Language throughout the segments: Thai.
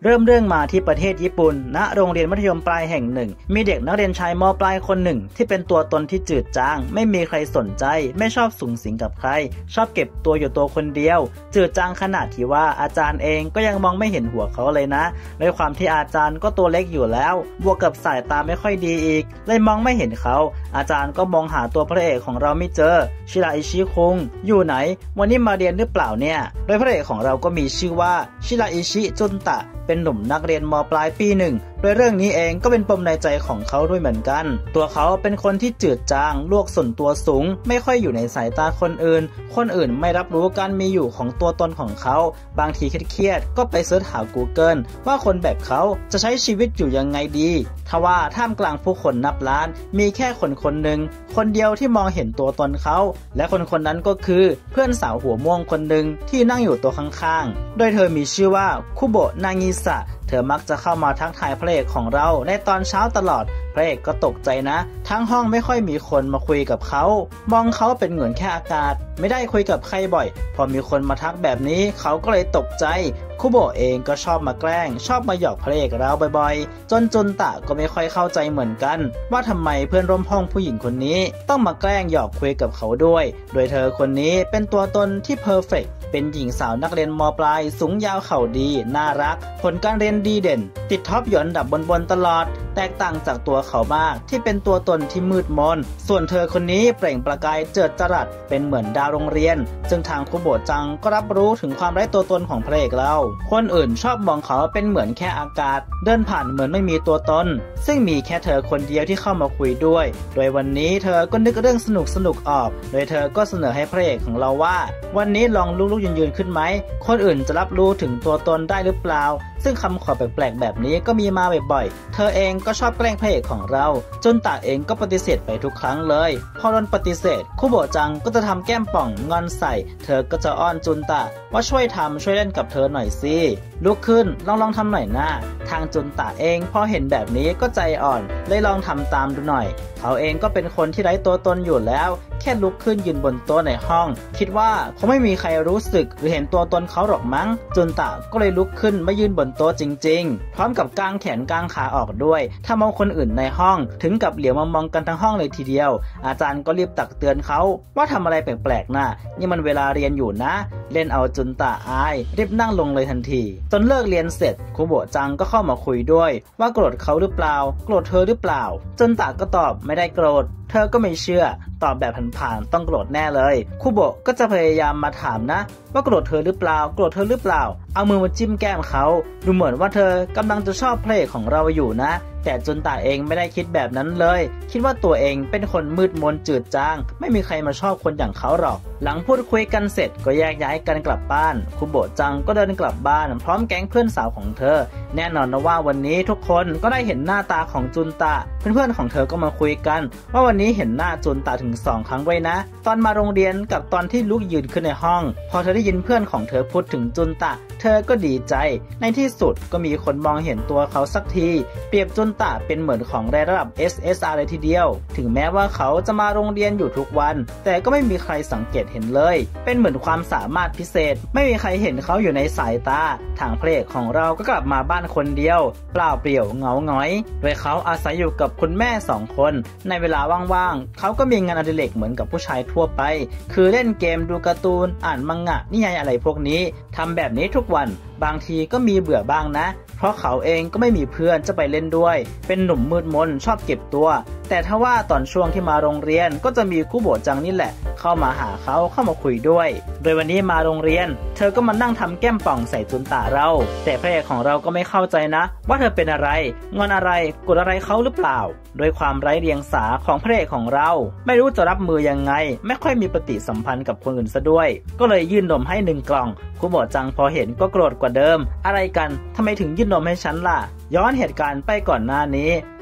เริ่มเรื่องมาที่ประเทศญี่ปุ่นณโรงเรียนมัธยมปลายแห่งหนึ่งมีเด็กนักเรียนชายม.ปลายคนหนึ่งที่เป็นตัวตนที่จืดจางไม่มีใครสนใจไม่ชอบสุงสิงกับใครชอบเก็บตัวอยู่ตัวคนเดียวจืดจางขนาดที่ว่าอาจารย์เองก็ยังมองไม่เห็นหัวเขาเลยนะด้วยความที่อาจารย์ก็ตัวเล็กอยู่แล้วบวกกับสายตาไม่ค่อยดีอีกเลยมองไม่เห็นเขาอาจารย์ก็มองหาตัวพระเอกของเราไม่เจอชิราอิชิคุงอยู่ไหนวันนี้มาเรียนหรือเปล่าเนี่ยโดยพระเอกของเราก็มีชื่อว่าชิราอิชิจุนตะเป็นหนุ่มนักเรียนม.ปลายปีหนึ่งโดยเรื่องนี้เองก็เป็นปมในใจของเขาด้วยเหมือนกันตัวเขาเป็นคนที่จืดจางโลกส่วนตัวสูงไม่ค่อยอยู่ในสายตาคนอื่นไม่รับรู้การมีอยู่ของตัวตนของเขาบางทีเครียดก็ไปเสิร์ชหา Google ว่าคนแบบเขาจะใช้ชีวิตอยู่ยังไงดีทว่าท่ามกลางผู้คนนับล้านมีแค่คนหนึ่งคนเดียวที่มองเห็นตัวตนเขาและคนนั้นก็คือเพื่อนสาวหัวม่วงคนหนึ่งที่นั่งอยู่ตัวข้างๆโดยเธอมีชื่อว่าคุโบะนางิสะเธอมักจะเข้ามาทักทายพระเอกของเราในตอนเช้าตลอดพระเอกก็ตกใจนะทั้งห้องไม่ค่อยมีคนมาคุยกับเขามองเขาเป็นเหมือนแค่อากาศไม่ได้คุยกับใครบ่อยพอมีคนมาทักแบบนี้เขาก็เลยตกใจคุโบะเองก็ชอบมาแกล้งชอบมาหยอกพระเอกเราบ่อยๆจนจุนตะก็ไม่ค่อยเข้าใจเหมือนกันว่าทำไมเพื่อนร่วมห้องผู้หญิงคนนี้ต้องมาแกล้งหยอกคุยกับเขาด้วยโดยเธอคนนี้เป็นตัวตนที่เพอร์เฟกต์เป็นหญิงสาวนักเรียนม.ปลายสูงยาวเข่าดีน่ารักผลการเรียนดีเด่นติดท็อปหย่อนดับบนตลอดแตกต่างจากตัวเขามากที่เป็นตัวตนที่มืดมนส่วนเธอคนนี้เปล่งประกายเจิดจรัสเป็นเหมือนดาวโรงเรียนซึ่งทางคุโบะจังก็รับรู้ถึงความไร้ตัวตนของพระเอกเราคนอื่นชอบมองเขาเป็นเหมือนแค่อากาศเดินผ่านเหมือนไม่มีตัวตนซึ่งมีแค่เธอคนเดียวที่เข้ามาคุยด้วยโดยวันนี้เธอก็นึกเรื่องสนุกออกโดยเธอก็เสนอให้พระเอกของเราว่าวันนี้ลองลุกยืนขึ้นไหมคนอื่นจะรับรู้ถึงตัวตนได้หรือเปล่าซึ่งคำขอแปลกๆแบบนี้ก็มีมาบ่อยๆเธอเองก็ชอบแกล้งพระเอกของเราจนตาเองก็ปฏิเสธไปทุกครั้งเลยพอโดนปฏิเสธคุโบะจังก็จะทำแก้มป่องงอนใส่เธอก็จะอ้อนจุนตะว่าช่วยเล่นกับเธอหน่อยสิลุกขึ้นลองทำหน่อยหน้าทางจุนตะเองพอเห็นแบบนี้ก็ใจอ่อนเลยลองทำตามดูหน่อยเขาเองก็เป็นคนที่ไร้ตัวตนอยู่แล้วแค่ลุกขึ้นยืนบนโต๊ะในห้องคิดว่าคงไม่มีใครรู้สึกหรือเห็นตัวตนเขาหรอกมั้งจุนตะก็เลยลุกขึ้นมายืนบนโต๊ะจริงๆพร้อมกับกางแขนกางขาออกด้วยถ้ามองคนอื่นในห้องถึงกับเหลียวมามองกันทั้งห้องเลยทีเดียวอาจารย์ก็รีบตักเตือนเขาว่าทำอะไรแปลกๆนะนี่มันเวลาเรียนอยู่นะเล่นเอาจุนตะอายรีบนั่งลงเลยทันทีจนเลิกเรียนเสร็จคุโบะจังก็เข้ามาคุยด้วยว่าโกรธเขาหรือเปล่าโกรธเธอหรือเปล่าจุนตะก็ตอบไม่ได้โกรธเธอก็ไม่เชื่อตอบแบบผ่านๆต้องโกรธแน่เลยคุโบะก็จะพยายามมาถามนะว่าโกรธเธอหรือเปล่าเอามือมาจิ้มแก้มเขาดูเหมือนว่าเธอกำลังจะชอบเพลงของเราอยู่นะแต่จุนตะเองไม่ได้คิดแบบนั้นเลยคิดว่าตัวเองเป็นคนมืดมนจืดจางไม่มีใครมาชอบคนอย่างเขาหรอกหลังพูดคุยกันเสร็จก็แยกย้ายกันกลับบ้านคุโบะจังก็เดินกลับบ้านพร้อมแก๊งเพื่อนสาวของเธอแน่นอนนะว่าวันนี้ทุกคนก็ได้เห็นหน้าตาของจุนตะเพื่อนๆของเธอก็มาคุยกันว่าวันนี้เห็นหน้าจุนตะถึง2 ครั้งด้วยนะตอนมาโรงเรียนกับตอนที่ลุกยืนขึ้นในห้องพอเธอได้ยินเพื่อนของเธอพูดถึงจุนตะเธอก็ดีใจในที่สุดก็มีคนมองเห็นตัวเขาสักทีเปรียบจุนตะเป็นเหมือนของระดับ SSR เลยทีเดียวถึงแม้ว่าเขาจะมาโรงเรียนอยู่ทุกวันแต่ก็ไม่มีใครสังเกตเห็นเลยเป็นเหมือนความสามารถพิเศษไม่มีใครเห็นเขาอยู่ในสายตาทางพระเอกของเราก็กลับมาบ้านคนเดียวเปล่าเปลี่ยวเหงาหงอยโดยเขาอาศัยอยู่กับคุณแม่2 คนในเวลาว่างๆเขาก็มีงานอดิเรกเหมือนกับผู้ชายทั่วไปคือเล่นเกมดูการ์ตูนอ่านมังงะนิยายอะไรพวกนี้ทำแบบนี้ทุกวันบางทีก็มีเบื่อบ้างนะเพราะเขาเองก็ไม่มีเพื่อนจะไปเล่นด้วยเป็นหนุ่มมืดมนชอบเก็บตัวแต่ถ้าว่าตอนช่วงที่มาโรงเรียนก็จะมีคุโบะจังนี่แหละเข้ามาหาเขาเข้ามาคุยด้วยโดยวันนี้มาโรงเรียนเธอก็มานั่งทำแก้มป่องใส่จุนตะเราแต่พระเอกของเราก็ไม่เข้าใจนะว่าเธอเป็นอะไรงอนอะไรกดอะไรเขาหรือเปล่าโดยความไร้เดียงสาของพระเอกของเราไม่รู้จะรับมือยังไงไม่ค่อยมีปฏิสัมพันธ์กับคนอื่นซะด้วยก็เลยยื่นนมให้1 กล่องคุโบะจังพอเห็นก็โกรธกว่าเดิมอะไรกันทำไมถึงยื่นนมให้ฉันล่ะย้อนเหตุการณ์ไปก่อนหน้านี้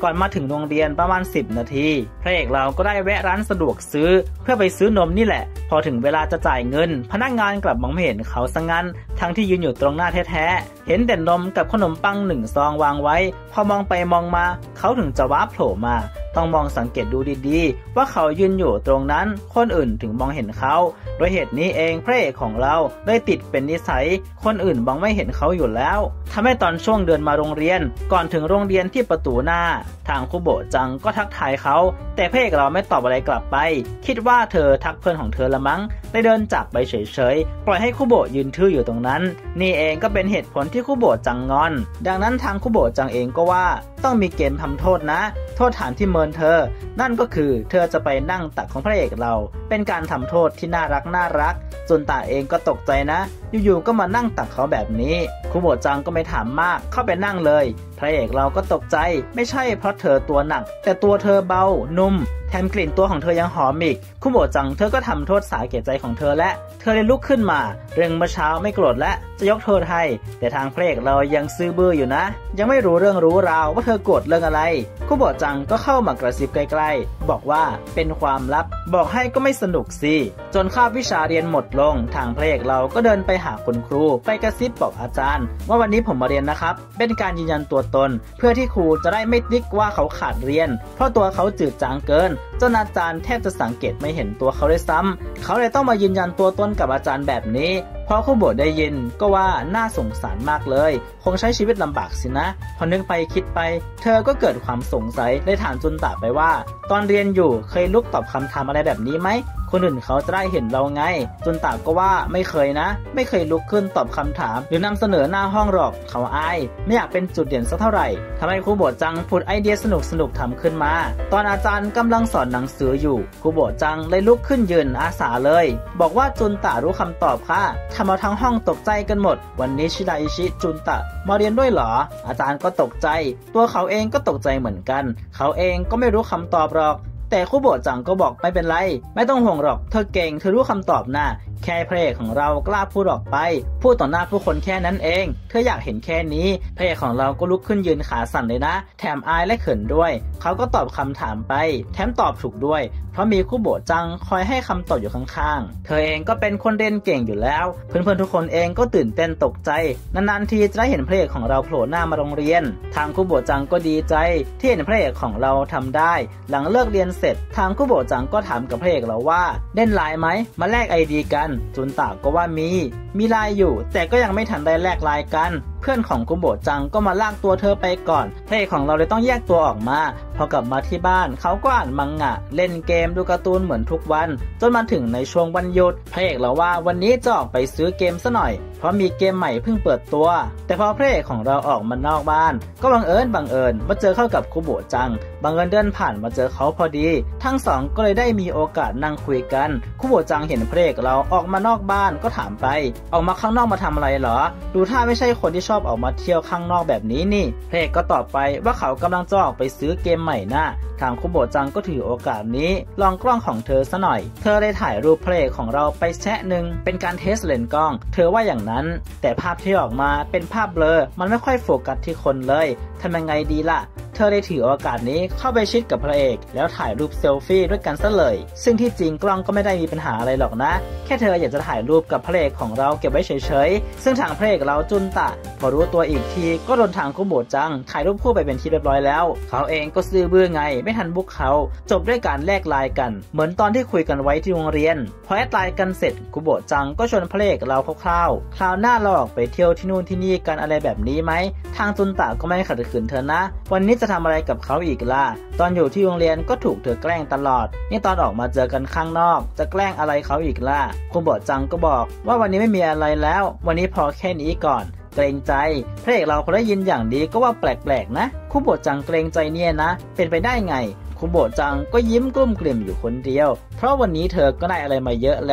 ก่อนมาถึงโรงเรียนประมาณ10 นาทีพระเอกเราก็ได้แวะร้านสะดวกซื้อเพื่อไปซื้อนมนี่แหละพอถึงเวลาจะจ่ายเงินพนักงานกลับมองไม่เห็นเขาซะงั้นทั้งที่ยืนอยู่ตรงหน้าแท้ๆเห็นแต่นมกับขนมปัง1 ซองวางไว้พอมองไปมองมาเขาถึงจะว้าโผล่มาต้องมองสังเกตดูดีๆว่าเขายืนอยู่ตรงนั้นคนอื่นถึงมองเห็นเขาโดยเหตุนี้เองพระเอกของเราได้ติดเป็นนิสัยคนอื่นมองไม่เห็นเขาอยู่แล้วทำให้ตอนช่วงเดินมาโรงเรียนก่อนถึงโรงเรียนที่ประตูหน้าทางคุโบะจังก็ทักทายเขาแต่พระเอกเราไม่ตอบอะไรกลับไปคิดว่าเธอทักเพื่อนของเธอละมั้งได้เดินจากไปเฉยๆปล่อยให้คุโบะยืนทื่ออยู่ตรงนั้นนี่เองก็เป็นเหตุผลที่คุโบะจังงอนดังนั้นทางคุโบะจังเองก็ว่าต้องมีเกมทำโทษนะโทษฐานที่เมินเธอนั่นก็คือเธอจะไปนั่งตักของพระเอกเราเป็นการทำโทษที่น่ารักจุนตะเองก็ตกใจนะอยู่ๆก็มานั่งตักเขาแบบนี้คุโบะจังก็ไม่ถามมากเข้าไปนั่งเลยพระเอกเราก็ตกใจไม่ใช่เพราะเธอตัวหนักแต่ตัวเธอเบานุ่มแถมกลิ่นตัวของเธอยังหอมอีกคุโบะจังเธอก็ทำโทษสาแก่ใจของเธอและเธอเลยลุกขึ้นมาเรื่องเมื่อเช้าไม่โกรธและจะยกโทษให้แต่ทางพระเอกเรายังซื่อบื้ออยู่นะยังไม่รู้เรื่องรู้ราวว่าเธอโกรธเรื่องอะไรคุโบะจังก็เข้ามากระซิบใกล้ๆบอกว่าเป็นความลับบอกให้ก็ไม่สนุกสิจนคาบวิชาเรียนหมดลงทางพระเอกเราก็เดินไปหาคุณครูไปกระซิบบอกอาจารย์ว่าวันนี้ผมมาเรียนนะครับเป็นการยืนยันตัวตนเพื่อที่ครูจะได้ไม่ติ๊กว่าเขาขาดเรียนเพราะตัวเขาจืดจางเกินจนอาจารย์แทบจะสังเกตไม่เห็นตัวเขาเลยซ้ำเขาเลยต้องมายืนยันตัวตนกับอาจารย์แบบนี้พอคุโบะได้ยินก็ว่าน่าสงสารมากเลยคงใช้ชีวิตลำบากสินะพอนึกไปคิดไปเธอก็เกิดความสงสัยได้ถามจุนตะไปว่าตอนเรียนอยู่เคยลุกตอบคำถามอะไรแบบนี้ไหมคนอื่นเขาจะได้เห็นเราไงจุนตะก็ว่าไม่เคยนะไม่เคยลุกขึ้นตอบคำถามหรือนำเสนอหน้าห้องหรอกเขาอายไม่อยากเป็นจุดเด่นสักเท่าไหร่ทำให้คุโบะจังผุดไอเดียสนุกทำขึ้นมาตอนอาจารย์กำลังสอนหนังสืออยู่คุโบะจังเลยลุกขึ้นยืนอาสาเลยบอกว่าจุนตะรู้คำตอบค่ะทำเอาทั้งห้องตกใจกันหมดวันนี้ชิดาอิชิจุนตะมาเรียนด้วยเหรออาจารย์ก็ตกใจตัวเขาเองก็ตกใจเหมือนกันเขาเองก็ไม่รู้คำตอบหรอกแต่คุโบะจังก็บอกไม่เป็นไรไม่ต้องห่วงหรอกเธอเก่งเธอรู้คำตอบนะแค่พระเอกของเรากล้าพูดออกไปพูดต่อหน้าผู้คนแค่นั้นเองเธออยากเห็นแค่นี้พระเอกของเราก็ลุกขึ้นยืนขาสั่นเลยนะแถมอายและเขินด้วยเขาก็ตอบคำถามไปแถมตอบถูกด้วยเพราะมีคุโบะจังคอยให้คำตอบอยู่ข้างๆเธอเองก็เป็นคนเรียนเก่งอยู่แล้วเพื่อนๆทุกคนเองก็ตื่นเต้นตกใจนานๆทีจะได้เห็นพระเอกของเราโผล่หน้ามาโรงเรียนทางคุโบะจังก็ดีใจที่เห็นพระเอกของเราทำได้หลังเลิกเรียนเสร็จทางคุโบะจังก็ถามกับพระเอกเราว่าเล่นไลน์ไหมมาแลกไอดีกันจุนตะก็ว่ามีไลน์อยู่แต่ก็ยังไม่ทันได้แลกไลน์กันเพื่อนของคุโบะจังก็มาลากตัวเธอไปก่อนพระเอกของเราเลยต้องแยกตัวออกมาพอกลับมาที่บ้านเขาก็อ่านมังงะเล่นเกมดูการ์ตูนเหมือนทุกวันจนมาถึงในช่วงวันหยุดพระเอกเราว่าวันนี้จะออกไปซื้อเกมซะหน่อยเพราะมีเกมใหม่เพิ่งเปิดตัวแต่พอพระเอกของเราออกมานอกบ้านก็บังเอิญมาเจอเข้ากับคุโบะจังบังเอิญเดินผ่านมาเจอเขาพอดีทั้งสองก็เลยได้มีโอกาสนั่งคุยกันคุโบะจังเห็นพระเอกเราออกมานอกบ้านก็ถามไปออกมาข้างนอกมาทำอะไรเหรอดูท่าไม่ใช่คนที่ชอบออกมาเที่ยวข้างนอกแบบนี้นี่พระเอกก็ตอบไปว่าเขากำลังจะออกไปซื้อเกมใหม่นะทางคุโบะจังก็ถือโอกาสนี้ลองกล้องของเธอซะหน่อยเธอได้ถ่ายรูปพระเอกของเราไปแชะหนึ่งเป็นการเทสเลนส์กล้องเธอว่าอย่างนั้นแต่ภาพที่ออกมาเป็นภาพเบลอมันไม่ค่อยโฟกัสที่คนเลยทำยังไงดีล่ะเธอได้ถือโอกาสนี้เข้าไปชิดกับพระเอกแล้วถ่ายรูปเซลฟี่ด้วยกันซะเลยซึ่งที่จริงกล้องก็ไม่ได้มีปัญหาอะไรหรอกนะแค่เธออยากจะถ่ายรูปกับพระเอกของเราเก็บไว้เฉยๆซึ่งทางพระเอกเราจุนตะพอรู้ตัวอีกทีก็โดนทางคุโบะจังถ่ายรูปคู่ไปเป็นที่เรียบร้อยแล้วเขาเองก็ซื่อบื้อไงไม่ทันบุกเขาจบด้วยการแลกไลน์กันเหมือนตอนที่คุยกันไว้ที่โรงเรียนพอแอดไลน์กันเสร็จคุโบะจังก็ชวนพระเอกเราคร่าวๆหน้าเราออกไปเที่ยวที่นู่นที่นี่กันอะไรแบบนี้ไหมทางจุนตะก็ไม่ขัดขืนเธอนะวันนี้จะทำอะไรกับเขาอีกล่ะตอนอยู่ที่โรงเรียนก็ถูกเธอแกล้งตลอดนี่ตอนออกมาเจอกันข้างนอกจะแกล้งอะไรเขาอีกล่ะคุโบะจังก็บอกว่าวันนี้ไม่มีอะไรแล้ววันนี้พอแค่นี้ก่อนเกรงใจพระเอกเราพอได้ยินอย่างนี้ก็ว่าแปลกๆนะคุโบะจังเกรงใจเนี่ยนะเป็นไปได้ไงคุโบะจังก็ยิ้มกลุ้มกลิ่มอยู่คนเดียวเพราะวันนี้เธอก็ได้อะไรมาเยอะแล้ว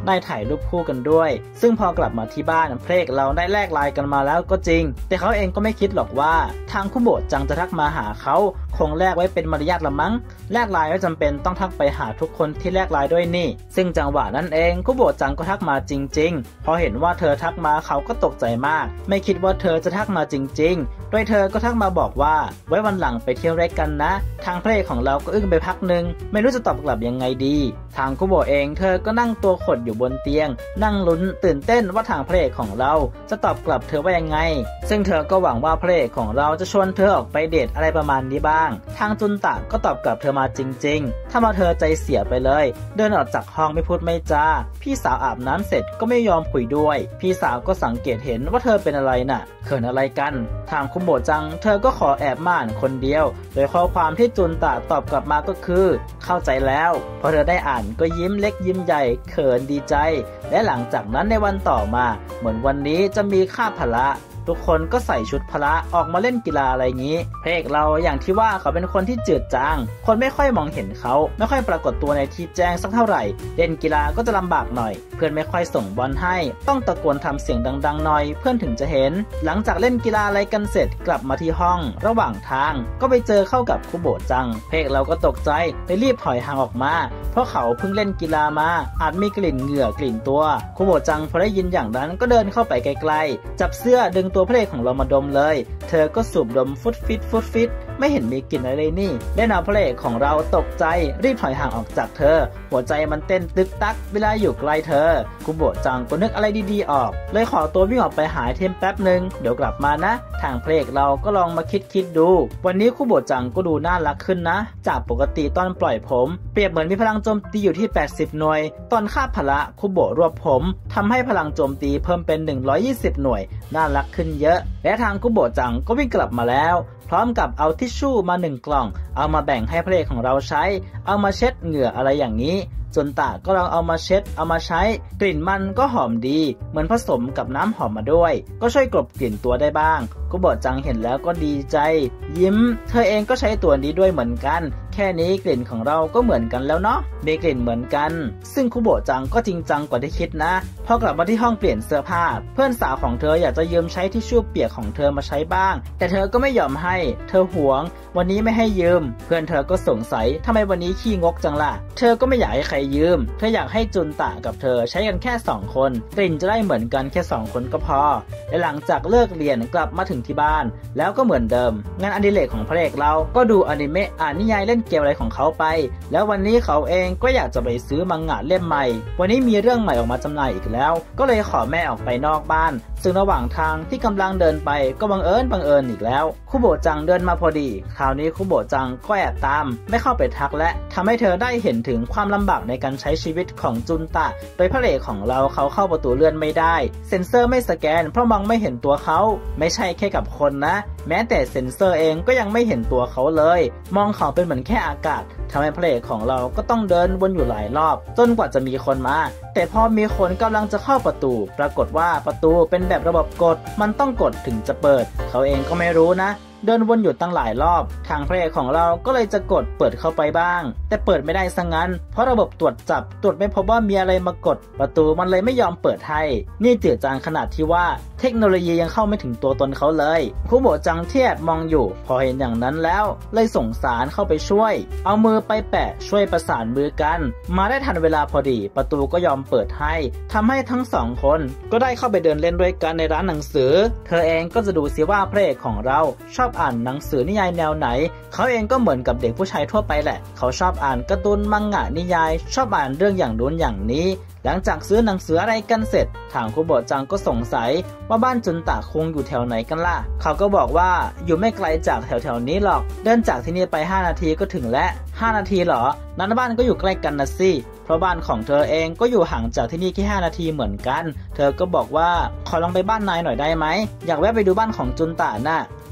ได้ถ่ายรูปคู่กันด้วยซึ่งพอกลับมาที่บ้านพระเอกเราได้แลกไลน์กันมาแล้วก็จริงแต่เขาเองก็ไม่คิดหรอกว่าทางคุโบะจังจะทักมาหาเขาคงแลกไว้เป็นมารยาทละมั้งแลกไลน์ไม่จำเป็นต้องทักไปหาทุกคนที่แลกไลน์ด้วยนี่ซึ่งจังหวะนั้นเองคุโบะจังก็ทักมาจริงๆพอเห็นว่าเธอทักมาเขาก็ตกใจมากไม่คิดว่าเธอจะทักมาจริงๆโดยเธอก็ทักมาบอกว่าไว้วันหลังไปเที่ยวเล็กกันนะทางพระเอกของเราก็อึ้งไปพักนึงไม่รู้จะตอบกลับยังไงดีทางคุโบะเองเธอก็นั่งตัวขดอยู่บนเตียงนั่งลุ้นตื่นเต้นว่าทางพระเอกของเราจะตอบกลับเธอว่ายังไงซึ่งเธอก็หวังว่าพระเอกของเราจะชวนเธอออกไปเดทอะไรประมาณนี้บ้างทางจุนตะก็ตอบกลับเธอมาจริงๆถ้ามาเธอใจเสียไปเลยเดินออกจากห้องไม่พูดไม่จาพี่สาวอาบน้ำเสร็จก็ไม่ยอมคุยด้วยพี่สาวก็สังเกตเห็นว่าเธอเป็นอะไรน่ะเขินอะไรกันทางคุโบะจังเธอก็ขอแอบม่านคนเดียวโดยข้อความที่จุนตะตอบกลับมาก็คือเข้าใจแล้วพอเธอได้อ่านก็ยิ้มเล็กยิ้มใหญ่เขินดีใจและหลังจากนั้นในวันต่อมาเหมือนวันนี้จะมีคาบพละทุกคนก็ใส่ชุดพละออกมาเล่นกีฬาอะไรงี้พระเอกเราอย่างที่ว่าเขาเป็นคนที่จืดจางคนไม่ค่อยมองเห็นเขาไม่ค่อยปรากฏตัวในที่แจ้งสักเท่าไหร่เล่นกีฬาก็จะลำบากหน่อยเพื่อนไม่ค่อยส่งบอลให้ต้องตะโกนทำเสียงดังๆหน่อยเพื่อนถึงจะเห็นหลังจากเล่นกีฬาอะไรกันเสร็จกลับมาที่ห้องระหว่างทางก็ไปเจอเข้ากับคุโบะจังพระเอกเราก็ตกใจเลยรีบถอยห่างออกมาเพราะเขาเพิ่งเล่นกีฬามาอาจมีกลิ่นเหงื่อกลิ่นตัวคุโบะจังพอได้ยินอย่างนั้นก็เดินเข้าไปไกลๆจับเสื้อดึงตัวพระเอกของเรามาดมเลยเธอก็สูบดมฟุตฟิตไม่เห็นมีกลิ่นอะไรเลยนี่ได้นำพระเอกของเราตกใจรีบถอยห่างออกจากเธอหัวใจมันเต้นตึกตักเวลาอยู่ใกล้เธอคุโบะจังก็นึกอะไรดีๆออกเลยขอตัววิ่งออกไปหาเทมแป๊บนึงเดี๋ยวกลับมานะทางพระเอกเราก็ลองมาคิดดูวันนี้คุโบะจังก็ดูน่ารักขึ้นนะจากปกติตอนปล่อยผมเปรียบเหมือนมีพลังโจมตีอยู่ที่80หน่วยตอนคาบพละคุโบะรวบผมทำให้พลังโจมตีเพิ่มเป็น120หน่วยน่ารักขึ้นเยอะและทางคุโบะจังก็วิ่งกลับมาแล้วพร้อมกับเอาทิชชู่มา1กล่องเอามาแบ่งให้พระเอกของเราใช้เอามาเช็ดเหงื่ออะไรอย่างนี้จุนตะก็ลองเอามาเช็ดเอามาใช้กลิ่นมันก็หอมดีเหมือนผสมกับน้ำหอมมาด้วยก็ช่วยกลบกลิ่นตัวได้บ้างคุโบะจังเห็นแล้วก็ดีใจยิ้มเธอเองก็ใช้ตัวนี้ด้วยเหมือนกันแค่นี้กลิ่นของเราก็เหมือนกันแล้วเนาะมีกลิ่นเหมือนกันซึ่งคุโบะจังก็จริงจังกว่าที่คิดนะพอกลับมาที่ห้องเปลี่ยนเสื้อผ้าเพื่อนสาวของเธออยากจะยืมใช้ทิชชู่เปียกของเธอมาใช้บ้างแต่เธอก็ไม่ยอมให้เธอหวงวันนี้ไม่ให้ยืมเพื่อนเธอก็สงสัยทำไมวันนี้ขี้งกจังล่ะเธอก็ไม่อยากให้ใครยืมเธออยากให้จุนตะกับเธอใช้กันแค่2คนกลิ่นจะได้เหมือนกันแค่2คนก็พอและหลังจากเลิกเรียนกลับมาถึงที่บ้านแล้วก็เหมือนเดิมงานอดิเรกของพระเอกเราก็ดูอนิเมะอ่านนิยายเล่นเกมอะไรของเขาไปแล้ววันนี้เขาเองก็อยากจะไปซื้อมังงะเล่มใหม่วันนี้มีเรื่องใหม่ออกมาจำหน่ายอีกแล้วก็เลยขอแม่ออกไปนอกบ้านซึ่งระหว่างทางที่กำลังเดินไปก็บังเอิญอีกแล้วคุโบะจังเดินมาพอดีคราวนี้คุโบะจังก็แอบตามไม่เข้าไปทักและทำให้เธอได้เห็นถึงความลำบากในการใช้ชีวิตของจุนตะโดยพระเอกของเราเขาเข้าประตูเลื่อนไม่ได้เซ็นเซอร์ไม่สแกนเพราะมองไม่เห็นตัวเขาไม่ใช่แค่กับคนนะแม้แต่เซ็นเซอร์เองก็ยังไม่เห็นตัวเขาเลยมองเขาเป็นเหมือนแค่อากาศทำให้พระเอกของเราก็ต้องเดินวนอยู่หลายรอบจนกว่าจะมีคนมาแต่พอมีคนกำลังจะเข้าประตูปรากฏว่าประตูเป็นแบบระบบกดมันต้องกดถึงจะเปิดเขาเองก็ไม่รู้นะเดินวนอยู่ตั้งหลายรอบทางพระเอกของเราก็เลยจะกดเปิดเข้าไปบ้างแต่เปิดไม่ได้ซะงั้นเพราะระบบตรวจจับตรวจไม่พบว่ามีอะไรมากดประตูมันเลยไม่ยอมเปิดให้นี่จืดจางขนาดที่ว่าเทคโนโลยียังเข้าไม่ถึงตัวตนเขาเลยคุโบะจังเทียบมองอยู่พอเห็นอย่างนั้นแล้วเลยส่งสารเข้าไปช่วยเอามือไปแปะช่วยประสานมือกันมาได้ทันเวลาพอดีประตูก็ยอมเปิดให้ทำให้ทั้ง2คนก็ได้เข้าไปเดินเล่นด้วยกันในร้านหนังสือเธอเองก็จะดูซิว่าพระเอกของเราชอบอ่านหนังสือนิยายแนวไหนเขาเองก็เหมือนกับเด็กผู้ชายทั่วไปแหละเขาชอบอ่านการ์ตูนมังงะนิยายชอบอ่านเรื่องอย่างนู้นอย่างนี้หลังจากซื้อหนังสืออะไรกันเสร็จทางคุโบะจังก็สงสัยว่าบ้านจุนตะคงอยู่แถวไหนกันล่ะเขาก็บอกว่าอยู่ไม่ไกลจากแถวนี้หรอกเดินจากที่นี่ไป5นาทีก็ถึงแล้ว5นาทีเหรอนั้นบ้านก็อยู่ใกล้กันนะสิเพราะบ้านของเธอเองก็อยู่ห่างจากที่นี่แค่5นาทีเหมือนกันเธอก็บอกว่าขอลองไปบ้านนายหน่อยได้ไหมอยากแวะไปดูบ้านของจุนตะน่ะ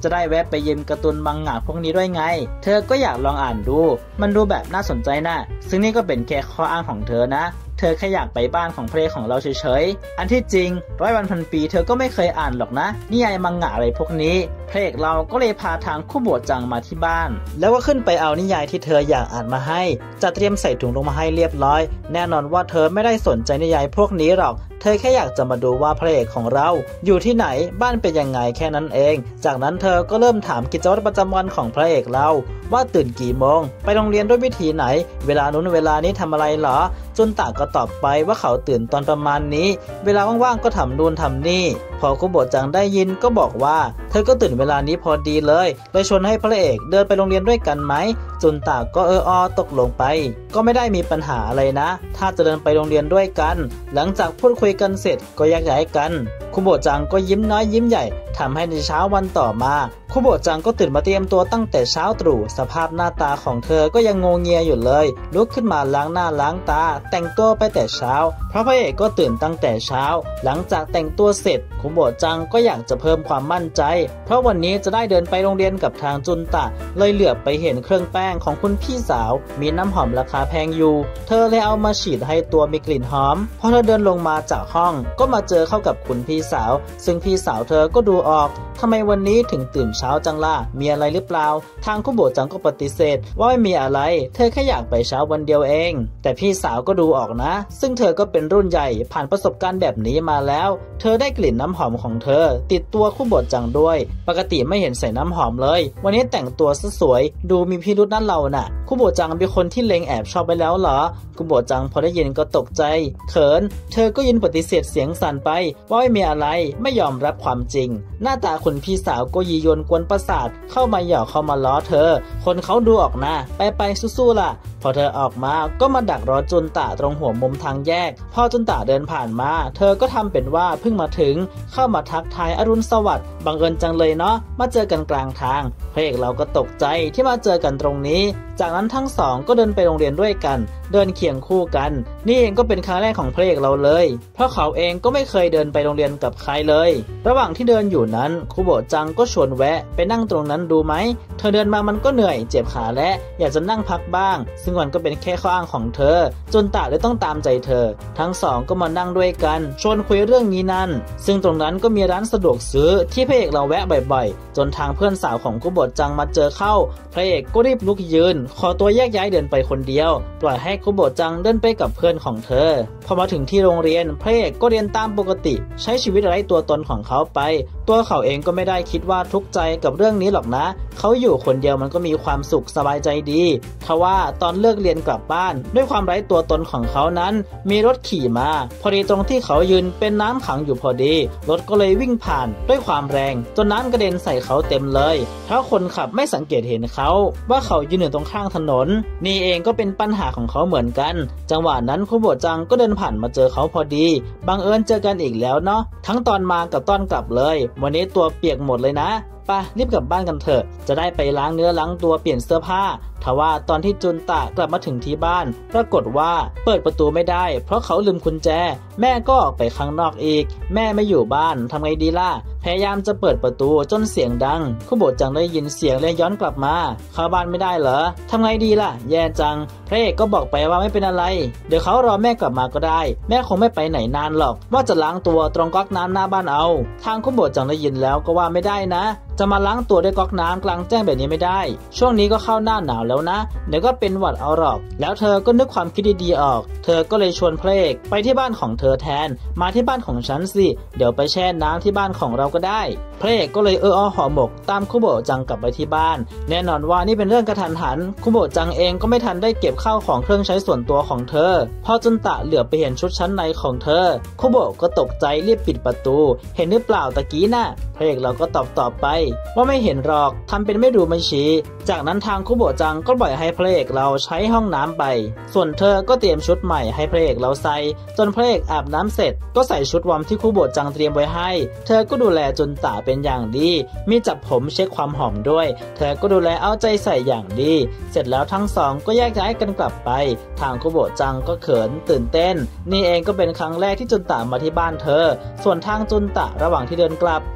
จะได้แวะไปยืมการ์ตูนมังงะพวกนี้ด้วยไงเธอก็อยากลองอ่านดูมันดูแบบน่าสนใจนะซึ่งนี่ก็เป็นแค่ข้ออ้างของเธอนะเธอแค่อยากไปบ้านของพระเอกของเราเฉยๆอันที่จริง100 วันพันปีเธอก็ไม่เคยอ่านหรอกนะนิยายมังงะอะไรพวกนี้พระเอกเราก็เลยพาทางคุโบะจังมาที่บ้านแล้วก็ขึ้นไปเอานิยายที่เธออยากอ่านมาให้จัดเตรียมใส่ถุงลงมาให้เรียบร้อยแน่นอนว่าเธอไม่ได้สนใจนิยายพวกนี้หรอกเธอแค่อยากจะมาดูว่าพระเอกของเราอยู่ที่ไหนบ้านเป็นยังไงแค่นั้นเองจากนั้นเธอก็เริ่มถามกิจวัตรประจำวันของพระเอกเราว่าตื่นกี่โมงไปโรงเรียนด้วยวิธีไหนเวลานู้นเวลานี้ทำอะไรเหรอจุนตะก็ตอบไปว่าเขาตื่นตอนประมาณนี้เวลาว่างๆก็ทำนู่นทำนี่พอคุโบะจังได้ยินก็บอกว่าเธอก็ตื่นเวลานี้พอดีเลยชวนให้พระเอกเดินไปโรงเรียนด้วยกันไหมจุนตะก็ตกลงไปก็ไม่ได้มีปัญหาอะไรนะถ้าจะเดินไปโรงเรียนด้วยกันหลังจากพูดคุยกันเสร็จก็แยกย้ายกันคุโบะจังก็ยิ้มน้อยยิ้มใหญ่ทำให้ในเช้าวันต่อมาคุโบะจังก็ตื่นมาเตรียมตัวตั้งแต่เช้าตรู่สภาพหน้าตาของเธอก็ยังงงเงียอยู่เลยลุกขึ้นมาล้างหน้าล้างตาแต่งตัวไปแต่เช้าเพราะพระเอกก็ตื่นตั้งแต่เช้าหลังจากแต่งตัวเสร็จคุโบะจังก็อยากจะเพิ่มความมั่นใจเพราะวันนี้จะได้เดินไปโรงเรียนกับทางจุนตะเลยเหลือบไปเห็นเครื่องแป้งของคุณพี่สาวมีน้ำหอมราคาแพงอยู่เธอเลยเอามาฉีดให้ตัวมีกลิ่นหอมพอเธอเดินลงมาจากห้องก็มาเจอเข้ากับคุณพี่สาวซึ่งพี่สาวเธอก็ดูออกทำไมวันนี้ถึงตื่นเช้าจังล่ะมีอะไรหรือเปล่าทางคุโบะจังก็ปฏิเสธว่าไม่มีอะไรเธอแค่อยากไปเช้าวันเดียวเองแต่พี่สาวก็ดูออกนะซึ่งเธอก็เป็นรุ่นใหญ่ผ่านประสบการณ์แบบนี้มาแล้วเธอได้กลิ่นน้ำหอมของเธอติดตัวคุโบะจังด้วยปกติไม่เห็นใส่น้ำหอมเลยวันนี้แต่งตัวซะสวยดูมีพิรุธนั่นเราน่ะคุโบะจังเป็นคนที่เล็งแอบชอบไปแล้วเหรอคุโบะจังพอได้ยินก็ตกใจเขินเธอก็ยินปฏิเสธเสียงสั่นไปว่าไม่มีอะไรไม่ยอมรับความจริงหน้าตาคุณพี่สาวก็ยียวนกวนประสาทเข้ามาหยอกเข้ามาล้อเธอคนเขาดูออกนะไปสู้ๆล่ะพอเธอออกมาก็มาดักรอจุนตะตรงหัวมุมทางแยกพอจุนตะเดินผ่านมาเธอก็ทำเป็นว่าเพิ่งมาถึงเข้ามาทักทายอรุณสวัสดิ์บังเอิญจังเลยเนาะมาเจอกันกลางทางพระเอกเราก็ตกใจที่มาเจอกันตรงนี้จากนั้นทั้งสองก็เดินไปโรงเรียนด้วยกันเดินเคียงคู่กันนี่เองก็เป็นครั้งแรกของพระเอกเราเลยเพราะเขาเองก็ไม่เคยเดินไปโรงเรียนกับใครเลยระหว่างที่เดินอยู่นั้นคุโบะจังก็ชวนแวะไปนั่งตรงนั้นดูไหมเธอเดินมามันก็เหนื่อยเจ็บขาและอยากจะนั่งพักบ้างซึ่งมันก็เป็นแค่ข้ออ้างของเธอจนตะเลยต้องตามใจเธอทั้งสองก็มานั่งด้วยกันชวนคุยเรื่องนี้นั่นซึ่งตรงนั้นก็มีร้านสะดวกซื้อที่พระเอกเราแวะบ่อยๆจนทางเพื่อนสาวของคุโบะจังมาเจอเข้าพระเอกก็รีบลุกยืนขอตัวแยกย้ายเดินไปคนเดียวปล่อยให้คุโบะจังเดินไปกับเพื่อนของเธอพอมาถึงที่โรงเรียนพระเอกก็เรียนตามปกติใช้ชีวิตไร้ตัวตนของเขาไปตัวเขาเองก็ไม่ได้คิดว่าทุกข์ใจกับเรื่องนี้หรอกนะเขาอยู่คนเดียวมันก็มีความสุขสบายใจดีทว่าตอนเลิกเรียนกลับบ้านด้วยความไร้ตัวตนของเขานั้นมีรถขี่มาพอดีตรงที่เขายืนเป็นน้ำขังอยู่พอดีรถก็เลยวิ่งผ่านด้วยความแรงจนน้ำกระเด็นใส่เขาเต็มเลยเพราะคนขับไม่สังเกตเห็นเขาว่าเขายืนอยู่ตรงข้างถนนนี่เองก็เป็นปัญหาของเขาเหมือนกันจังหวะนั้นคุโบะจังก็เดินผ่านมาเจอเขาพอดีบังเอิญเจอกันอีกแล้วเนาะทั้งตอนมากับตอนกลับเลยวันนี้ตัวเปียกหมดเลยนะไปรีบกลับบ้านกันเถอะจะได้ไปล้างเนื้อล้างตัวเปลี่ยนเสื้อผ้าทว่าตอนที่จุนตะกลับมาถึงที่บ้านปรากฏว่าเปิดประตูไม่ได้เพราะเขาลืมกุญแจแม่ก็ออกไปข้างนอกอีกแม่ไม่อยู่บ้านทำไงดีล่ะพยายามจะเปิดประตูจนเสียงดังคุโบะจังได้ยินเสียงเลยย้อนกลับมาเข้าบ้านไม่ได้เหรอทำไงดีล่ะแย่จังพระเอกก็บอกไปว่าไม่เป็นอะไรเดี๋ยวเขารอแม่กลับมาก็ได้แม่คงไม่ไปไหนนานหรอกว่าจะล้างตัวตรงก๊อกน้ำหน้าบ้านเอาทางคุโบะจังได้ยินแล้วก็ว่าไม่ได้นะจะมาล้างตัวด้วยก๊อกน้ำกลางแจ้งแบบนี้ไม่ได้ช่วงนี้ก็เข้าหน้าหนาวแล้วนะเดี๋ยวก็เป็นหวัดเอาหรอกแล้วเธอก็นึกความคิดดีๆออกเธอก็เลยชวนพระเอกไปที่บ้านของเธอแทนมาที่บ้านของฉันสิเดี๋ยวไปแช่น้ำที่บ้านของเราก็ได้พระเอกก็เลยห่อหมกตามคุโบะจังกลับไปที่บ้านแน่นอนว่านี่เป็นเรื่องกระทันหันคุโบะจังเองก็ไม่ทันได้เก็บข้าวของเครื่องใช้ส่วนตัวของเธอพอจุนตะเหลือบไปเห็นชุดชั้นในของเธอคุโบะก็ตกใจรีบปิดประตูเห็นหรือเปล่าตะกี้น่ะพระเอกเราก็ตอบไปว่าไม่เห็นหรอกทำเป็นไม่ดูไม่ชี้จากนั้นทางคุโบะจังก็ปล่อยให้พระเอกเราใช้ห้องน้ำไปส่วนเธอก็เตรียมชุดใหม่ให้พระเอกเราใส่จนพระเอกอาบน้ำเสร็จก็ใส่ชุดวอร์มที่คุโบะจังเตรียมไว้ให้เธอก็ดูแลจุนตะเป็นอย่างดีมีจับผมเช็คความหอมด้วยเธอก็ดูแลเอาใจใส่อย่างดีเสร็จแล้วทั้งสองก็แยกย้ายกันกลับไปทางคุโบะจังก็เขินตื่นเต้นนี่เองก็เป็นครั้งแรกที่จุนตะมาที่บ้านเธอส่วนทางจุนตะระหว่างที่เดินกลับ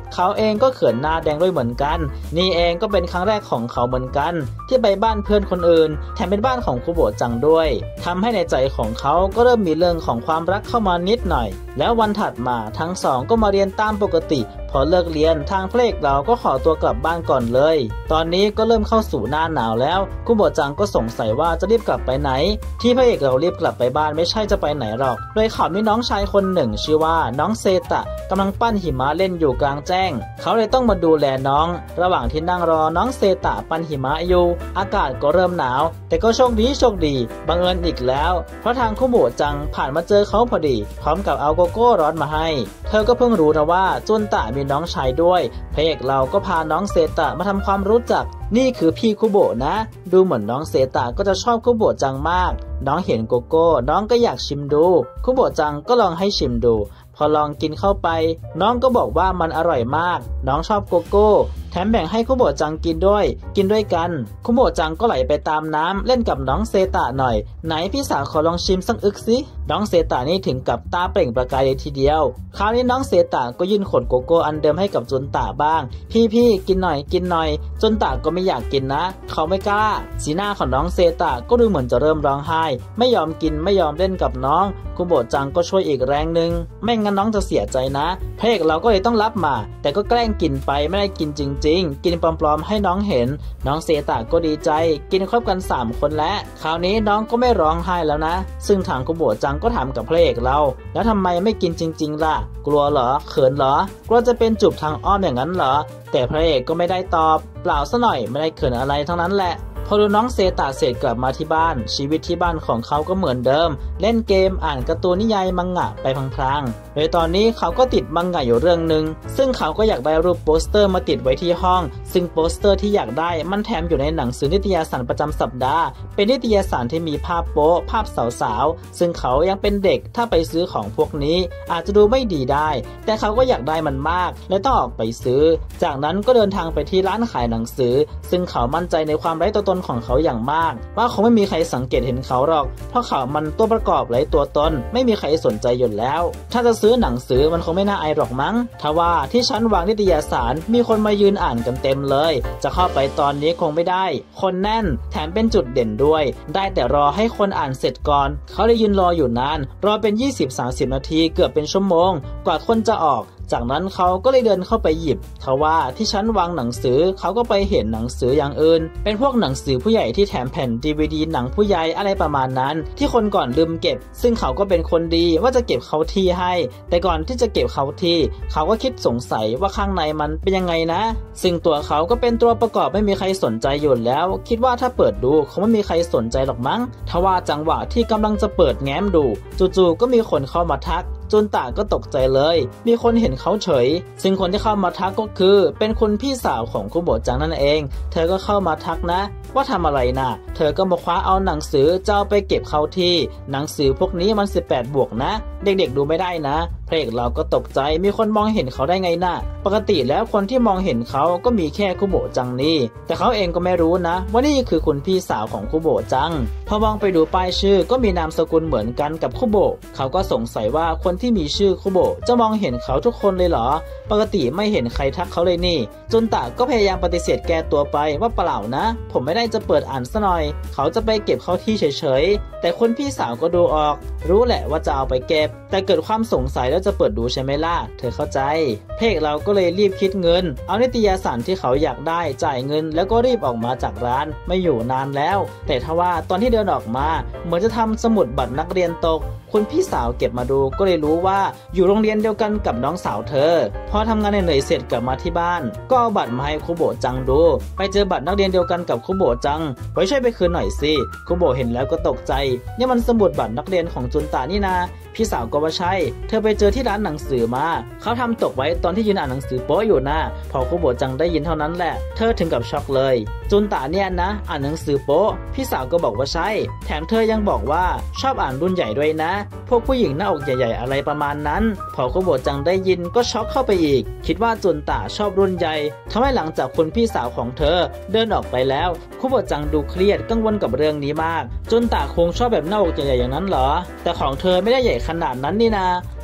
เขาเองก็เขินหน้าแดงด้วยเหมือนกันนี่เองก็เป็นครั้งแรกของเขาเหมือนกันที่ไปบ้านเพื่อนคนอื่นแถมเป็นบ้านของคุโบะจังด้วยทำให้ในใจของเขาก็เริ่มมีเรื่องของความรักเข้ามานิดหน่อยแล้ววันถัดมาทั้งสองก็มาเรียนตามปกติพอเลิกเรียนทางเพลกเราก็ขอตัวกลับบ้านก่อนเลยตอนนี้ก็เริ่มเข้าสู่หน้าหนาวแล้วคุโบะจังก็สงสัยว่าจะรีบกลับไปไหนที่พระเอกเรารีบกลับไปบ้านไม่ใช่จะไปไหนหรอกโดยเขามีน้องชายคนหนึ่งชื่อว่าน้องเซตะกำลังปั้นหิมะเล่นอยู่กลางแจ้งเขาเลยต้องมาดูแลน้องระหว่างที่นั่งรอน้องเซตะปั้นหิมะอยู่อากาศก็เริ่มหนาวแต่ก็โชคดีบังเอิญอีกแล้วเพราะทางคุโบะจังผ่านมาเจอเขาพอดีพร้อมกับเอาโกโก้ร้อนมาให้เธอก็เพิ่งรู้นะว่าจุนตะมีน้องชายด้วยพระเอกเราก็พาน้องเซตะมาทำความรู้จักนี่คือพี่คุโบะนะดูเหมือนน้องเซตะก็จะชอบคุโบะจังมากน้องเห็นโกโก้น้องก็อยากชิมดูคุโบะจังก็ลองให้ชิมดูพอลองกินเข้าไปน้องก็บอกว่ามันอร่อยมากน้องชอบโกโก้แถมแบ่งให้คุโบะจังกินด้วยกันคุโบะจังก็ไหลไปตามน้ำเล่นกับน้องเซตะหน่อยไหนพี่สาวขอลองชิมสักอึกสิน้องเซตะนี่ถึงกับตาเปล่งประกายเลยทีเดียวคราวนี้น้องเซตะก็ยื่นขวดโกโก้อันเดิมให้กับจุนตะบ้างพี่กินหน่อยจุนตะก็ไม่อยากกินนะเขาไม่กล้าสีหน้าของน้องเซตะก็ดูเหมือนจะเริ่มร้องไห้ไม่ยอมกินไม่ยอมเล่นกับน้องคุโบะจังก็ช่วยอีกแรงนึงไม่งั้นน้องจะเสียใจนะพระเอกเราก็เลยต้องรับมาแต่ก็แกล้งกินไปไม่ได้กินจริงๆกินปลอมๆให้น้องเห็นน้องเซตะก็ดีใจกินครบกัน3คนแล้วคราวนี้น้องก็ไม่ร้องไห้แล้วนะซึ่งทางคุโบะจังก็ถามกับพระเอกเราแล้วทำไมไม่กินจริงๆล่ะกลัวเหรอเขินเหรอกลัวจะเป็นจูบทางอ้อมอย่างนั้นเหรอแต่พระเอกก็ไม่ได้ตอบเปล่าซะหน่อยไม่ได้เขินอะไรทั้งนั้นแหละพอดูน้องเซตะเสร็จกลับมาที่บ้านชีวิตที่บ้านของเขาก็เหมือนเดิมเล่นเกมอ่านการ์ตูนนิยายมังงะไปพลางๆโดยตอนนี้เขาก็ติดมังงะอยู่เรื่องนึงซึ่งเขาก็อยากได้รูปโปสเตอร์มาติดไว้ที่ห้องซึ่งโปสเตอร์ที่อยากได้มันแถมอยู่ในหนังสือนิตยสารประจำสัปดาห์เป็นนิตยสารที่มีภาพโป๊ภาพสาวๆซึ่งเขายังเป็นเด็กถ้าไปซื้อของพวกนี้อาจจะดูไม่ดีได้แต่เขาก็อยากได้มันมากและต้องออกไปซื้อจากนั้นก็เดินทางไปที่ร้านขายหนังสือซึ่งเขามั่นใจในความไร้ตัวตนของเขาอย่างมากว่าคงไม่มีใครสังเกตเห็นเขาหรอกเพราะเขามันตัวประกอบไร้ตัวตนไม่มีใครสนใจอยู่แล้วถ้าจะซื้อหนังสือมันคงไม่น่าอายหรอกมั้งทว่าที่ชั้นวางนิตยสารมีคนมายืนอ่านกันเต็มเลยจะเข้าไปตอนนี้คงไม่ได้คนแน่นแถมเป็นจุดเด่นด้วยได้แต่รอให้คนอ่านเสร็จก่อนเขาเลยยืนรออยู่นานรอเป็น 20-30 นาทีเกือบเป็นชั่วโมงกว่าคนจะออกจากนั้นเขาก็เลยเดินเข้าไปหยิบทว่าที่ชั้นวางหนังสือเขาก็ไปเห็นหนังสืออย่างอื่นเป็นพวกหนังสือผู้ใหญ่ที่แถมแผ่น DVD หนังผู้ใหญ่อะไรประมาณนั้นที่คนก่อนลืมเก็บซึ่งเขาก็เป็นคนดีว่าจะเก็บเขาที่ให้แต่ก่อนที่จะเก็บเขาที่เขาก็คิดสงสัยว่าข้างในมันเป็นยังไงนะซึ่งตัวเขาก็เป็นตัวประกอบไม่มีใครสนใจอยู่แล้วคิดว่าถ้าเปิดดูคงไม่มีใครสนใจหรอกมั้งทว่าจังหวะที่กำลังจะเปิดแง้มดูจู่ๆก็มีคนเข้ามาทักจุนตะก็ตกใจเลยมีคนเห็นเขาเฉยซึ่งคนที่เข้ามาทักก็คือเป็นคุณพี่สาวของคุโบะจังนั่นเองเธอก็เข้ามาทักนะว่าทำอะไรนะเธอก็มาคว้าเอาหนังสือจะเอาไปเก็บเข้าที่หนังสือพวกนี้มัน18 บวกนะเด็กๆดูไม่ได้นะพระเอกเราก็ตกใจมีคนมองเห็นเขาได้ไงนะปกติแล้วคนที่มองเห็นเขาก็มีแค่คุโบะจังนี่แต่เขาเองก็ไม่รู้นะว่านี่คือคุณพี่สาวของคุโบะจังพอมองไปดูป้ายชื่อก็มีนามสกุลเหมือนกันกับคุโบะเขาก็สงสัยว่าคนที่มีชื่อคุโบะจะมองเห็นเขาทุกคนเลยเหรอปกติไม่เห็นใครทักเขาเลยนี่จุนตะก็พยายามปฏิเสธแก้ตัวไปว่าเปล่านะผมไม่ได้จะเปิดอ่านซะหน่อยเขาจะไปเก็บเข้าที่เฉยๆแต่คนพี่สาวก็ดูออกรู้แหละว่าจะเอาไปเก็บแต่เกิดความสงสัยแล้วจะเปิดดูใช่ไหมล่ะเธอเข้าใจพระเอกเราก็เลยรีบคิดเงินเอานิตยสารที่เขาอยากได้จ่ายเงินแล้วก็รีบออกมาจากร้านไม่อยู่นานแล้วแต่ทว่าตอนที่เดินออกมาเหมือนจะทำสมุดบัตรนักเรียนตกคุณพี่สาวเก็บมาดูก็เลยรู้ว่าอยู่โรงเรียนเดียวกันกับน้องสาวเธอพอทำงานเหนื่อยเสร็จกลับมาที่บ้านก็เอาบัตรมาให้คุโบะจังดูไปเจอบัตรนักเรียนเดียวกันกับคุโบะจังไว้ช่วยไปคืนหน่อยสิคุโบะเห็นแล้วก็ตกใจนี่มันสมุดบัตรนักเรียนของจุนตะนี่นาพี่สาวก็ว่าใช่เธอไปเจอที่ร้านหนังสือมาเขาทำตกไว้ตอนที่ยืนอ่านหนังสือโป๊อยู่นะพอคุโบะจังได้ยินเท่านั้นแหละเธอถึงกับช็อกเลยจุนตะเนี่ยนะอ่านหนังสือโป๊พี่สาวก็บอกว่าใช่แถมเธอยังบอกว่าชอบอ่านรุ่นใหญ่ด้วยนะพวกผู้หญิงหน้าอกใหญ่ๆอะไรประมาณนั้นพอคุโบะจังได้ยินก็ช็อกเข้าไปอีกคิดว่าจุนตะชอบรุ่นใหญ่ทำให้หลังจากคุณพี่สาวของเธอเดินออกไปแล้วคุโบะจังดูเครียดกังวลกับเรื่องนี้มากจุนตะคงชอบแบบหน้าอกใหญ่ๆอย่างนั้นเหรอแต่ของเธอไม่ได้ใหญ่ขนาดนั้นนี่นา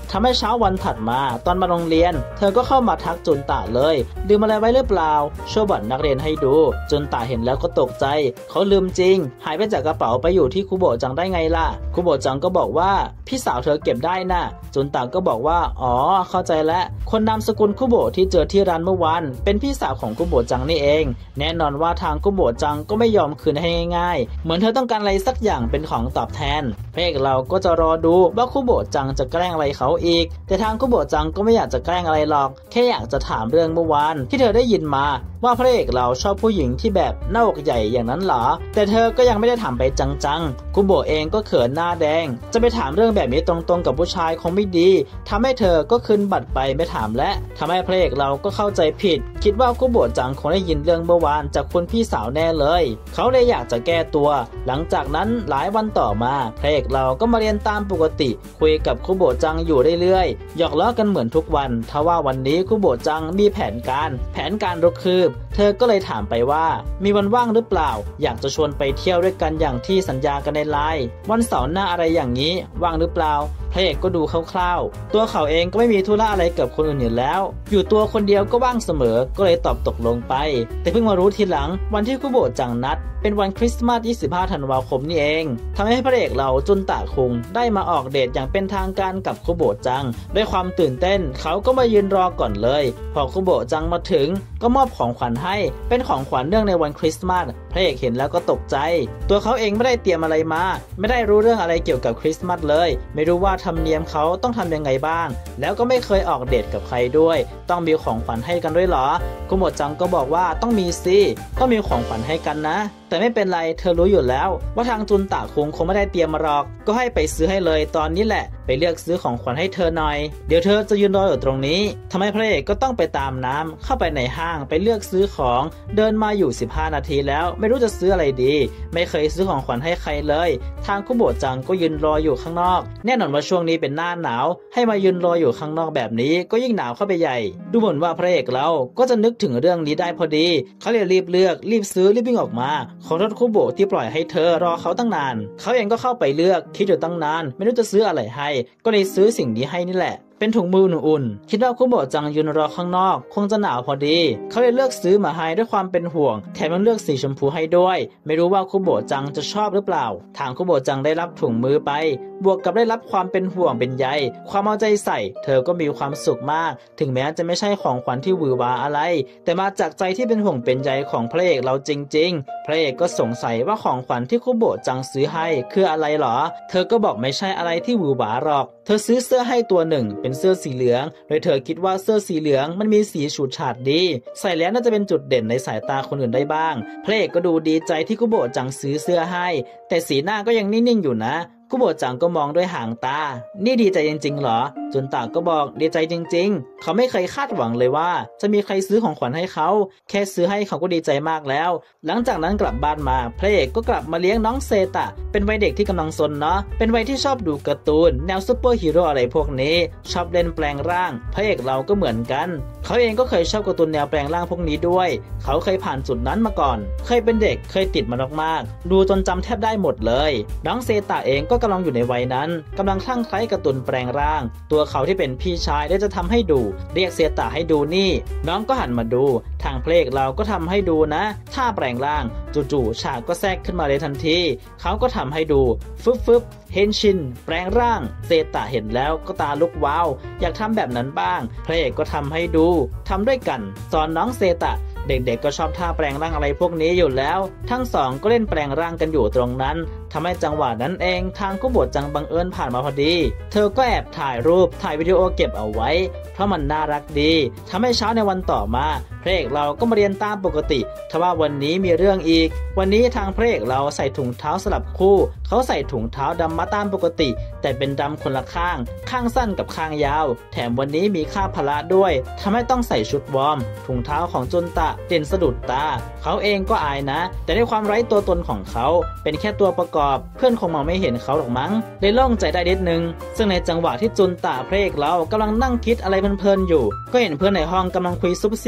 ทำให้เช้าวันถัดมาตอนมาโรงเรียนเธอก็เข้ามาทักจุนตะเลยลืมอะไรไว้หรือเปล่าโชว์บัตรนักเรียนให้ดูจุนตะเห็นแล้วก็ตกใจเขาลืมจริงหายไปจากกระเป๋าไปอยู่ที่คุโบะจังได้ไงล่ะคุโบะจังก็บอกว่าพี่สาวเธอเก็บได้น่ะจุนตะก็บอกว่าอ๋อเข้าใจแล้วคนนามสกุลคุโบะที่เจอที่ร้านเมื่อวานเป็นพี่สาวของคุโบะจังนี่เองแน่นอนว่าทางคุโบะจังก็ไม่ยอมคืนให้ง่ายๆเหมือนเธอต้องการอะไรสักอย่างเป็นของตอบแทนพระเอกเราก็จะรอดูว่าคุโบะจังจะแกล้งอะไรเขาอีกแต่ทางคุโบะจังก็ไม่อยากจะแกล้งอะไรหรอกแค่อยากจะถามเรื่องเมื่อวานที่เธอได้ยินมาว่าพระเอกเราชอบผู้หญิงที่แบบหน้าอกใหญ่อย่างนั้นเหรอแต่เธอก็ยังไม่ได้ถามไปจังๆคุโบะเองก็เขินหน้าแดงจะไปถามเรื่องแบบนี้ตรงๆกับผู้ชายคงไม่ดีทำให้เธอก็คืนบัตรไปไม่ถามและทำให้พระเอกเราก็เข้าใจผิดคิดว่าคุโบะจังคงได้ยินเรื่องเมื่อวานจากคุณพี่สาวแน่เลยเขาเลยอยากจะแก้ตัวหลังจากนั้นหลายวันต่อมาพระเอกเราก็มาเรียนตามปกติคุยกับคุโบะจังอยู่เรื่อยๆหยอกล้อกันเหมือนทุกวันทว่าวันนี้คุโบะจังมีแผนการรุกคืบเธอก็เลยถามไปว่ามีวันว่างหรือเปล่าอยากจะชวนไปเที่ยวด้วยกันอย่างที่สัญญากันในไลน์วันเสาร์หน้าอะไรอย่างนี้ว่างหรือเปล่าพระเอกก็ดูคร่าวๆตัวเขาเองก็ไม่มีธุระอะไรกับคนอื่นอยู่แล้วอยู่ตัวคนเดียวก็ว่างเสมอก็เลยตอบตกลงไปแต่เพิ่งมารู้ทีหลังวันที่คุโบะจังนัดเป็นวันคริสต์มาส25 ธันวาคมนี่เองทำให้พระเอกเราจุนตะคุงได้มาออกเดทอย่างเป็นทางการกับคุโบะจังด้วยความตื่นเต้นเขาก็มายืนรอก่อนเลยพอคุโบะจังมาถึงก็มอบของขวัญให้เป็นของขวัญเนื่องในวันคริสต์มาสพระเอกเห็นแล้วก็ตกใจตัวเขาเองไม่ได้เตรียมอะไรมาไม่ได้รู้เรื่องอะไรเกี่ยวกับคริสต์มาสเลยไม่รู้ว่าธรรมเนียมเขาต้องทำยังไงบ้างแล้วก็ไม่เคยออกเดทกับใครด้วยต้องมีของขวัญให้กันด้วยเหรอคุโบะจังก็บอกว่าต้องมีสิต้องมีของขวัญให้กันนะแต่ไม่เป็นไรเธอรู้อยู่แล้วว่าทางจุนตะคุงคงไม่ได้เตรียมมาหรอกก็ให้ไปซื้อให้เลยตอนนี้แหละไปเลือกซื้อของขวัญให้เธอหน่อยเดี๋ยวเธอจะยืนรออยู่ตรงนี้ทำให้พระเอกก็ต้องไปตามน้ำเข้าไปในห้างไปเลือกซื้อของเดินมาอยู่15 นาทีแล้วไม่รู้จะซื้ออะไรดีไม่เคยซื้อของขวัญให้ใครเลยทางคุโบะจังก็ยืนรออยู่ข้างนอกแน่นอนว่าช่วงนี้เป็นหน้าหนาวให้มายืนรออยู่ข้างนอกแบบนี้ก็ยิ่งหนาวเข้าไปใหญ่ดูเหมือนว่าพระเอกเราก็จะนึกถึงเรื่องนี้ได้พอดีเขาเลยรีบเลือกรีบซื้อรีบวิ่งออกมาขอโทษคุโบะที่ปล่อยให้เธอรอเขาตั้งนานเขาเองก็เข้าไปเลือกคิดอยู่ตั้งนานไม่รู้จะซื้ออะไรให้ก็เลยซื้อสิ่งนี้ให้นี่แหละเป็นถุงมืออุ่นๆคิดว่าคุโบะจังยืนรอข้างนอกคงจะหนาวพอดีเขาเลยเลือกซื้อมาให้ด้วยความเป็นห่วงแถมยังเลือกสีชมพูให้ด้วยไม่รู้ว่าคุโบะจังจะชอบหรือเปล่าทางคุโบะจังได้รับถุงมือไปบวกกับได้รับความเป็นห่วงเป็นใยความเอาใจใส่เธอก็มีความสุขมากถึงแม้จะไม่ใช่ของขวัญที่หวือหวาอะไรแต่มาจากใจที่เป็นห่วงเป็นใยของพระเอกเราจริงๆพระเอกก็สงสัยว่าของขวัญที่คุโบะจังซื้อให้คืออะไรหรอเธอก็บอกไม่ใช่อะไรที่หวือหวาหรอกเธอซื้อเสื้อให้ตัวหนึ่งเป็นเสื้อสีเหลืองโดยเธอคิดว่าเสื้อสีเหลืองมันมีสีฉูดฉาดดีใส่แล้วน่าจะเป็นจุดเด่นในสายตาคนอื่นได้บ้างพระเอกก็ดูดีใจที่คุโบะจังซื้อเสื้อให้แต่สีหน้าก็ยังนิ่งๆอยู่นะคุโบะจังก็มองด้วยหางตานี่ดีใจจริงๆเหรอจุนตะก็บอกดีใจจริงๆเขาไม่เคยคาดหวังเลยว่าจะมีใครซื้อของขวัญให้เขาแค่ซื้อให้เขาก็ดีใจมากแล้วหลังจากนั้นกลับบ้านมาพระเอกก็กลับมาเลี้ยงน้องเซตะเป็นวัยเด็กที่กำลังซนเนาะเป็นวัยที่ชอบดูการ์ตูนแนวซูเปอร์ฮีโร่อะไรพวกนี้ชอบเล่นแปลงร่างพระเอกเราก็เหมือนกันเขาเองก็เคยชอบการ์ตูนแนวแปลงร่างพวกนี้ด้วยเขาเคยผ่านจุดนั้นมาก่อนเคยเป็นเด็กเคยติดมันมากๆดูจนจำแทบได้หมดเลยน้องเซตะเองก็กำลังอยู่ในวัยนั้นกำลังคลั่งไคล้การ์ตูนแปลงร่างตัวเขาที่เป็นพี่ชายได้จะทำให้ดูเรียกเซตะให้ดูนี่น้องก็หันมาดูทางเพลงเราก็ทำให้ดูนะท่าแปลงร่างจู่ๆฉากก็แทรกขึ้นมาเลยทันทีเขาก็ทำให้ดูฟึบเฮนชินแปลงร่างเซตะเห็นแล้วก็ตาลุกว้าวอยากทำแบบนั้นบ้างพระเอกก็ทำให้ดูทำด้วยกันสอนน้องเซตะเด็กๆก็ชอบท่าแปลงร่างอะไรพวกนี้อยู่แล้วทั้งสองก็เล่นแปลงร่างกันอยู่ตรงนั้นทำให้จังหวะนั้นเองทางคุโบะจังบังเอิญผ่านมาพอดีเธอก็แอบถ่ายรูปถ่ายวิดีโอเก็บเอาไว้เพราะมันน่ารักดีทำให้เช้าในวันต่อมาพระเอกเราก็มาเรียนตามปกติทว่าวันนี้มีเรื่องอีกวันนี้ทางพระเอกเราใส่ถุงเท้าสลับคู่เขาใส่ถุงเท้าดำมาตามปกติแต่เป็นดำคนละข้างสั้นกับข้างยาวแถมวันนี้มีค่าพละด้วยทำให้ต้องใส่ชุดวอร์มถุงเท้าของจุนตะเด่นสะดุดตาเขาเองก็อายนะแต่ในความไร้ตัวตนของเขาเป็นแค่ตัวประกอบเพื่อนคงมองไม่เห็นเขาหรอกมั้งเลยโล่งใจได้นิดนึงซึ่งในจังหวะที่จุนตะพระเอกเรากำลังนั่งคิดอะไรเพลินๆอยู่ก็เห็นเพื่อนในห้องกำลังคุยซุบซิบกัน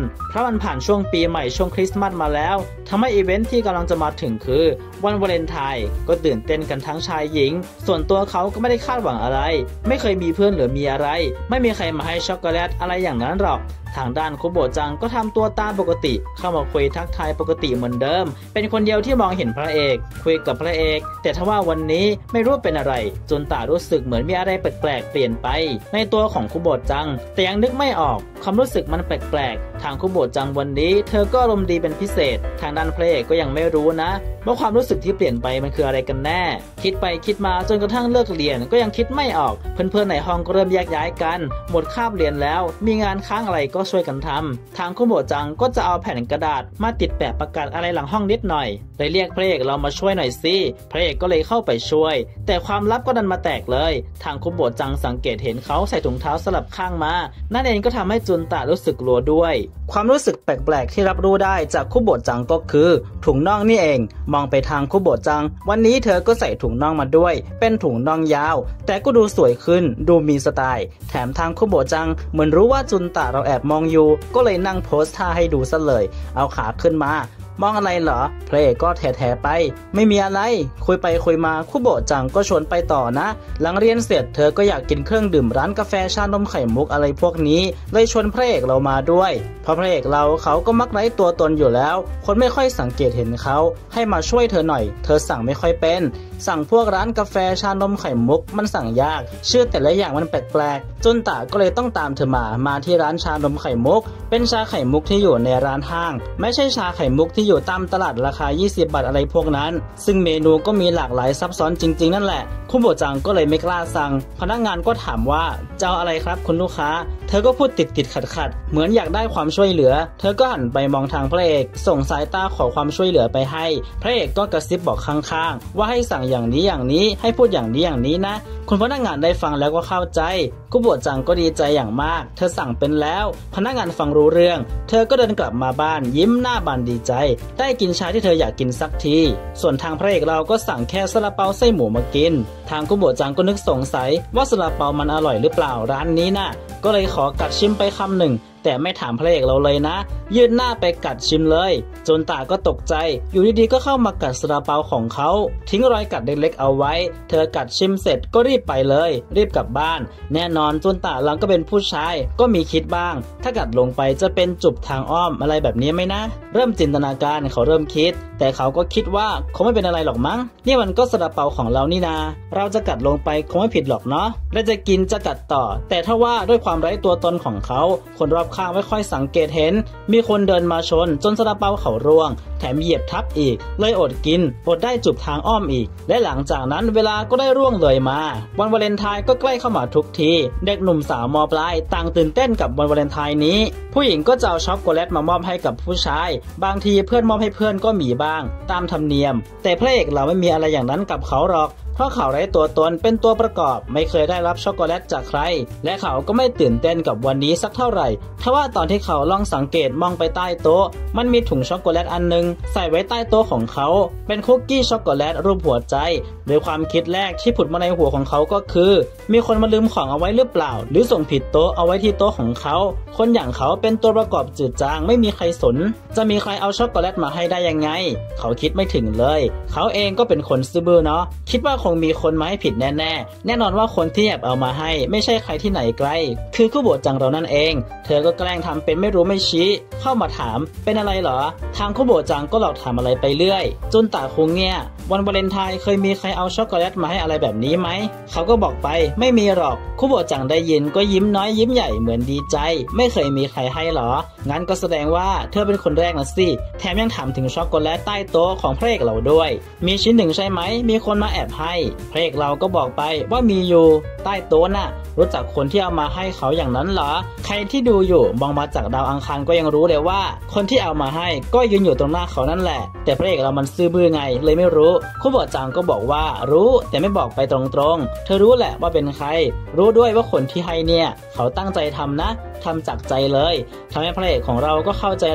เพราะมันผ่านช่วงปีใหม่ช่วงคริสต์มาสมาแล้วทำให้อีเวนท์ที่กำลังจะมาถึงคือวันวาเลนไทน์ก็ตื่นเต้นกันทั้งชายหญิงส่วนตัวเขาก็ไม่ได้คาดหวังอะไรไม่เคยมีเพื่อนหรือมีอะไรไม่มีใครมาให้ช็อกโกแลตอะไรอย่างนั้นหรอกทางด้านคุโบะจังก็ทำตัวตามปกติเข้ามาคุยทักทายปกติเหมือนเดิมเป็นคนเดียวที่มองเห็นพระเอกคุยกับพระเอกแต่ทว่าวันนี้ไม่รู้เป็นอะไรจนตารู้สึกเหมือนมีอะไรแปลกๆเปลี่ยนไปในตัวของคุโบะจังแต่ยังนึกไม่ออกความรู้สึกมันแปลกๆทางคุโบะจังวันนี้เธอก็อารมณ์ดีเป็นพิเศษทางด้านพระเอกก็ยังไม่รู้นะว่าความรู้สึกที่เปลี่ยนไปมันคืออะไรกันแน่คิดไปคิดมาจนกระทั่งเลิกเรียนก็ยังคิดไม่ออกเพื่อนๆในห้องก็เริ่มแยกย้ายกันหมดคาบเรียนแล้วมีงานค้างอะไรก็ช่วยกันทำทางคุโบะจังก็จะเอาแผ่นกระดาษมาติดแปะประกาศอะไรหลังห้องนิดหน่อยเลยเรียกพระเอกเรามาช่วยหน่อยสิพระเอกก็เลยเข้าไปช่วยแต่ความลับก็ดันมาแตกเลยทางคุโบะจังสังเกตเห็นเขาใส่ถุงเท้าสลับข้างมานั่นเองก็ทำให้จุนตะรู้สึกกลัวด้วยความรู้สึกแปลกๆที่รับรู้ได้จากคุโบะจังก็คือถุงน่องนี่เองมองไปทางคุโบะจังวันนี้เธอก็ใส่ถุงน่องมาด้วยเป็นถุงน่องยาวแต่ก็ดูสวยขึ้นดูมีสไตล์แถมทางคุโบะจังเหมือนรู้ว่าจุนตะเราแอบมองอยู่ก็เลยนั่งโพสท่าให้ดูซะเลยเอาขาขึ้นมามองอะไรเหรอพระเอกก็แถไปไม่มีอะไรคุยไปคุยมาคุโบะจังก็ชวนไปต่อนะหลังเรียนเสร็จเธอก็อยากกินเครื่องดื่มร้านกาแฟชานมไข่มุกอะไรพวกนี้เลยชวนพระเอกเรามาด้วยเพราะพระเอกเขาก็มักไร้ตัวตนอยู่แล้วคนไม่ค่อยสังเกตเห็นเขาให้มาช่วยเธอหน่อยเธอสั่งไม่ค่อยเป็นสั่งพวกร้านกาแฟชานมไข่มุกมันสั่งยากชื่อแต่ละอย่างมันแปลกๆจนตาก็เลยต้องตามเธอมาที่ร้านชานมไข่มุกเป็นชาไข่มุกที่อยู่ในร้านห้างไม่ใช่ชาไข่มุกที่อยู่ตามตลาดราคา20 บาทอะไรพวกนั้นซึ่งเมนูก็มีหลากหลายซับซ้อนจริงๆนั่นแหละคุโบะจังก็เลยไม่กล้าสั่งพนักงานก็ถามว่าจะเอาอะไรครับคุณลูกค้าเธอก็พูดติดขัดเหมือนอยากได้ความช่วยเหลือเธอก็หันไปมองทางพระเอกส่งสายตาขอความช่วยเหลือไปให้พระเอกก็กระซิบบอกข้างๆว่าให้สั่งอย่างนี้ให้พูดอย่างนี้นะคุณพนักงานได้ฟังแล้วก็เข้าใจคุโบะจังก็ดีใจอย่างมากเธอสั่งเป็นแล้วพนักงานฟังรู้เรื่องเธอก็เดินกลับมาบ้านยิ้มหน้าบานดีใจได้กินชาที่เธออยากกินสักทีส่วนทางพระเอกเราก็สั่งแค่ซาลาเปาไส้หมูมากินทางคุโบะจังก็นึกสงสัยว่าซาลาเปามันอร่อยหรือเปล่าร้านนี้น่ะก็เลยขอกัดชิมไปคำหนึ่งแต่ไม่ถามพระเอกเราเลยนะยืนหน้าไปกัดชิมเลยจนตาก็ตกใจอยู่ดีๆก็เข้ามากัดซาลาเปาของเขาทิ้งรอยกัดเล็กๆเอาไว้เธอกัดชิมเสร็จก็รีบไปเลยรีบกลับบ้านแน่นอนจนตาหลังก็เป็นผู้ชายก็มีคิดบ้างถ้ากัดลงไปจะเป็นจุบทางอ้อมอะไรแบบนี้ไหมนะเริ่มจินตนาการเขาเริ่มคิดแต่เขาก็คิดว่าคงไม่เป็นอะไรหรอกมั้งนี่มันก็ซาลาเปาของเรานี่นาเราจะกัดลงไปคงไม่ผิดหรอกเนาะและจะกินจะกัดต่อแต่ถ้าว่าด้วยความไร้ตัวตนของเขาคนรอบข้างไม่ค่อยสังเกตเห็นมีคนเดินมาชนจนซาลาเปาเขาร่วงแถมเหยียบทับอีกเลยอดกินอดได้จุบทางอ้อมอีกและหลังจากนั้นเวลาก็ได้ร่วงเลยมาวันวาเลนไทน์ก็ใกล้เข้ามาทุกทีเด็กหนุ่มสาวม.ปลายต่างตื่นเต้นกับวันวาเลนไทน์นี้ผู้หญิงก็จะเอาช็อกโกแลตมามอบให้กับผู้ชายบางทีเพื่อนมอบให้เพื่อนก็มีบ้างตามธรรมเนียมแต่พระเอกเราไม่มีอะไรอย่างนั้นกับเขาหรอกเพราะเขาไร้ตัวตนเป็นตัวประกอบไม่เคยได้รับช็อกโกแลตจากใครและเขาก็ไม่ตื่นเต้นกับวันนี้สักเท่าไหร่ทว่าตอนที่เขาลองสังเกตมองไปใต้โต๊ะมันมีถุงช็อกโกแลตอันนึงใส่ไว้ใต้โต๊ะของเขาเป็นคุกกี้ช็อกโกแลตรูปหัวใจโดยความคิดแรกที่ผุดมาในหัวของเขาก็คือมีคนมาลืมของเอาไว้หรือเปล่าหรือส่งผิดโต๊ะเอาไว้ที่โต๊ะของเขาคนอย่างเขาเป็นตัวประกอบจืดจางไม่มีใครสนจะมีใครเอาช็อกโกแลตมาให้ได้ยังไงเขาคิดไม่ถึงเลยเขาเองก็เป็นคนซื่อบื้อเนาะคิดว่าคงมีคนมาให้ผิดแน่นอนว่าคนที่แอบเอามาให้ไม่ใช่ใครที่ไหนไกลคือคุโบะจังเรานั่นเองเธอก็แกล้งทำเป็นไม่รู้ไม่ชี้เข้ามาถามเป็นอะไรเหรอทางคุโบะจังก็หลอกถามอะไรไปเรื่อยจนตาคงเงี้ยวันวาเลนไทน์เคยมีใครเอาช็อกโกแลตมาให้อะไรแบบนี้ไหมเขาก็บอกไปไม่มีหรอกคุโบะจังได้ยินก็ยิ้มน้อยยิ้มใหญ่เหมือนดีใจไม่เคยมีใครให้หรองั้นก็แสดงว่าเธอเป็นคนแรกนะสิแถมยังถามถึงช็อกโกแลตใต้โต๊ะของพระเอกเราด้วยมีชิ้นหนึ่งใช่ไหมมีคนมาแอบให้พระเอกเราก็บอกไปว่ามีอยู่ใต้โต๊ะน่ะรู้จักคนที่เอามาให้เขาอย่างนั้นเหรอใครที่ดูอยู่มองมาจากดาวอังคารก็ยังรู้เลยว่าคนที่เอามาให้ก็ยืนอยู่ตรงหน้าเขานั่นแหละแต่พระเอกเรามันซื่อบื้อไงเลยไม่รู้คุโบะจังก็บอกว่ารู้แต่ไม่บอกไปตรงๆเธอรู้แหละว่าเป็นใครรู้ด้วยว่าคนที่ให้เนี่ยเขาตั้งใจทำนะทำจากใจเลยทำให้พระเอกของเราก็เข้าใจแล้ว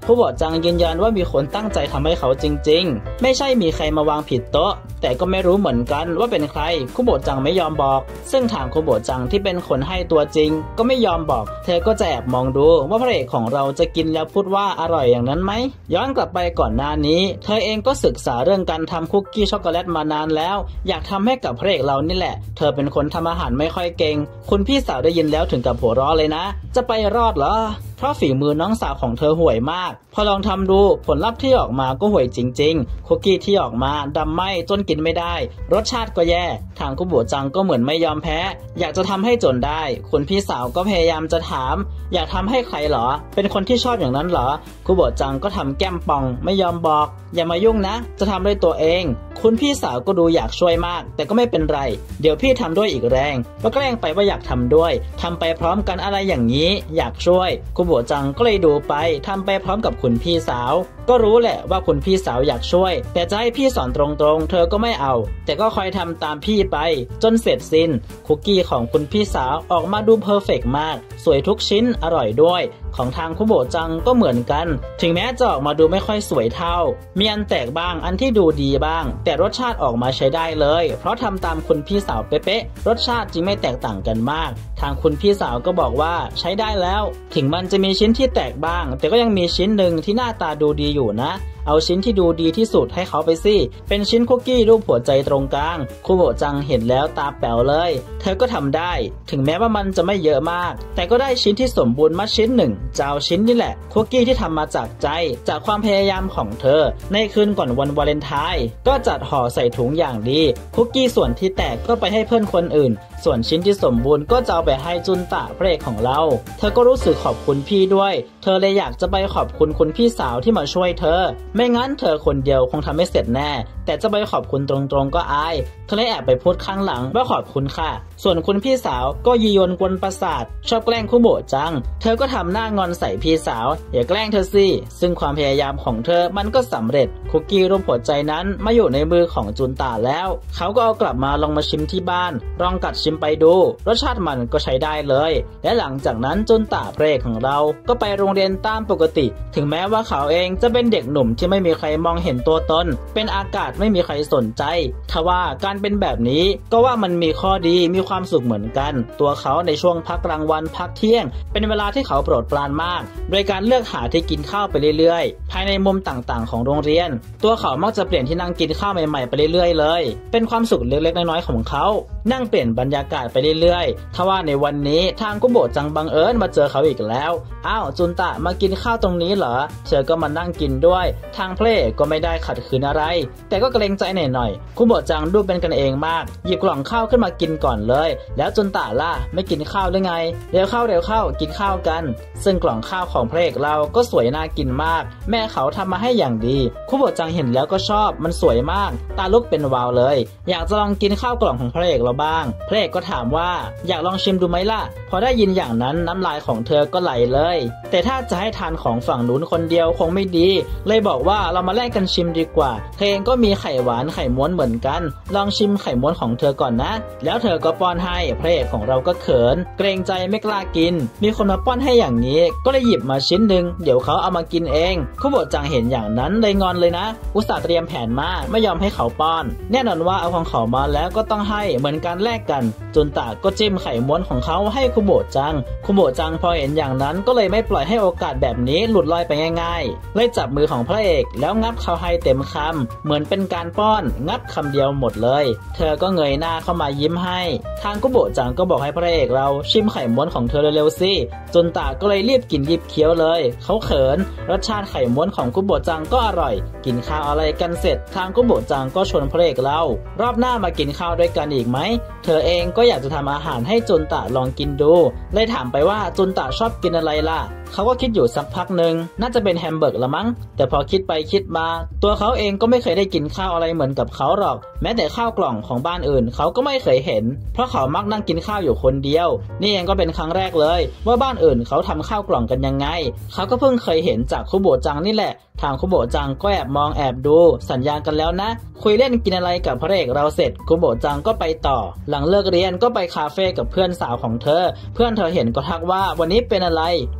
คุโบะจังยืนยันว่ามีคนตั้งใจทำให้เขาจริงๆไม่ใช่มีใครมาวางผิดโต๊ะแต่ก็ไม่รู้เหมือนกันว่าเป็นใครคุโบะจังไม่ยอมบอกซึ่งทางคุโบะจังที่เป็นคนให้ตัวจริงก็ไม่ยอมบอกเธอก็จะแอบมองดูว่าพระเอกของเราจะกินแล้วพูดว่าอร่อยอย่างนั้นไหมย้อนกลับไปก่อนหน้านี้เธอเองก็ศึกษาเรื่องการทำคุกกี้ช็อกโกแลตมานานแล้วอยากทำให้กับพระเอกเรานี่แหละเธอเป็นคนทำอาหารไม่ค่อยเก่งคุณพี่สาวได้ยินแล้วถึงกับหัวเราะเลยนะจะไปรอดเหรอเพราะฝีมือน้องสาวของเธอห่วยมากพอลองทำดูผลลัพธ์ที่ออกมาก็ห่วยจริงๆคุกกี้ที่ออกมาดำไหม้จนกินไม่ได้รสชาติก็แย่ทางคุโบะจังก็เหมือนไม่ยอมแพ้อยากจะทำให้จนได้คุณพี่สาวก็พยายามจะถามอยากทำให้ใครเหรอเป็นคนที่ชอบอย่างนั้นเหรอคุโบะจังก็ทำแก้มป่องไม่ยอมบอกอย่ามายุ่งนะจะทำด้วยตัวเองคุณพี่สาวก็ดูอยากช่วยมากแต่ก็ไม่เป็นไรเดี๋ยวพี่ทำด้วยอีกแรงก็แกล้งไปว่าอยากทำด้วยทำไปพร้อมกันอะไรอย่างนี้อยากช่วยคุโบะจังก็เลยดูไปทำไปพร้อมกับคุณพี่สาวก็รู้แหละว่าคุณพี่สาวอยากช่วยแต่จะให้พี่สอนตรงๆเธอก็ไม่เอาแต่ก็คอยทำตามพี่ไปจนเสร็จสิ้นคุกกี้ของคุณพี่สาวออกมาดูเพอร์เฟกต์มากสวยทุกชิ้นอร่อยด้วยของทางคุโบะจังก็เหมือนกันถึงแม้จะออกมาดูไม่ค่อยสวยเท่ามีอันแตกบ้างอันที่ดูดีบ้างแต่รสชาติออกมาใช้ได้เลยเพราะทำตามคุณพี่สาวเป๊ะๆรสชาติจึงไม่แตกต่างกันมากทางคุณพี่สาวก็บอกว่าใช้ได้แล้วถึงมันจะมีชิ้นที่แตกบ้างแต่ก็ยังมีชิ้นหนึ่งที่หน้าตาดูดีอยู่นะเอาชิ้นที่ดูดีที่สุดให้เขาไปสิเป็นชิ้นคุกกี้รูปหัวใจตรงกลางคุโบะจังเห็นแล้วตาแป๋วเลยเธอก็ทำได้ถึงแม้ว่ามันจะไม่เยอะมากแต่ก็ได้ชิ้นที่สมบูรณ์มาชิ้นหนึ่งจะเอาชิ้นนี่แหละคุกกี้ที่ทำมาจากใจจากความพยายามของเธอในคืนก่อนวันวาเลนไทน์ก็จัดห่อใส่ถุงอย่างดีคุกกี้ส่วนที่แตกก็ไปให้เพื่อนคนอื่นส่วนชิ้นที่สมบูรณ์ก็จะเอาไปให้จุนตะพระเอกของเราเธอก็รู้สึกขอบคุณพี่ด้วยเธอเลยอยากจะไปขอบคุณคุณพี่สาวที่มาช่วยเธอไม่งั้นเธอคนเดียวคงทำไม่เสร็จแน่แต่จะไปขอบคุณตรงๆก็อายเธอเลยแอบไปพูดข้างหลังว่าขอบคุณค่ะส่วนคุณพี่สาวก็ยียวนกวนประสาทชอบแกล้งคุโบะจังเธอก็ทำหน้างอนใส่พี่สาวอย่าแกล้งเธอสิซึ่งความพยายามของเธอมันก็สำเร็จคุกกี้รูปหัวใจนั้นมาอยู่ในมือของจุนตะแล้วเขาก็เอากลับมาลองมาชิมที่บ้านลองกัดชิมไปดูรสชาติมันก็ใช้ได้เลยและหลังจากนั้นจุนตะพระเอกของเราก็ไปโรงเรียนตามปกติถึงแม้ว่าเขาเองจะเป็นเด็กหนุ่มที่ไม่มีใครมองเห็นตัวตนเป็นอากาศไม่มีใครสนใจทว่าการเป็นแบบนี้ก็ว่ามันมีข้อดีมีความสุขเหมือนกันตัวเขาในช่วงพักกลางวันพักเที่ยงเป็นเวลาที่เขาโปรดปรานมากโดยการเลือกหาที่กินข้าวไปเรื่อยๆภายในมุมต่างๆของโรงเรียนตัวเขามักจะเปลี่ยนที่นั่งกินข้าวใหม่ๆไปเรื่อยๆเลยเป็นความสุขเล็กๆน้อยๆของเขานั่งเปลี่ยนบรรยากาศไปเรื่อยๆทว่าในวันนี้ทางคุโบะจังบังเอิญมาเจอเขาอีกแล้วอ้าวจุนตะมากินข้าวตรงนี้เหรอเธอก็มานั่งกินด้วยทางเพลย์ก็ไม่ได้ขัดขืนอะไรแต่ก็เกรงใจหน่อยๆคุโบะจังดูเป็นกันเองมากหยิบกล่องข้าวขึ้นมากินก่อนเลยแล้วจุนตะล่ะไม่กินข้าวหรือไงเร็วเข้ากินข้าวกันซึ่งกล่องข้าวของพระเอกเราก็สวยน่ากินมากแม่เขาทำมาให้อย่างดีคุโบะจังเห็นแล้วก็ชอบมันสวยมากตาลุกเป็นวาวเลยอยากจะลองกินข้าวกล่องของพระเอกเราบ้างพระเอกก็ถามว่าอยากลองชิมดูไหมล่ะพอได้ยินอย่างนั้นน้ำลายของเธอก็ไหลเลยแต่ถ้าจะให้ทานของฝั่งนู้นคนเดียวคงไม่ดีเลยบอกว่าเรามาแลกกันชิมดีกว่าเธอเองก็มีไข่หวานไข่ม้วนเหมือนกันลองชิมไข่ม้วนของเธอก่อนนะแล้วเธอก็ป้อนให้พระเอกของเราก็เขินเกรงใจไม่กล้ากินมีคนมาป้อนให้อย่างนี้ก็เลยหยิบมาชิ้นหนึ่งเดี๋ยวเขาเอามากินเองคุโบะจังเห็นอย่างนั้นเลยงอนเลยนะอุตส่าห์เตรียมแผนมาไม่ยอมให้เขาป้อนแน่นอนว่าเอาของเขามาแล้วก็ต้องให้เหมือนการแลกกันจุนตะก็จิ้มไข่ม้วนของเขาให้คุโบะจังพอเห็นอย่างนั้นก็เลยไม่ปล่อยให้โอกาสแบบนี้หลุดลอยไปง่ายๆเลยจับมือของพระเอกแล้วงับเขาให้เต็มคำเหมือนเป็นการป้อนงับคำเดียวหมดเลยเธอก็เงยหน้าเข้ามายิ้มให้ทางคุโบะจังก็บอกให้พระเอกเราชิมไข่ม้วนของเธอเร็วๆสิจุนตะก็เลยรีบกินรีบเคี้ยวเลยเขาเขินรสชาติไข่ม้วนของคุโบะจังก็อร่อยกินข้าวอะไรกันเสร็จทางคุโบะจังก็ชวนพระเอกเรารอบหน้ามากินข้าวด้วยกันอีกไหมเธอเองก็อยากจะทำอาหารให้จุนตะลองกินดูเลยถามไปว่าจุนตะชอบกินอะไรล่ะเขาก็คิดอยู่สักพักหนึ่งน่าจะเป็นแฮมเบอร์กละมั้งแต่พอคิดไปคิดมาตัวเขาเองก็ไม่เคยได้กินข้าวอะไรเหมือนกับเขาหรอกแม้แต่ข้าวกล่องของบ้านอื่นเขาก็ไม่เคยเห็นเพราะเขามักนั่งกินข้าวอยู่คนเดียวนี่เองก็เป็นครั้งแรกเลยว่าบ้านอื่นเขาทำข้าวกล่องกันยังไงเขาก็เพิ่งเคยเห็นจากคุโบะจังนี่แหละทางคุโบะจังก็แอบมองแอบดูสัญญากันแล้วนะคุยเล่นกินอะไรกับพระเอกเราเสร็จคุโบะจังก็ไปต่อหลังเลิกเรียนก็ไปคาเฟ่กับเพื่อนสาวของเธอเพื่อนเธอเห็นก็ทักว่าวันนี้เป็นอะไรดูอารมณ์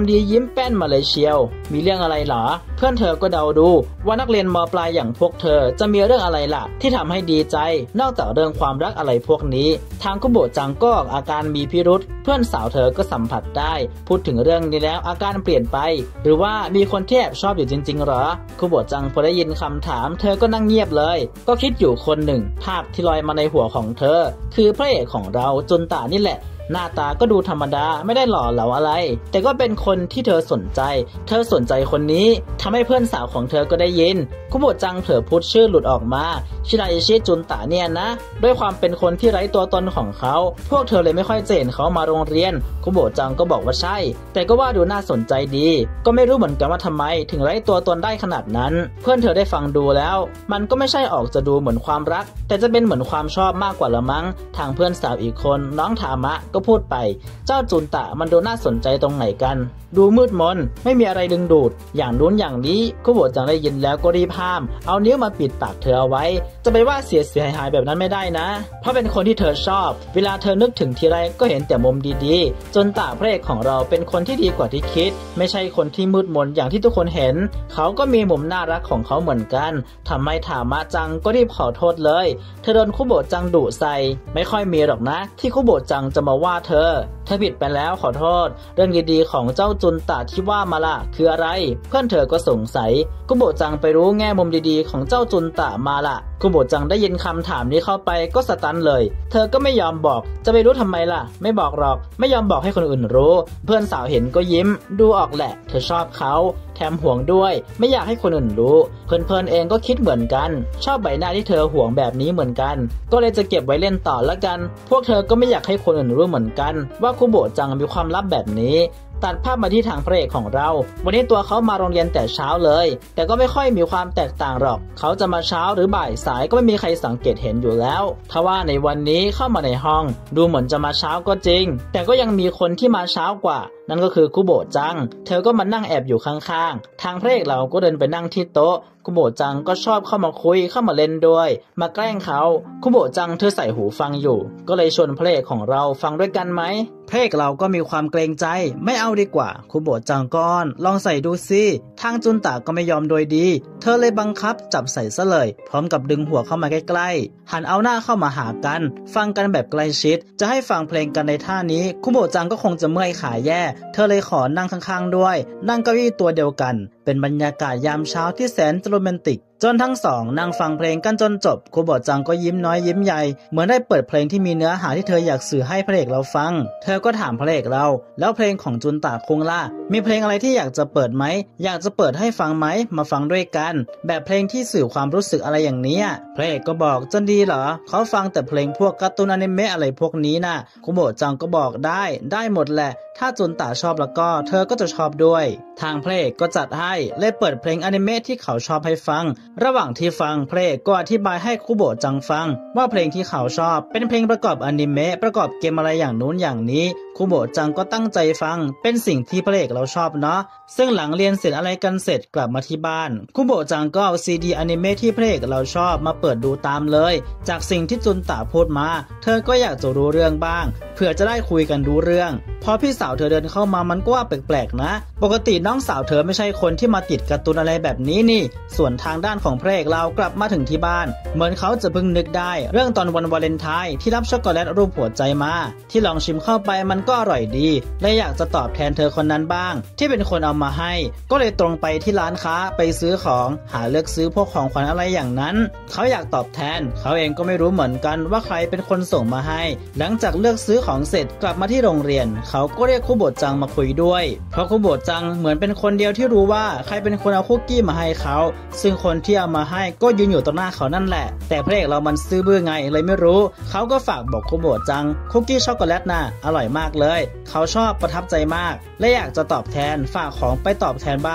ดียิ้มแป้นมาเลยเชียวมีเรื่องอะไรหรอเพื่อนเธอก็เดาดูว่านักเรียนม.ปลายอย่างพวกเธอจะมีเรื่องอะไรล่ะที่ทำให้ดีใจนอกจากเรื่องความรักอะไรพวกนี้ทางคุโบะจังก็ออกอาการมีพิรุธเพื่อนสาวเธอก็สัมผัสได้พูดถึงเรื่องนี้แล้วอาการเปลี่ยนไปหรือว่ามีคนที่แอบชอบอยู่จริงๆหรอคุโบะจังพอได้ยินคำถามเธอก็นั่งเงียบเลยก็คิดอยู่คนหนึ่งภาพที่ลอยมาในหัวของเธอคือพระเอกของเราจุนตะนี่แหละหน้าตาก็ดูธรรมดาไม่ได้หล่อเหลาอะไรแต่ก็เป็นคนที่เธอสนใจคนนี้ทำให้เพื่อนสาวของเธอก็ได้ยินคุโบะจังเผลอพูดชื่อหลุดออกมาชิราอิชิจุนตะเนี่ยนะด้วยความเป็นคนที่ไร้ตัวตนของเขาพวกเธอเลยไม่ค่อยเห็นเขามาโรงเรียนคุโบะจังก็บอกว่าใช่แต่ก็ว่าดูน่าสนใจดีก็ไม่รู้เหมือนกันว่าทำไมถึงไร้ตัวตนได้ขนาดนั้นเพื่อนเธอได้ฟังดูแล้วมันก็ไม่ใช่ออกจะดูเหมือนความรักแต่จะเป็นเหมือนความชอบมากกว่าละมั้งทางเพื่อนสาวอีกคนน้องทามะก็พูดไปเจ้าจุนตะมันดูน่าสนใจตรงไหนกันดูมืดมนไม่มีอะไรดึงดูดอย่างนู้นอย่างนี้คุโบะจังได้ยินแล้วก็รีบห้ามเอานิ้วมาปิดปากเธอเอาไว้จะไปว่าเสียหายแบบนั้นไม่ได้นะเพราะเป็นคนที่เธอชอบเวลาเธอนึกถึงทีไรก็เห็นแต่มุมดีๆจุนตะพระเอกของเราเป็นคนที่ดีกว่าที่คิดไม่ใช่คนที่มืดมนอย่างที่ทุกคนเห็นเขาก็มีมุมน่ารักของเขาเหมือนกันทำให้ถามะจังก็รีบขอโทษเลยเธอโดนคุโบะจังดุใส่ไม่ค่อยมีหรอกนะที่คุโบะจังจะมาว่าเธอผิดไปแล้วขอโทษเรื่องดีๆของเจ้าจุนตะที่ว่ามาล่ะคืออะไรเพื่อนเธอก็สงสัยคุโบะจังไปรู้แง่มุมดีๆของเจ้าจุนตะมาล่ะคุโบะจังได้ยินคำถามนี้เข้าไปก็สตันเลยเธอก็ไม่ยอมบอกจะไปรู้ทำไมล่ะไม่บอกหรอกไม่ยอมบอกให้คนอื่นรู้เพื่อนสาวเห็นก็ยิ้มดูออกแหละเธอชอบเขาแถมห่วงด้วยไม่อยากให้คนอื่นรู้เพื่อนๆเองก็คิดเหมือนกันชอบใบหน้าที่เธอห่วงแบบนี้เหมือนกันก็เลยจะเก็บไว้เล่นต่อละกันพวกเธอก็ไม่อยากให้คนอื่นรู้เหมือนกันว่าคุโบะจังมีความลับแบบนี้ตัดภาพมาที่ทางพระเอกของเราวันนี้ตัวเขามาโรงเรียนแต่เช้าเลยแต่ก็ไม่ค่อยมีความแตกต่างหรอกเขาจะมาเช้าหรือบ่ายสายก็ไม่มีใครสังเกตเห็นอยู่แล้วทว่าในวันนี้เข้ามาในห้องดูเหมือนจะมาเช้าก็จริงแต่ก็ยังมีคนที่มาเช้ากว่านั่นก็คือคุโบะจังเธอก็มานั่งแอบอยู่ข้างๆทางพระเอกเราก็เดินไปนั่งที่โต๊ะคุโบะจังก็ชอบเข้ามาคุยเข้ามาเล่นด้วยมาแกล้งเขาคุโบะจังเธอใส่หูฟังอยู่ก็เลยชวนพระเอกของเราฟังด้วยกันไหมพระเอกเราก็มีความเกรงใจไม่เอาดีกว่าคุโบะจังก้อนลองใส่ดูสิทางจุนตะก็ไม่ยอมโดยดีเธอเลยบังคับจับใส่ซะเลยพร้อมกับดึงหัวเข้ามาใกล้ๆหันเอาหน้าเข้ามาหากันฟังกันแบบใกล้ชิดจะให้ฟังเพลงกันในท่านี้คุโบะจังก็คงจะเมื่อยขาแย่เธอเลยขอนั่งข้างๆด้วยนั่งเก้าอี้ตัวเดียวกันเป็นบรรยากาศยามเช้าที่แสนโรแมนติกจนทั้งสองนั่งฟังเพลงกันจนจบคุโบะจังก็ยิ้มน้อยยิ้มใหญ่เหมือนได้เปิดเพลงที่มีเนื้อหาที่เธออยากสื่อให้พระเอกเราฟังเธอก็ถามพระเอกเราแล้วเพลงของจุนตะคุงล่ะมีเพลงอะไรที่อยากจะเปิดไหมอยากจะเปิดให้ฟังไหมมาฟังด้วยกันแบบเพลงที่สื่อความรู้สึกอะไรอย่างนี้พระเอกก็บอกจะดีเหรอเขาฟังแต่เพลงพวกการ์ตูนอนิเมะอะไรพวกนี้น่ะคุโบะจังก็บอกได้หมดแหละถ้าจุนตะชอบแล้วก็เธอก็จะชอบด้วยทางพระเอกก็จัดให้เลยเปิดเพลงอนิเมะที่เขาชอบให้ฟังระหว่างที่ฟังพระเอกก็อธิบายให้คุโบะจังฟังว่าเพลงที่เขาชอบเป็นเพลงประกอบอนิเมะประกอบเกมอะไรอย่างนู้นอย่างนี้คุโบะจังก็ตั้งใจฟังเป็นสิ่งที่พระเอกเราชอบเนาะซึ่งหลังเรียนเสร็จอะไรกันเสร็จกลับมาที่บ้านคุโบะจังก็เอาซีดีอนิเมะที่พระเอกเราชอบมาเปิดดูตามเลยจากสิ่งที่จุนตะพูดมาเธอก็อยากจะรู้เรื่องบ้างเผื่อจะได้คุยกันรู้เรื่องพอพี่สาวเธอเดินเข้ามามันก็ว่าแปลกๆนะปกติน้องสาวเธอไม่ใช่คนที่มาติดการ์ตูนอะไรแบบนี้นี่ส่วนทางด้านของพระเอกเรากลับมาถึงที่บ้านเหมือนเขาจะเพิ่งนึกได้เรื่องตอนวันวาเลนไทน์ที่รับช็อกโกแลตรูปหัวใจมาที่ลองชิมเข้าไปมันก็อร่อยดีและอยากจะตอบแทนเธอคนนั้นบ้างที่เป็นคนเอามาให้ก็เลยตรงไปที่ร้านค้าไปซื้อของหาเลือกซื้อพวกของขวัญอะไรอย่างนั้นเขาอยากตอบแทนเขาเองก็ไม่รู้เหมือนกันว่าใครเป็นคนส่งมาให้หลังจากเลือกซื้อของเสร็จกลับมาที่โรงเรียนเขาก็เรียกคุโบะจังมาคุยด้วยเพราะคุโบะจังเหมือนเป็นคนเดียวที่รู้ว่าใครเป็นคนเอาคุกกี้มาให้เขาซึ่งคนที่เอามาให้ก็ยืนอยู่ตรงหน้าเขานั่นแหละแต่พระเอกเรามันซื่อบื้อไงเลยไม่รู้เขาก็ฝากบอกคุโบะจังคุกกี้ช็อกโกแลตน่ะอร่อยมากเลยเขาชอบประทับใจมากและอยากจะตอบแทนฝากของไปตอบแทนบ้างท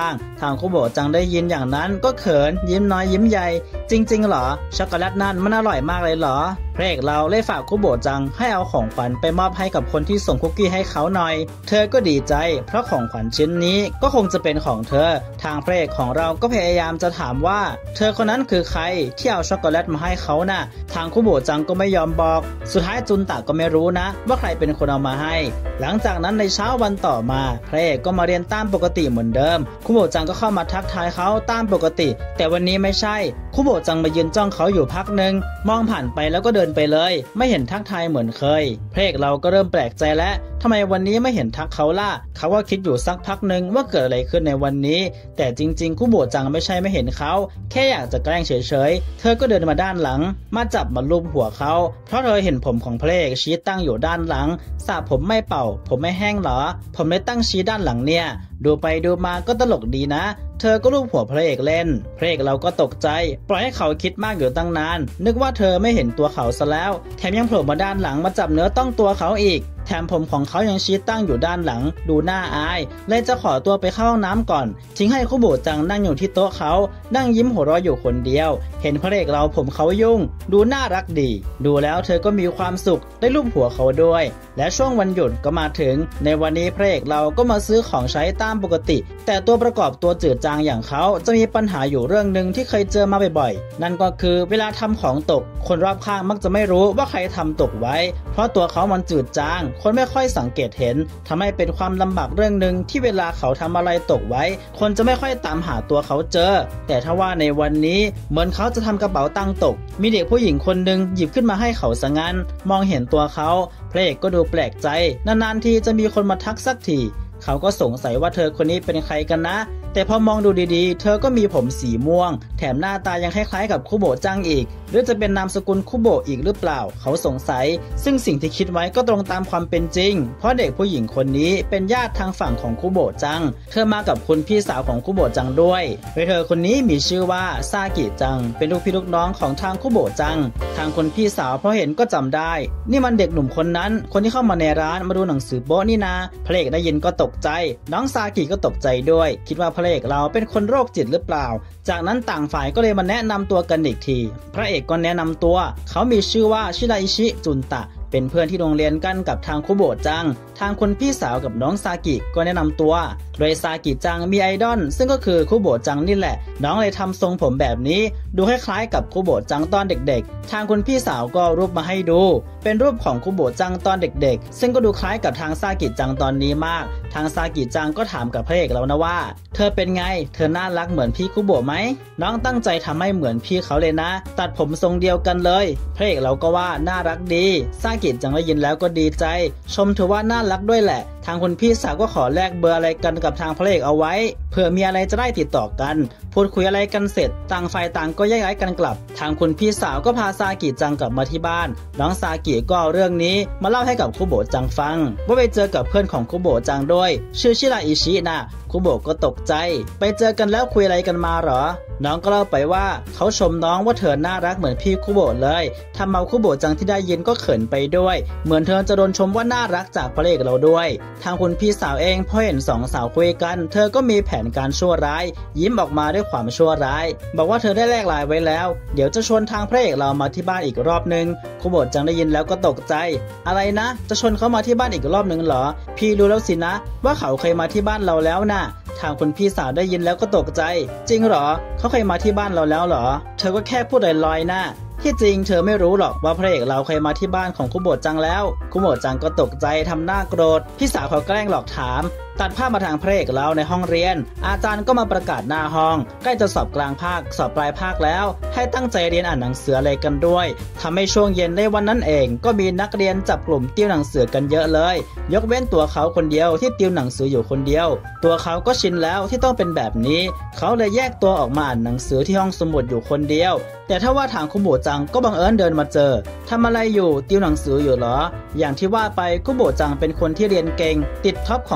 างคุโบะจังได้ยินอย่างนั้นก็เขินยิ้มน้อยยิ้มใหญ่จริงๆเหรอช็อกโกแลตนั่นมันอร่อยมากเลยเหรอพระเอกเราเลยฝากคุโบะจังให้เอาของขวัญไปมอบให้กับคนที่ส่งคุกกี้ให้เขาหน่อยเธอก็ดีใจเพราะของขวัญชิ้นนี้ก็คงจะเป็นของเธอทางพระเอกของเราก็พยายามจะถามว่าเธอคนนั้นคือใครที่เอาช็อกโกแลตมาให้เขาน่ะทางคุโบะจังก็ไม่ยอมบอกสุดท้ายจุนตะก็ไม่รู้นะว่าใครเป็นคนเอามาให้หลังจากนั้นในเช้าวันต่อมาพระเอกก็มาเรียนตามปกติเหมือนเดิมคุโบะจังก็เข้ามาทักทายเขาตามปกติแต่วันนี้ไม่ใช่คุโบะจังมายืนจ้องเขาอยู่พักหนึ่งมองผ่านไปแล้วก็เดินไปเลยไม่เห็นทักทายเหมือนเคยพระเอกเราก็เริ่มแปลกใจแล้วทำไมวันนี้ไม่เห็นทักเขาล่ะเขาก็คิดอยู่สักพักหนึ่งว่าเกิดอะไรขึ้นในวันนี้แต่จริงๆคุโบะจังไม่ใช่ไม่เห็นเขาแค่อยากจะแกล้งเฉยๆเธอก็เดินมาด้านหลังมาจับมาลูบหัวเขาเพราะเธอเห็นผมของพระเอกชี้ตั้งอยู่ด้านหลังสระผมไม่เป่าผมไม่แห้งเหรอผมเลยตั้งชี้ด้านหลังเนี่ยดูไปดูมาก็ตลกดีนะเธอก็ลูบหัวพระเอกเล่นพระเอกเราก็ตกใจปล่อยให้เขาคิดมากอยู่ตั้งนานนึกว่าเธอไม่เห็นตัวเขาซะแล้วแถมยังโผล่มาด้านหลังมาจับเนื้อต้องตัวเขาอีกแถมผมของเขายังชี้ตั้งอยู่ด้านหลังดูน่าอายเลยจะขอตัวไปเข้าห้องน้ำก่อนทิ้งให้คุโบะจังนั่งอยู่ที่โต๊ะเขานั่งยิ้มหัวเราะอยู่คนเดียวเห็นพระเอกเราผมเขายุ่งดูน่ารักดีดูแล้วเธอก็มีความสุขได้ลูบหัวเขาด้วยและช่วงวันหยุดก็มาถึงในวันนี้พระเอกเราก็มาซื้อของใช้ตามปกติแต่ตัวประกอบตัวจืดจางอย่างเขาจะมีปัญหาอยู่เรื่องนึงที่เคยเจอมาบ่อยๆนั่นก็คือเวลาทำของตกคนรอบข้างมักจะไม่รู้ว่าใครทำตกไว้เพราะตัวเขามันจืดจางคนไม่ค่อยสังเกตเห็นทำให้เป็นความลำบากเรื่องนึงที่เวลาเขาทำอะไรตกไว้คนจะไม่ค่อยตามหาตัวเขาเจอแต่ถ้าว่าในวันนี้เหมือนเขาจะทำกระเป๋าตังค์ตกมีเด็กผู้หญิงคนหนึ่งหยิบขึ้นมาให้เขาซะงั้นมองเห็นตัวเขาพระเอกก็ดูแปลกใจนานๆทีจะมีคนมาทักสักทีเขาก็สงสัยว่าเธอคนนี้เป็นใครกันนะแต่พอมองดูดีๆเธอก็มีผมสีม่วงแถมหน้าตายังคล้ายๆกับคุโบะจังอีกหรือจะเป็นนามสกุลคุโบะอีกหรือเปล่าเขาสงสัยซึ่งสิ่งที่คิดไว้ก็ตรงตามความเป็นจริงเพราะเด็กผู้หญิงคนนี้เป็นญาติทางฝั่งของคุโบะจังเธอมากับคุณพี่สาวของคุโบะจังด้วยโดยเธอคนนี้มีชื่อว่าซากิจังเป็นลูกพี่ลูกน้องของทางคุโบะจังทางคนพี่สาวพอเห็นก็จำได้นี่มันเด็กหนุ่มคนนั้นคนที่เข้ามาในร้านมาดูหนังสือโป๊นี่นาพระเอกได้ยินก็ตกใจน้องซากิก็ตกใจด้วยคิดว่าพระเอกเราเป็นคนโรคจิตหรือเปล่าจากนั้นต่างฝ่ายก็เลยมาแนะนำตัวกันอีกทีพระเอกก็แนะนำตัวเขามีชื่อว่าชิราอิชิจุนตะเป็นเพื่อนที่โรงเรียนกันกับทางคุโบะจังทางคนพี่สาวกับน้องซากิก็แนะนำตัวโดยซากิจังมีไอดอลซึ่งก็คือคุโบะจังนี่แหละน้องเลยทำทรงผมแบบนี้ดูคล้ายๆกับคุโบะจังตอนเด็กๆทางคนพี่สาวก็รูปมาให้ดูเป็นรูปของคุโบะจังตอนเด็กๆซึ่งก็ดูคล้ายกับทางซากิจังตอนนี้มากทางซากิจังก็ถามกับพระเอกแล้วนะว่าเธอเป็นไงเธอน่ารักเหมือนพี่คุโบะไหมน้องตั้งใจทำให้เหมือนพี่เขาเลยนะตัดผมทรงเดียวกันเลยพระเอกเราก็ว่าน่ารักดีซากิจังได้ยินแล้วก็ดีใจชมเธอว่าน่ารักด้วยแหละทางคุณพี่สาวก็ขอแลกเบอร์อะไรกันกับทางพระเอกเอาไว้เผื่อมีอะไรจะได้ติดต่อกันพูดคุยอะไรกันเสร็จต่างฝ่ายต่างก็แยกย้ายกันกลับทางคุณพี่สาวก็พาซากิจังกลับมาที่บ้านน้องซากิก็เอาเรื่องนี้มาเล่าให้กับคุโบะจังฟังว่าไปเจอกับเพื่อนของคุโบะจังด้วยชื่อชิราอิชินะคุโบะก็ตกใจไปเจอกันแล้วคุยอะไรกันมาหรอน้องก็เล่าไปว่าเขาชมน้องว่าเธอน่ารักเหมือนพี่คุโบะเลยทำเอาคุโบะจังที่ได้ยินก็เขินไปด้วยเหมือนเธอจะโดนชมว่าน่ารักจากพระเอกเราด้วยทางคุณพี่สาวเองพอเห็นสองสาวคุยกันเธอก็มีแผนการชั่วร้ายยิ้มออกมาด้วยความชั่วร้ายบอกว่าเธอได้แลกลายไว้แล้วเดี๋ยวจะชวนทางพระเอกเรามาที่บ้านอีกรอบนึงคุโบะจังได้ยินแล้วก็ตกใจอะไรนะจะชวนเขามาที่บ้านอีกรอบนึงเหรอพี่รู้แล้วสินะว่าเขาเคยมาที่บ้านเราแล้วนะทางคุณพี่สาวได้ยินแล้วก็ตกใจจริงเหรอเขาเคยมาที่บ้านเราแล้วเหรอเธอก็แค่พูดลอยๆนะที่จริงเธอไม่รู้หรอกว่าพระเอกเราเคยมาที่บ้านของคุโบะจังแล้วคุโบะจังก็ตกใจทำหน้าโกรธพี่สาวเขาแกล้งหลอกถามตัดภาพมาทางพระเอกเราในห้องเรียนอาจารย์ก็มาประกาศหน้าห้องใกล้จะสอบกลางภาคสอบปลายภาคแล้วให้ตั้งใจเรียนอ่านหนังสืออะไรกันด้วยทำให้ช่วงเย็นในวันนั้นเองก็มีนักเรียนจับกลุ่มติวหนังสือกันเยอะเลยยกเว้นตัวเขาคนเดียวที่ติวหนังสืออยู่คนเดียวตัวเขาก็ชินแล้วที่ต้องเป็นแบบนี้เขาเลยแยกตัวออกมาอ่านหนังสือที่ห้องสมุดอยู่คนเดียวแต่ถ้าว่าทางคุโบะจังก็บังเอิญเดินมาเจอทำอะไรอยู่ติวหนังสืออยู่เหรออย่างที่ว่าไปคุโบะจังเป็นคนที่เรียนเก่งติดท็อปของอันดับโรง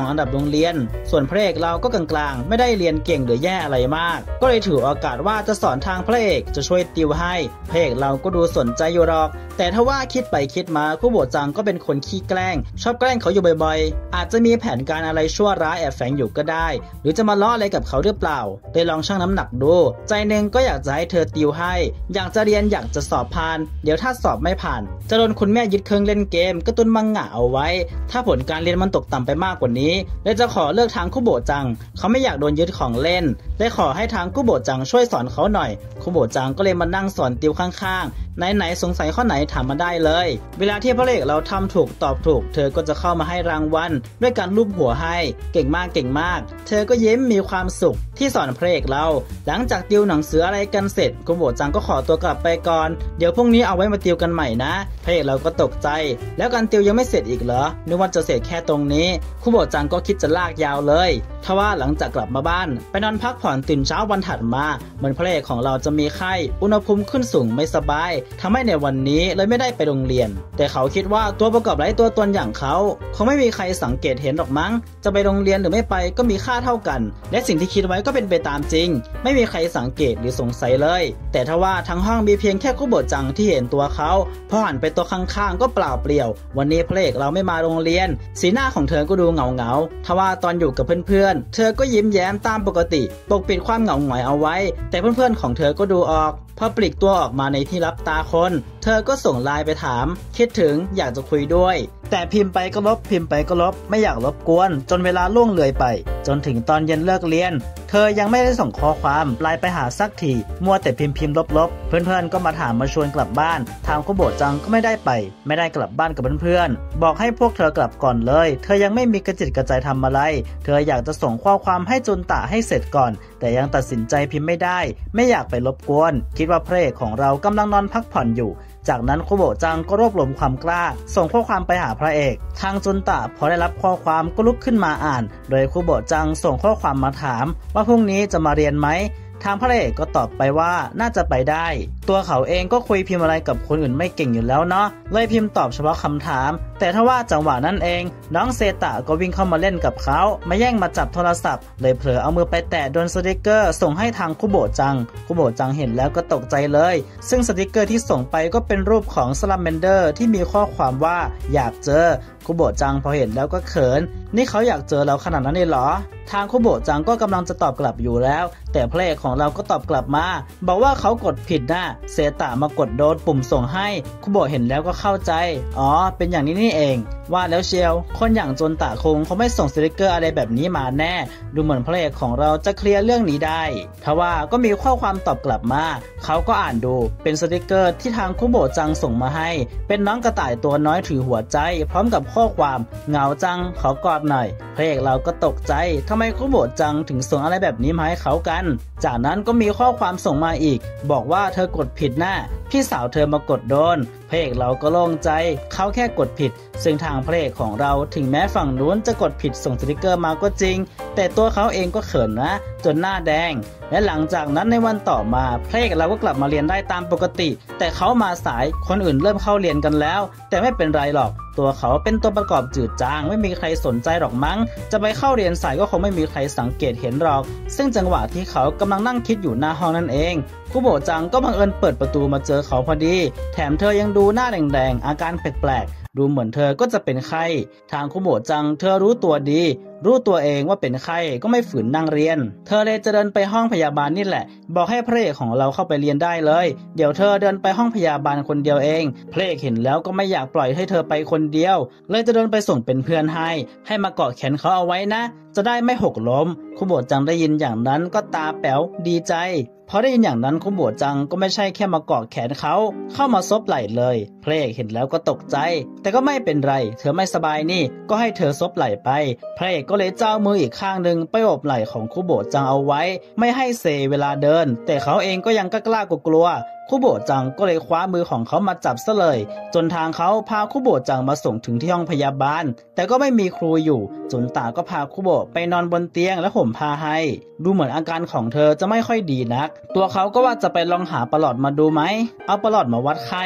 เรียนส่วนพระเอกเราก็กลางๆไม่ได้เรียนเก่งหรือแย่อะไรมากก็เลยถือโอกาสว่าจะสอนทางพระเอกจะช่วยติวให้พระเอกเราก็ดูสนใจอยู่หรอกแต่ถ้าว่าคิดไปคิดมาคุโบจังก็เป็นคนขี้แกล้งชอบแกล้งเขาอยู่บ่อยๆอาจจะมีแผนการอะไรชั่วร้ายแอบแฝงอยู่ก็ได้หรือจะมาล้ออะไรกับเขาหรือเปล่าได้ลองชั่งน้ำหนักดูใจหนึ่งก็อยากจะให้เธอติวให้อยากจะเรียนอยากจะสอบผ่านเดี๋ยวถ้าสอบไม่ผ่านจะโดนคุณแม่ยึดเครื่องเล่นเกมการ์ตูนมังงะเอาไว้ถ้าผลการเรียนมันตกต่ำไปมากกว่านี้เลยจะขอเลิกทางคุโบจังเขาไม่อยากโดนยึดของเล่นเลยขอให้ทางคุโบจังช่วยสอนเขาหน่อยคุโบจังก็เลยมานั่งสอนติวข้างๆไหนสงสัยข้อไหนถามมาได้เลยเวลาที่พระเอกเราทำถูกตอบถูกเธอก็จะเข้ามาให้รางวัลด้วยการลูบหัวให้เก่งมากเธอก็ยิ้มมีความสุขที่สอนพระเอกเราหลังจากติวหนังสืออะไรกันเสร็จคุโบจังก็ขอตัวกลับไปก่อนเดี๋ยวพรุ่งนี้เอาไว้มาติวกันใหม่นะพระเอกเราก็ตกใจแล้วการติวยังไม่เสร็จอีกเหรอนึกว่าจะเสร็จแค่ตรงนี้คุโบจังก็คิดจะลากยาวเลยทว่าหลังจากกลับมาบ้านไปนอนพักผ่อนตื่นเช้าวันถัดมาเหมือนพระเอกของเราจะมีไข้อุณหภูมิขึ้นสูงไม่สบายทำให้ในวันนี้เลยไม่ได้ไปโรงเรียนแต่เขาคิดว่าตัวประกอบไร้ตัวตนอย่างเขาคงไม่มีใครสังเกตเห็นหรอกมั้งจะไปโรงเรียนหรือไม่ไปก็มีค่าเท่ากันและสิ่งที่คิดไว้ก็เป็นไปตามจริงไม่มีใครสังเกตหรือสงสัยเลยแต่ทว่าทั้งห้องมีเพียงแค่คุโบจังที่เห็นตัวเขาพอหันไปตัวข้างๆก็เปล่าเปลี่ยววันนี้พระเอกเราไม่มาโรงเรียนสีหน้าของเธอก็ดูเหงาทว่าตอนอยู่กับเพื่อนๆเธอก็ยิ้มแย้มตามปกติปกปิดความเหงาหงอยเอาไว้แต่เพื่อนๆของเธอก็ดูออกพอปลีกตัวออกมาในที่รับตาคนเธอก็ส่งไลน์ไปถามคิดถึงอยากจะคุยด้วยแต่พิมพ์ไปก็ลบไม่อยากรบกวนจนเวลาล่วงเลยไปจนถึงตอนเย็นเลิกเรียนเธอยังไม่ได้ส่งข้อความไลน์ไปหาสักทีมัวแต่พิมพ์ลบเพื่อนๆก็มาถามมาชวนกลับบ้านทางคุโบจังก็ไม่ได้กลับบ้านกับเพื่อนๆบอกให้พวกเธอกลับก่อนเลยเธอยังไม่มีกระจิตกระใจทำอะไรเธออยากจะส่งข้อความให้จุนตะให้เสร็จก่อนแต่ยังตัดสินใจพิมพ์ไม่ได้ไม่อยากไปรบกวนคิดว่าพระเอกของเรากำลังนอนพักผ่อนอยู่จากนั้นคุโบจังก็รวบรวมความกล้าส่งข้อความไปหาพระเอกทางจุนตะพอได้รับข้อความก็ลุกขึ้นมาอ่านโดยคุโบจังส่งข้อความมาถามว่าพรุ่งนี้จะมาเรียนไหมทางพระเอกก็ตอบไปว่าน่าจะไปได้ตัวเขาเองก็คุยพิมพ์อะไรกับคนอื่นไม่เก่งอยู่แล้วเนาะเลยพิมพ์ตอบเฉพาะคำถามแต่ถ้าว่าจังหวะนั้นเองน้องเซตะก็วิ่งเข้ามาเล่นกับเขามาแย่งมาจับโทรศัพท์เลยเผลอเอามือไปแตะโดนสติกเกอร์ส่งให้ทางคุโบจังเห็นแล้วก็ตกใจเลยซึ่งสติกเกอร์ที่ส่งไปก็เป็นรูปของสลัมแมนเดอร์ที่มีข้อความว่าอยากเจอคุโบจังพอเห็นแล้วก็เขินนี่เขาอยากเจอเราขนาดนั้นเลยเหรอทางคุโบจังก็กำลังจะตอบกลับอยู่แล้วแต่พระเอกของเราก็ตอบกลับมาบอกว่าเขากดผิดนะเซตะมากดโดนปุ่มส่งให้คุโบเห็นแล้วก็เข้าใจอ๋อเป็นอย่างนี้นี่เองว่าแล้วเชียวคนอย่างจุนตะคงเขาไม่ส่งสติกเกอร์อะไรแบบนี้มาแน่ดูเหมือนพระเอกของเราจะเคลียร์เรื่องนี้ได้ทว่าก็มีข้อความตอบกลับมาเขาก็อ่านดูเป็นสติกเกอร์ที่ทางคุโบจังส่งมาให้เป็นน้องกระต่ายตัวน้อยถือหัวใจพร้อมกับข้อความเหงาจังขอกอดหน่อยพระเอกเราก็ตกใจทำไมคุโบจังถึงส่งอะไรแบบนี้มาให้เขากันจากนั้นก็มีข้อความส่งมาอีกบอกว่าเธอกดผิดนะพี่สาวเธอมากดโดนพระเอกเราก็โล่งใจเขาแค่กดผิดซึ่งทางพระเอกของเราถึงแม้ฝั่งนู้นจะกดผิดส่งสติกเกอร์มาก็จริงแต่ตัวเขาเองก็เขินนะจนหน้าแดงและหลังจากนั้นในวันต่อมาพระเอกเราก็กลับมาเรียนได้ตามปกติแต่เขามาสายคนอื่นเริ่มเข้าเรียนกันแล้วแต่ไม่เป็นไรหรอกตัวเขาเป็นตัวประกอบจืดจางไม่มีใครสนใจหรอกมั้งจะไปเข้าเรียนสายก็คงไม่มีใครสังเกตเห็นหรอกซึ่งจังหวะที่เขากำลังนั่งคิดอยู่หน้าห้องนั่นเองคุโบจังก็บังเอิญเปิดประตูมาเจอเขาพอดีแถมเธอยังดูหน้าแดงๆอาการแปลกๆดูเหมือนเธอก็จะเป็นไข้ทางคุโบจังเธอรู้ตัวดีรู้ตัวเองว่าเป็นไข้ก็ไม่ฝืนนั่งเรียนเธอเลยจะเดินไปห้องพยาบาลนี่แหละบอกให้พระเอกของเราเข้าไปเรียนได้เลยเดี๋ยวเธอเดินไปห้องพยาบาลคนเดียวเองพระเอกเห็นแล้วก็ไม่อยากปล่อยให้เธอไปคนเดียวเลยจะเดินไปส่งเป็นเพื่อนให้มาเกาะแขนเขาเอาไว้นะจะได้ไม่หกล้มคุโบจังได้ยินอย่างนั้นก็ตาแป๋วดีใจพอได้ยินอย่างนั้นคุโบจังก็ไม่ใช่แค่มาเกาะแขนเขาเข้ามาซบไหล่เลยพระเอกเห็นแล้วก็ตกใจแต่ก็ไม่เป็นไรเธอไม่สบายนี่ก็ให้เธอซบไหล่ไปพระเอกก็เลยเจ้ามืออีกข้างหนึ่งไปโอบไหล่ของคุโบจังเอาไว้ไม่ให้เซเวลาเดินแต่เขาเองก็ยังกล้ากลัวคุโบจังก็เลยคว้ามือของเขามาจับซะเลยจนทางเขาพาคุโบจังมาส่งถึงที่ห้องพยาบาลแต่ก็ไม่มีครูอยู่จุนตาก็พาคุโบไปนอนบนเตียงและห่มผ้าให้ดูเหมือนอาการของเธอจะไม่ค่อยดีนักตัวเขาก็ว่าจะไปลองหาปลอดมาดูไหมเอาปลอดมาวัดไข้ท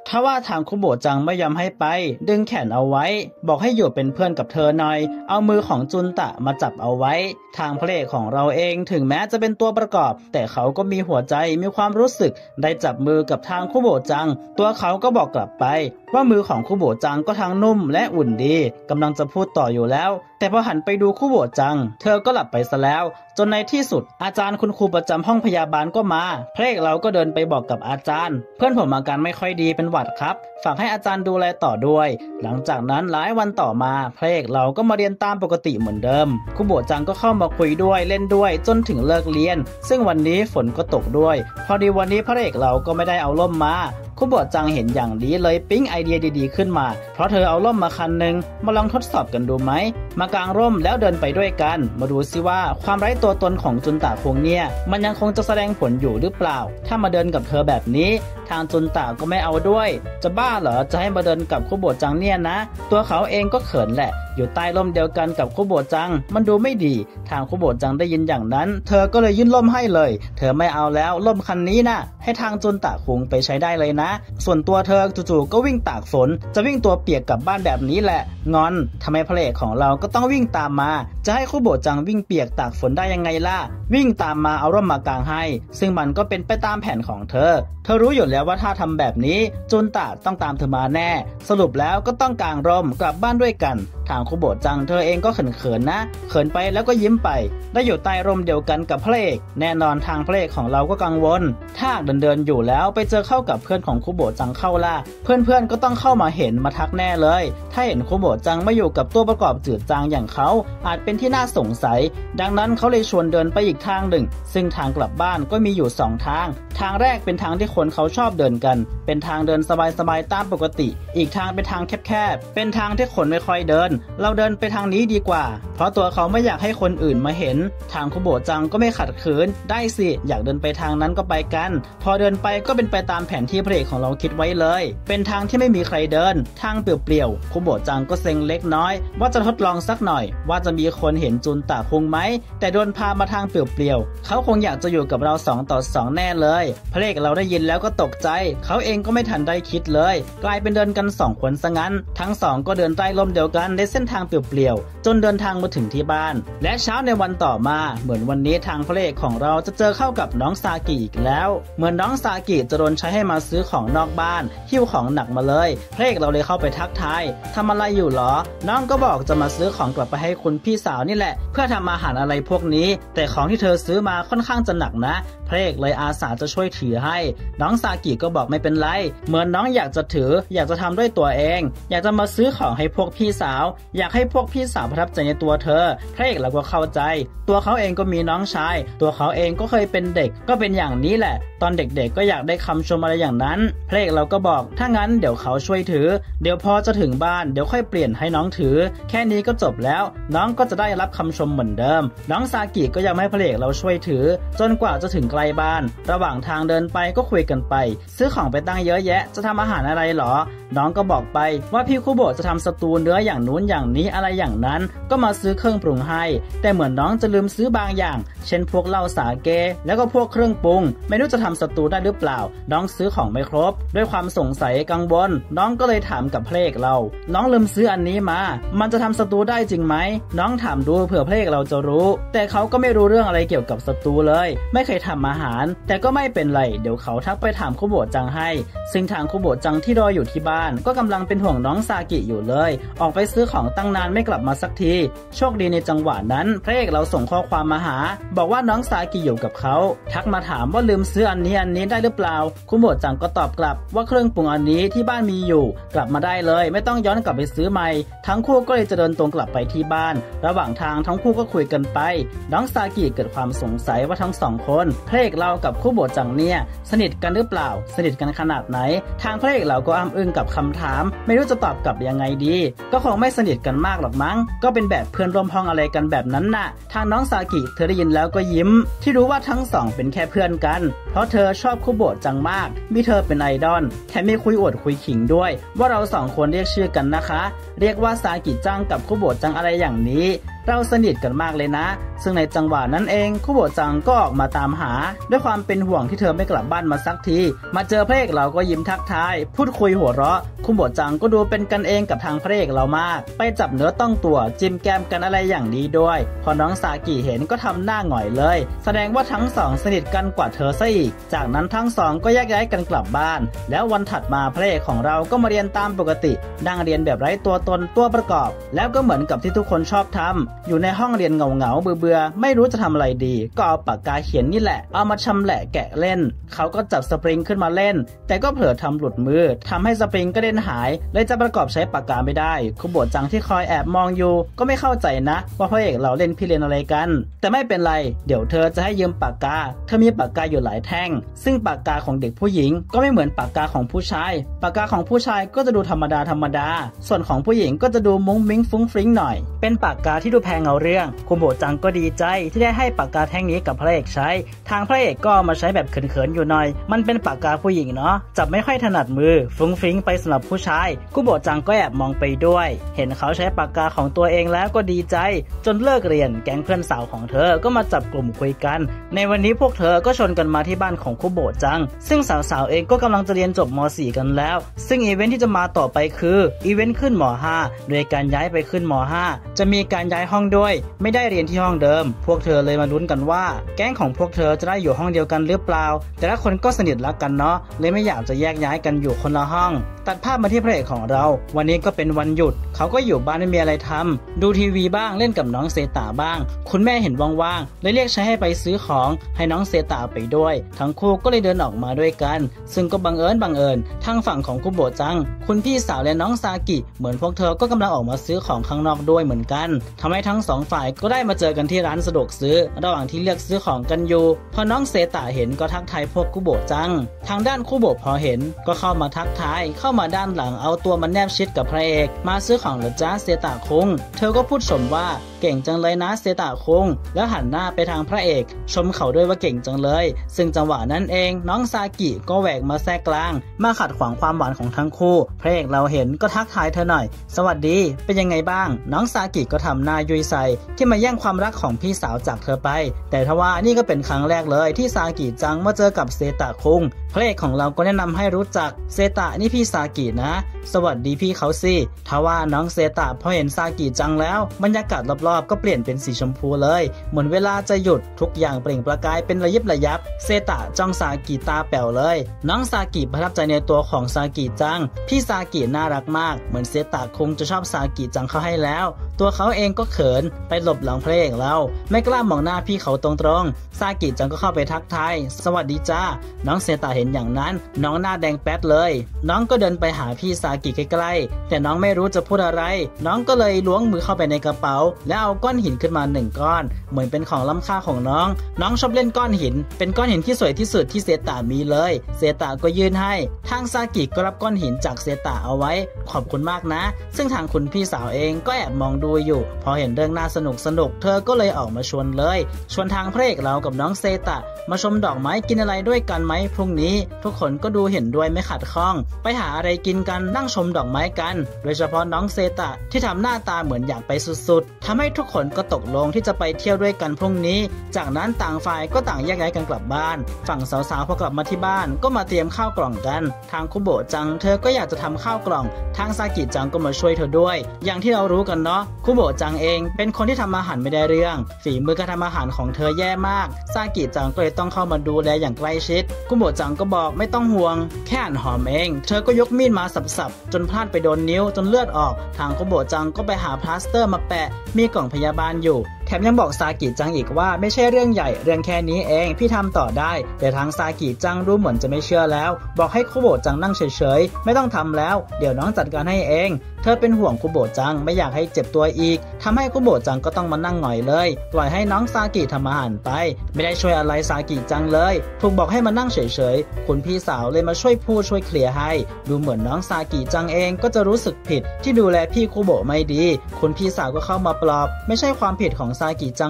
ถ้าว่าทางคุโบะจังไม่ยอมให้ไปดึงแขนเอาไว้บอกให้อยู่เป็นเพื่อนกับเธอหน่อยเอามือของจุนตะมาจับเอาไว้ทางพระเอกของเราเองถึงแม้จะเป็นตัวประกอบแต่เขาก็มีหัวใจมีความรู้สึกได้จับมือกับทางคุโบะจังตัวเขาก็บอกกลับไปว่ามือของคุโบะจังก็ทั้งนุ่มและอุ่นดีกำลังจะพูดต่ออยู่แล้วแต่พอหันไปดูคุโบะจังเธอก็หลับไปซะแล้วจนในที่สุดอาจารย์คุณครูประจำห้องพยาบาลก็มาพระเอกเราก็เดินไปบอกกับอาจารย์เพื่อนผมอาการไม่ค่อยดีเป็นหวัดครับฝากให้อาจารย์ดูแลต่อด้วยหลังจากนั้นหลายวันต่อมาพระเอกเราก็มาเรียนตามปกติเหมือนเดิมคุโบะจังก็เข้ามาคุยด้วยเล่นด้วยจนถึงเลิกเรียนซึ่งวันนี้ฝนก็ตกด้วยพอดีวันนี้พระเอกเราก็ไม่ได้เอาร่มมาคุโบะจังเห็นอย่างนี้เลยปิ๊งไอเดียดีๆขึ้นมาเพราะเธอเอาร่มมาคันหนึ่งมาลองทดสอบกันดูไหมมากางร่มแล้วเดินไปด้วยกันมาดูซิว่าความไร้ตัวตนของจุนตะคงเนี่ยมันยังคงจะแสดงผลอยู่หรือเปล่าถ้ามาเดินกับเธอแบบนี้ทางจุนตะก็ไม่เอาด้วยจะบ้าเหรอจะให้มาเดินกับคุโบะจังเนี่ยนะตัวเขาเองก็เขินแหละอยู่ใต้ร่มเดียวกันกับคุโบะจังมันดูไม่ดีทางคุโบะจังได้ยินอย่างนั้นเธอก็เลยยื่นร่มให้เลยเธอไม่เอาแล้วร่มคันนี้นะให้ทางจุนตะคุงไปใช้ได้เลยนะส่วนตัวเธอจู่ๆก็วิ่งตากฝนจะวิ่งตัวเปียกกลับบ้านแบบนี้แหละงอนทำไมพระเอกของเราก็ต้องวิ่งตามมาจะให้คุโบะจังวิ่งเปียกตากฝนได้ยังไงล่ะวิ่งตามมาเอาร่มมากางให้ซึ่งมันก็เป็นไปตามแผนของเธอรู้อยู่แล้วว่าถ้าทำแบบนี้จุนตะต้องตามเธอมาแน่สรุปแล้วก็ต้องกางร่มกลับบ้านด้วยกันทางคุโบะจังเธอเองก็เขินๆนะเขินไปแล้วก็ยิ้มไปได้อยู่ใต้ร่มเดียวกันกับพระเอกแน่นอนทางพระเอกของเราก็กังวลถ้าเดินอยู่แล้วไปเจอเข้ากับเพื่อนของคุโบะจังเข้าล่ะเพื่อนๆก็ต้องเข้ามาเห็นมาทักแน่เลยถ้าเห็นคุโบะจังไม่อยู่กับตัวประกอบจืดจางอย่างเขาอาจเป็นที่น่าสงสัยดังนั้นเขาเลยชวนเดินไปอีกทางหนึ่งซึ่งทางกลับบ้านก็มีอยู่2ทางแรกเป็นทางที่คนเขาชอบเดินกันเป็นทางเดินสบายๆตามปกติอีกทางเป็นทางแคบๆเป็นทางที่คนไม่ค่อยเดินเราเดินไปทางนี้ดีกว่าเพราะตัวเขาไม่อยากให้คนอื่นมาเห็นทางคุโบะจังก็ไม่ขัดขืนได้สิอยากเดินไปทางนั้นก็ไปกันพอเดินไปก็เป็นไปตามแผนที่พระเอกของเราคิดไว้เลยเป็นทางที่ไม่มีใครเดินทางเปลี่ยวๆคุโบะจังก็เซ็งเล็กน้อยว่าจะทดลองสักหน่อยว่าจะมีคนเห็นจุนตะคงไหมแต่โดนพามาทางเปลี่ยวๆเขาคงอยากจะอยู่กับเรา2 ต่อ 2แน่เลยพระเอกเราได้ยินแล้วก็ตกใจเขาเองก็ไม่ทันได้คิดเลยกลายเป็นเดินกัน2 คนซะงั้นทั้ง2ก็เดินใต้ร่มเดียวกันในเส้นทางเปลี่ยวๆจนเดินทางมาถึงที่บ้านและเช้าในวันต่อมาเหมือนวันนี้ทางพระเอกของเราจะเจอเข้ากับน้องซากิอีกแล้วเหมือนน้องซากิจะโดนใช้ให้มาซื้อของนอกบ้านหิ้วของหนักมาเลยพระเอกเราเลยเข้าไปทักทายทำอะไรอยู่หรอน้องก็บอกจะมาซื้อของกลับไปให้คุณพี่สาวนี่แหละเพื่อทำอาหารอะไรพวกนี้แต่ของที่เธอซื้อมาค่อนข้างจะหนักนะพระเอกเลยอาสาจะช่วยถือให้น้องซากิก็บอกไม่เป็นไรเหมือนน้องอยากจะถืออยากจะทำด้วยตัวเองอยากจะมาซื้อของให้พวกพี่สาวอยากให้พวกพี่สาวประทับใจในตัวเธอพระเอกเราก็เข้าใจตัวเขาเองก็มีน้องชายตัวเขาเองก็เคยเป็นเด็กก็เป็นอย่างนี้แหละตอนเด็กๆก็อยากได้คำชมอะไรอย่างนั้นพระเอกเราก็บอกถ้างั้นเดี๋ยวเขาช่วยถือเดี๋ยวพอจะถึงบ้านเดี๋ยวค่อยเปลี่ยนให้น้องถือแค่นี้ก็จบแล้วน้องก็จะได้รับคำชมเหมือนเดิมน้องซากิก็ยังให้พระเอกเราช่วยถือจนกว่าจะถึงไกลบ้านระหว่างทางเดินไปก็คุยกันไปซื้อของไปตั้งเยอะแยะจะทำอาหารอะไรหรอน้องก็บอกไปว่าพี่คุโบะจะทำสตูเนื้ออย่างนู้นอย่างนี้อะไรอย่างนั้นก็มาซื้อเครื่องปรุงให้แต่เหมือนน้องจะลืมซื้อบางอย่างเช่นพวกเหล้าสาเกแล้วก็พวกเครื่องปรุงไม่รู้จะทำสตูได้หรือเปล่าน้องซื้อของไม่ครบด้วยความสงสัยกังวลน้องก็เลยถามกับพระเอกเราน้องลืมซื้ออันนี้มามันจะทำสตูได้จริงไหมน้องถามดูเผื่อพระเอกเราจะรู้แต่เขาก็ไม่รู้เรื่องอะไรเกี่ยวกับสตูเลยไม่เคยทำอาหารแต่ก็ไม่เป็นไรเดี๋ยวเขาทักไปถามคุโบะจังให้ซึ่งทางคุโบะจังที่รออยู่ที่บ้านก็กำลังเป็นห่วงน้องซากิอยู่เลยออกไปซื้อของตั้งนานไม่กลับมาสักทีโชคดีในจังหวะนั้นพระเอกเราส่งข้อความมาหาบอกว่าน้องซากิอยู่กับเขาทักมาถามว่าลืมซื้ออันนี้ได้หรือเปล่าคุโบะจังก็ตอบกลับว่าเครื่องปรุงอันนี้ที่บ้านมีอยู่กลับมาได้เลยไม่ต้องย้อนกลับไปซื้อใหม่ทั้งคู่ก็เลยจะเดินตรงกลับไปที่บ้านระหว่างทางทั้งคู่ก็คุยกันไปน้องซากิเกิดความสงสัยว่าทั้ง2 คนพระเอกเรากับคุโบะจังเนี่ยสนิทกันหรือเปล่าสนิทกันขนาดไหนทางพระเอกเราก็อ้ำอึ้งกับคำถามไม่รู้จะตอบกลับยังไงดีก็คงไม่สนิทกันมากหรอกมั้งก็เป็นแบบเพื่อนร่วมห้องอะไรกันแบบนั้นน่ะทางน้องซากิเธอได้ยินแล้วก็ยิ้มที่รู้ว่าทั้ง2เป็นแค่เพื่อนกันเพราะเธอชอบคุโบะจังมากมีเธอเป็นไอดอลแถมมีคุยอวดคุยขิงด้วยว่าเรา2 คนเรียกชื่อกันนะคะเรียกว่าซากิจังกับคุโบะจังอะไรอย่างนี้เราสนิทกันมากเลยนะซึ่งในจังหวะนั้นเองคุโบะจังก็ออกมาตามหาด้วยความเป็นห่วงที่เธอไม่กลับบ้านมาสักทีมาเจอพระเอกเราก็ยิ้มทักทายพูดคุยหัวเราะคุโบะจังก็ดูเป็นกันเองกับทางพระเอกเรามากไปจับเนื้อต้องตัวจิ้มแก้มกันอะไรอย่างดีด้วยพอน้องซากิเห็นก็ทำหน้าหงอยเลยแสดงว่าทั้งสองสนิทกันกว่าเธอซะอีกจากนั้นทั้งสองก็แยกย้ายกันกลับบ้านแล้ววันถัดมาพระเอกของเราก็มาเรียนตามปกตินั่งเรียนแบบไร้ตัวตนตัวประกอบแล้วก็เหมือนกับที่ทุกคนชอบทำอยู่ในห้องเรียนเหงาเบื่อไม่รู้จะทำอะไรดีก็เอาปากกาเขียนนี่แหละเอามาชำแหละแกะเล่นเขาก็จับสปริงขึ้นมาเล่นแต่ก็เผลอทำหลุดมือทำให้สปริงก็เด่นหายเลยจะประกอบใช้ปากกาไม่ได้คุโบะจังที่คอยแอบมองอยู่ก็ไม่เข้าใจนะว่าพระเอกเราเล่นพี่เล่นอะไรกันแต่ไม่เป็นไรเดี๋ยวเธอจะให้ยืมปากกาเธอมีปากกาอยู่หลายแท่งซึ่งปากกาของเด็กผู้หญิงก็ไม่เหมือนปากกาของผู้ชายปากกาของผู้ชายก็จะดูธรรมดาส่วนของผู้หญิงก็จะดูมุ้งมิ้งฟุ้งฟริ้งหน่อยเป็นปากกาที่ดูแพงเอาเรื่องคุโบะจังก็ดีใจที่ได้ให้ปากกาแท่งนี้กับพระเอกใช้ทางพระเอกก็มาใช้แบบเขินๆอยู่หน่อยมันเป็นปากกาผู้หญิงเนาะจับไม่ค่อยถนัดมือฟุ้งฟริ้งไปสำหรับผู้ชายคุโบะจังก็แอบมองไปด้วยเห็นเขาใช้ปากกาของตัวเองแล้วก็ดีใจจนเลิกเรียนแก๊งเพื่อนสาวของเธอก็มาจับกลุ่มคุยกันในวันนี้พวกเธอก็ชวนกันมาที่บ้านของคุโบะจังซึ่งสาวๆเองก็กำลังจะเรียนจบม.4 กันแล้วซึ่งอีเวนท์ที่จะมาต่อไปคืออีเวนท์ขึ้นม.5 โดยการย้ายไปขึ้นม.5 จะมีการย้ายห้องด้วยไม่ได้เรียนที่ห้องเดิมพวกเธอเลยมาลุ้นกันว่าแก๊งของพวกเธอจะได้อยู่ห้องเดียวกันหรือเปล่าแต่ละคนก็สนิทรักกันเนาะเลยไม่อยากจะแยกย้ายกันอยู่คนละห้องตัดภาพมาที่พระเอกของเราวันนี้ก็เป็นวันหยุดเขาก็อยู่บ้านไม่มีอะไรทำดูทีวีบ้างเล่นกับน้องเซตาบ้างคุณแม่เห็นว่างๆเลยเรียกใช้ให้ไปซื้อของให้น้องเซตาไปด้วยทั้งคู่ก็เลยเดินออกมาด้วยกันซึ่งก็บังเอิญทางฝั่งของคุโบะจังคุณพี่สาวและน้องซากิเหมือนพวกเธอก็กำลังออกมาซื้อของข้างนอกด้วยเหมือนกันทำให้ทั้งสองฝ่ายก็ได้มาเจอกันที่ร้านสะดวกซื้อระหว่างที่เลือกซื้อของกันอยู่พอน้องเซตาเห็นก็ทักทายพวกคุโบะจังทางด้านคุโบะพอเห็นก็เข้ามาทักทายเข้ามาด้านหลังเอาตัวมันแนบชิดกับพระเอกมาซื้อของเหรอจ้าเซตาคุงเธอก็พูดชมว่าเก่งจังเลยนะเซตาคุงแล้วหันหน้าไปทางพระเอกชมเขาด้วยว่าเก่งจังเลยซึ่งจังหวะนั้นเองน้องซากิก็แหวกมาแทรกกลางมาขัดขวางความหวานของทั้งคู่พระเอกเราเห็นก็ทักทายเธอหน่อยสวัสดีเป็นยังไงบ้างน้องซากิก็ทำหน้ายุยใส่ที่มาแย่งความรักของพี่สาวจากเธอไปแต่ทว่านี่ก็เป็นครั้งแรกเลยที่ซากิจังมาเจอกับเซตาคุงพระเอกของเราก็แนะนำให้รู้จักเซตานี่พี่ซากินะสวัสดีพี่เขาสิทว่าน้องเซตาพอเห็นซากิจังแล้วบรรยากาศรอบๆก็เปลี่ยนเป็นสีชมพูเลยเหมือนเวลาจะหยุดทุกอย่างเปล่งประกายเป็นระยิบระยับเซตาจ้องซากิตาแป๋วเลยน้องซากิประทับใจในตัวของซากิจังพี่ซากิน่ารักมากเหมือนเซตาคงจะชอบซากิจังเขาให้แล้วตัวเขาเองก็เขินไปหลบหลังพระเอกเราไม่กล้ามองหน้าพี่เขาตรงๆซากิจังก็เข้าไปทักทายสวัสดีจ้าน้องเซตาเห็นอย่างนั้นน้องหน้าแดงแป๊ดเลยน้องก็เดินไปหาพี่ซากิใกล้ๆแต่น้องไม่รู้จะพูดอะไรน้องก็เลยล้วงมือเข้าไปในกระเป๋าแล้วเอาก้อนหินขึ้นมา1ก้อนเหมือนเป็นของล้ำค่าของน้องชอบเล่นก้อนหินเป็นก้อนหินที่สวยที่สุดที่เซตามีเลยเซตาก็ยื่นให้ทางซากิก็รับก้อนหินจากเซตาเอาไว้ขอบคุณมากนะซึ่งทางคุณพี่สาวเองก็แอบมองดูอยู่พอเห็นเรื่องน่าสนุกเธอก็เลยออกมาชวนทางพระเอกเรากับน้องเซตามาชมดอกไม้กินอะไรด้วยกันไหมพรุ่งนี้ทุกคนก็ดูเห็นด้วยไม่ขัดข้องไปหาอะไรกินกันนั่งชมดอกไม้กันโดยเฉพาะน้องเซตาที่ทำหน้าตาเหมือนอยากไปสุดๆทำให้ทุกคนก็ตกลงที่จะไปเที่ยวด้วยกันพรุ่งนี้จากนั้นต่างฝ่ายก็ต่างแยกย้ายกันกลับบ้านฝั่งสาวๆพอกลับมาที่บ้านก็มาเตรียมข้าวกล่องกันทางคุโบะจังเธอก็อยากจะทำข้าวกล่องทางซากิจังก็มาช่วยเธอด้วยอย่างที่เรารู้กันเนาะคุโบะจังเองเป็นคนที่ทำอาหารไม่ได้เรื่องฝีมือการทำอาหารของเธอแย่มากซากิจังก็เลยต้องเข้ามาดูแลอย่างใกล้ชิดคุโบะจังก็บอกไม่ต้องห่วงแค่หั่นหอมเองเธอก็ยกมีดมาสับๆจนพลาดไปโดนนิ้วจนเลือดออกทางคุโบะจังก็ไปหาพลาสเตอร์มาแปะมีกล่องพยาบาลอยู่แถมยังบอกซากิจังอีกว่าไม่ใช่เรื่องใหญ่เรื่องแค่นี้เองพี่ทำต่อได้แต่ทางซากิจังดูเหมือนจะไม่เชื่อแล้วบอกให้คุโบะจังนั่งเฉยๆไม่ต้องทำแล้วเดี๋ยวน้องจัดการให้เองเธอเป็นห่วงคุโบะจังไม่อยากให้เจ็บตัวอีกทำให้คุโบะจังก็ต้องมานั่งหงอยเลยปล่อยให้น้องซากิทำอาหารไปไม่ได้ช่วยอะไรซากิจังเลยถูกบอกให้มานั่งเฉยๆคุณพี่สาวเลยมาช่วยพูดช่วยเคลียร์ให้ดูเหมือนน้องซากิจังเองก็จะรู้สึกผิดที่ดูแลพี่คุโบะไม่ดีคุณพี่สาวก็เข้ามาปลอบไม่ใช่ความผิดของซากิจังหรอก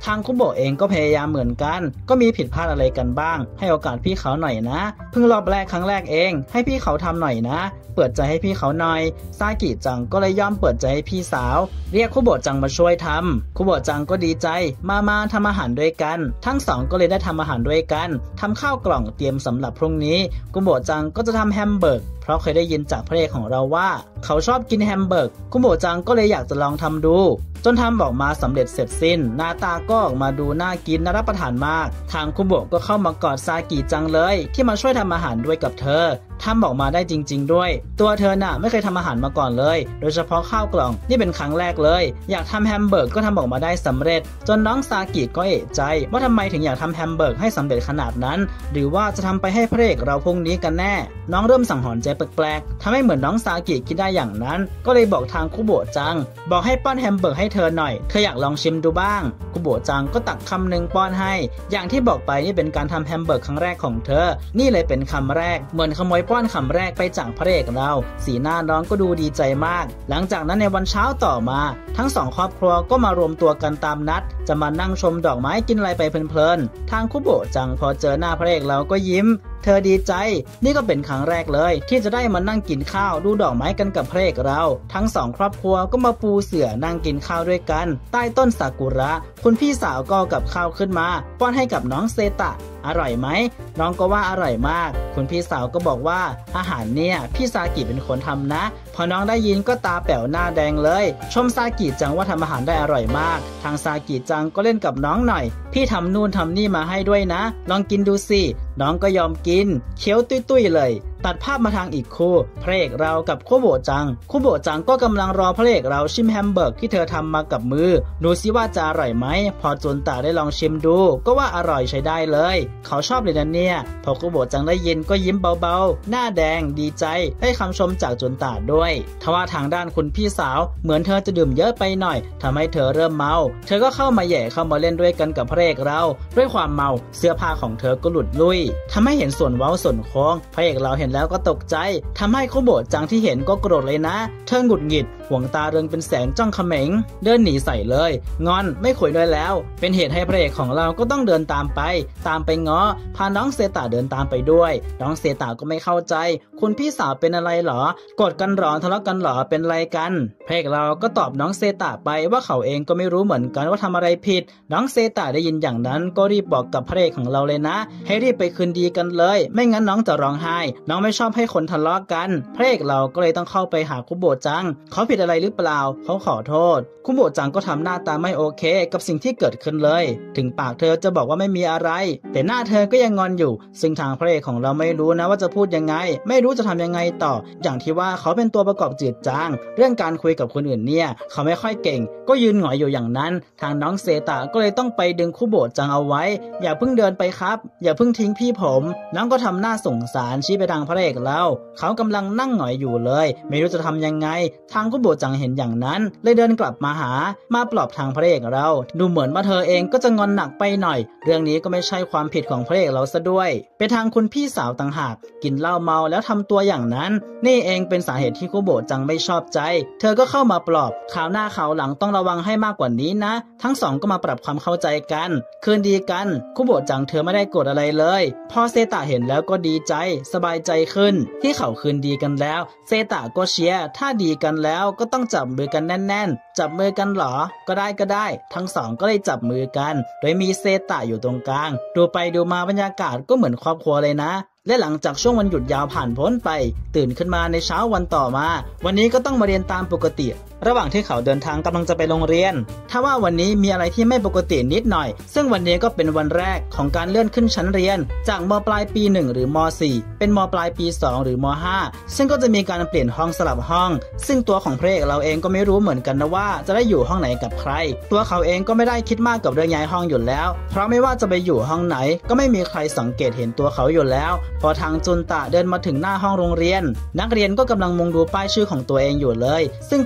ทางคุโบะเองก็พยายามเหมือนกันก็มีผิดพลาดอะไรกันบ้างให้โอกาสพี่เขาหน่อยนะเพิ่งรอบแรกครั้งแรกเองให้พี่เขาทำหน่อยนะเปิดใจให้พี่เขาหน่อยซากิจังก็เลยยอมเปิดใจให้พี่สาวเรียกคุโบะจังมาช่วยทำคุโบะจังก็ดีใจมาทำอาหารด้วยกันทั้งสองก็เลยได้ทำอาหารด้วยกันทำข้าวกล่องเตรียมสำหรับพรุ่งนี้คุโบะจังก็จะทำแฮมเบอร์กเพราะเคยได้ยินจากพระเอกของเราว่าเขาชอบกินแฮมเบอร์กคุโบะจังก็เลยอยากจะลองทำดูจนทำออกมาสำเร็จเสร็จสิ้นหน้าตาก็ออกมาดูน่ากินน่ารับประทานมากทางคุโบะก็เข้ามากอดซากิจังเลยที่มาช่วยทำอาหารด้วยกับเธอทำออกมาได้จริงๆด้วยตัวเธอน่ะไม่เคยทำอาหารมาก่อนเลยโดยเฉพาะข้าวกล่องนี่เป็นครั้งแรกเลยอยากทำแฮมเบอร์กก็ทำออกมาได้สำเร็จจนน้องซากิก็เอะใจว่าทำไมถึงอยากทำแฮมเบอร์กให้สำเร็จขนาดนั้นหรือว่าจะทำไปให้พระเอกเราพรุ่งนี้กันแน่น้องเริ่มสังหรณ์ใจแปลกๆทำให้เหมือนน้องซากิคิดได้อย่างนั้นก็เลยบอกทางคุโบะจังบอกให้ป้อนแฮมเบอร์กให้เธอหน่อยเธออยากลองชิมดูบ้างคุโบะจังก็ตักคำหนึ่งป้อนให้อย่างที่บอกไปนี่เป็นการทำแฮมเบอร์กครั้งแรกของเธอนี่เลยเป็นคำแรกเหมือนขโมยป้อนคำแรกไปจากพระเอกเราสีหน้าน้องก็ดูดีใจมากหลังจากนั้นในวันเช้าต่อมาทั้งสองครอบครัวก็มารวมตัวกันตามนัดจะมานั่งชมดอกไม้กินอะไรไปเพลินๆทางคุโบะจังพอเจอหน้าพระเอกเราก็ยิ้มเธอดีใจนี่ก็เป็นครั้งแรกเลยที่จะได้มานั่งกินข้าวดูดอกไม้กันกับพระเอกเราทั้งสองครอบครัวก็มาปูเสื่อนั่งกินข้าวด้วยกันใต้ต้นซากุระคุณพี่สาวก็กับข้าวขึ้นมาป้อนให้กับน้องเซตะอร่อยไหมน้องก็ว่าอร่อยมากคุณพี่สาวก็บอกว่าอาหารเนี่ยพี่ซากิเป็นคนทำนะพอน้องได้ยินก็ตาแป๋วหน้าแดงเลยชมซากิจังว่าทำอาหารได้อร่อยมากทางซากิจังก็เล่นกับน้องหน่อยพี่ทำนู่นทำนี่มาให้ด้วยนะลองกินดูสิน้องก็ยอมกินเคี้ยวตุ้ยๆเลยตัดภาพมาทางอีกคู่พระเอกเรากับคุโบะจังก็กำลังรอพระเอกเราชิมแฮมเบอร์กที่เธอทำมากับมือดูซิว่าจะอร่อยไหมพอจุนตาได้ลองชิมดูก็ว่าอร่อยใช้ได้เลยเขาชอบเลยนะเนี่ยพอคุโบะจังได้ยินก็ยิ้มเบาๆหน้าแดงดีใจได้คำชมจากจุนตาด้วยทว่าทางด้านคุณพี่สาวเหมือนเธอจะดื่มเยอะไปหน่อยทำให้เธอเริ่มเมาเธอก็เข้ามาแย่เข้ามาเล่นด้วยกันกับพระเอกเราด้วยความเมาเสื้อผ้าของเธอก็หลุดลุ่ยทำให้เห็นส่วนเว้าส่วนโค้งพระเอกเราเห็นแล้วก็ตกใจทำให้คุโบะจังที่เห็นก็โกรธเลยนะเธอหงุดหงิดห่วงตาเริงเป็นแสงจ้องเขม็งเดินหนีใส่เลยงอนไม่คุยด้วยแล้วเป็นเหตุให้พระเอกของเราก็ต้องเดินตามไปง้อพาน้องเซตะเดินตามไปด้วยน้องเซตะก็ไม่เข้าใจคุณพี่สาวเป็นอะไรหรอโกรธกันหรอทะเลาะกันหรอเป็นอะไรกันพระเอกเราก็ตอบน้องเซตะไปว่าเขาเองก็ไม่รู้เหมือนกันว่าทำอะไรผิดน้องเซตะได้ยินอย่างนั้นก็รีบบอกกับพระเอกของเราเลยนะให้รีบไปคืนดีกันเลยไม่งั้นน้องจะร้องไห้น้องไม่ชอบให้คนทะเลาะกันพระเอกเราก็เลยต้องเข้าไปหาคุโบะจังเขาผิดอะไรหรือเปล่าเขาขอโทษคุโบะจังก็ทำหน้าตาไม่โอเคกับสิ่งที่เกิดขึ้นเลยถึงปากเธอจะบอกว่าไม่มีอะไรแต่หน้าเธอก็ยังงอนอยู่ซึ่งทางพระเอกของเราไม่รู้นะว่าจะพูดยังไงไม่รู้จะทำยังไงต่ออย่างที่ว่าเขาเป็นตัวประกอบจืดจางเรื่องการคุยกับคนอื่นเนี่ยเขาไม่ค่อยเก่งก็ยืนหงอยอยู่อย่างนั้นทางน้องเซตะก็เลยต้องไปดึงคุโบะจังเอาไว้อย่าเพิ่งเดินไปครับอย่าเพิ่งทิ้งพี่ผมน้องก็ทำหน้าสงสารชี้ไปทางพระเอกแล้วเขากำลังนั่งหงอยอยู่เลยไม่รู้จะทำยังไงทางคุโบะจังเห็นอย่างนั้นเลยเดินกลับมาปลอบทางพระเอกเราดูเหมือนว่าเธอเองก็จะงอนหนักไปหน่อยเรื่องนี้ก็ไม่ใช่ความผิดของพระเอกเราซะด้วยเป็นทางคุณพี่สาวต่างหากกินเหล้าเมาแล้วทำตัวอย่างนั้นนี่เองเป็นสาเหตุที่คุโบะจังไม่ชอบใจเธอก็เข้ามาปลอบคราวหน้าคราวหลังต้องระวังให้มากกว่านี้นะทั้งสองก็มาปรับความเข้าใจกันคืนดีกันคุโบะจังเธอไม่ได้โกรธอะไรเลยพอเซตะเห็นแล้วก็ดีใจสบายใจขึ้นที่เขาคืนดีกันแล้วเซตะก็เชียร์ถ้าดีกันแล้วก็ต้องจับมือกันแน่นๆจับมือกันหรอก็ได้ทั้งสองก็เลยจับมือกันโดยมีเซตะอยู่ตรงกลางดูไปดูมาบรรยากาศก็เหมือนครอบครัวเลยนะและหลังจากช่วงวันหยุดยาวผ่านพ้นไปตื่นขึ้นมาในเช้าวันต่อมาวันนี้ก็ต้องมาเรียนตามปกติระหว่างที่เขาเดินทางกำลังจะไปโรงเรียนถ้าว่าวันนี้มีอะไรที่ไม่ปกตินิดหน่อยซึ่งวันนี้ก็เป็นวันแรกของการเลื่อนขึ้นชั้นเรียนจากม.ปลายปี 1 หรือม.4 เป็นม.ปลายปี 2 หรือม.5 ซึ่งก็จะมีการเปลี่ยนห้องสลับห้องซึ่งตัวของพระเอกเราเองก็ไม่รู้เหมือนกันนะว่าจะได้อยู่ห้องไหนกับใครตัวเขาเองก็ไม่ได้คิดมากกับเรื่องย้ายห้องอยู่แล้วเพราะไม่ว่าจะไปอยู่ห้องไหนก็ไม่มีใครสังเกตเห็นตัวเขาอยู่แล้วพอทางจุนตะเดินมาถึงหน้าห้องโรงเรียนนักเรียนก็กำลังมุงดูป้ายชื่อของตัวเองอยู่เลยซึ่งตัวเขาเห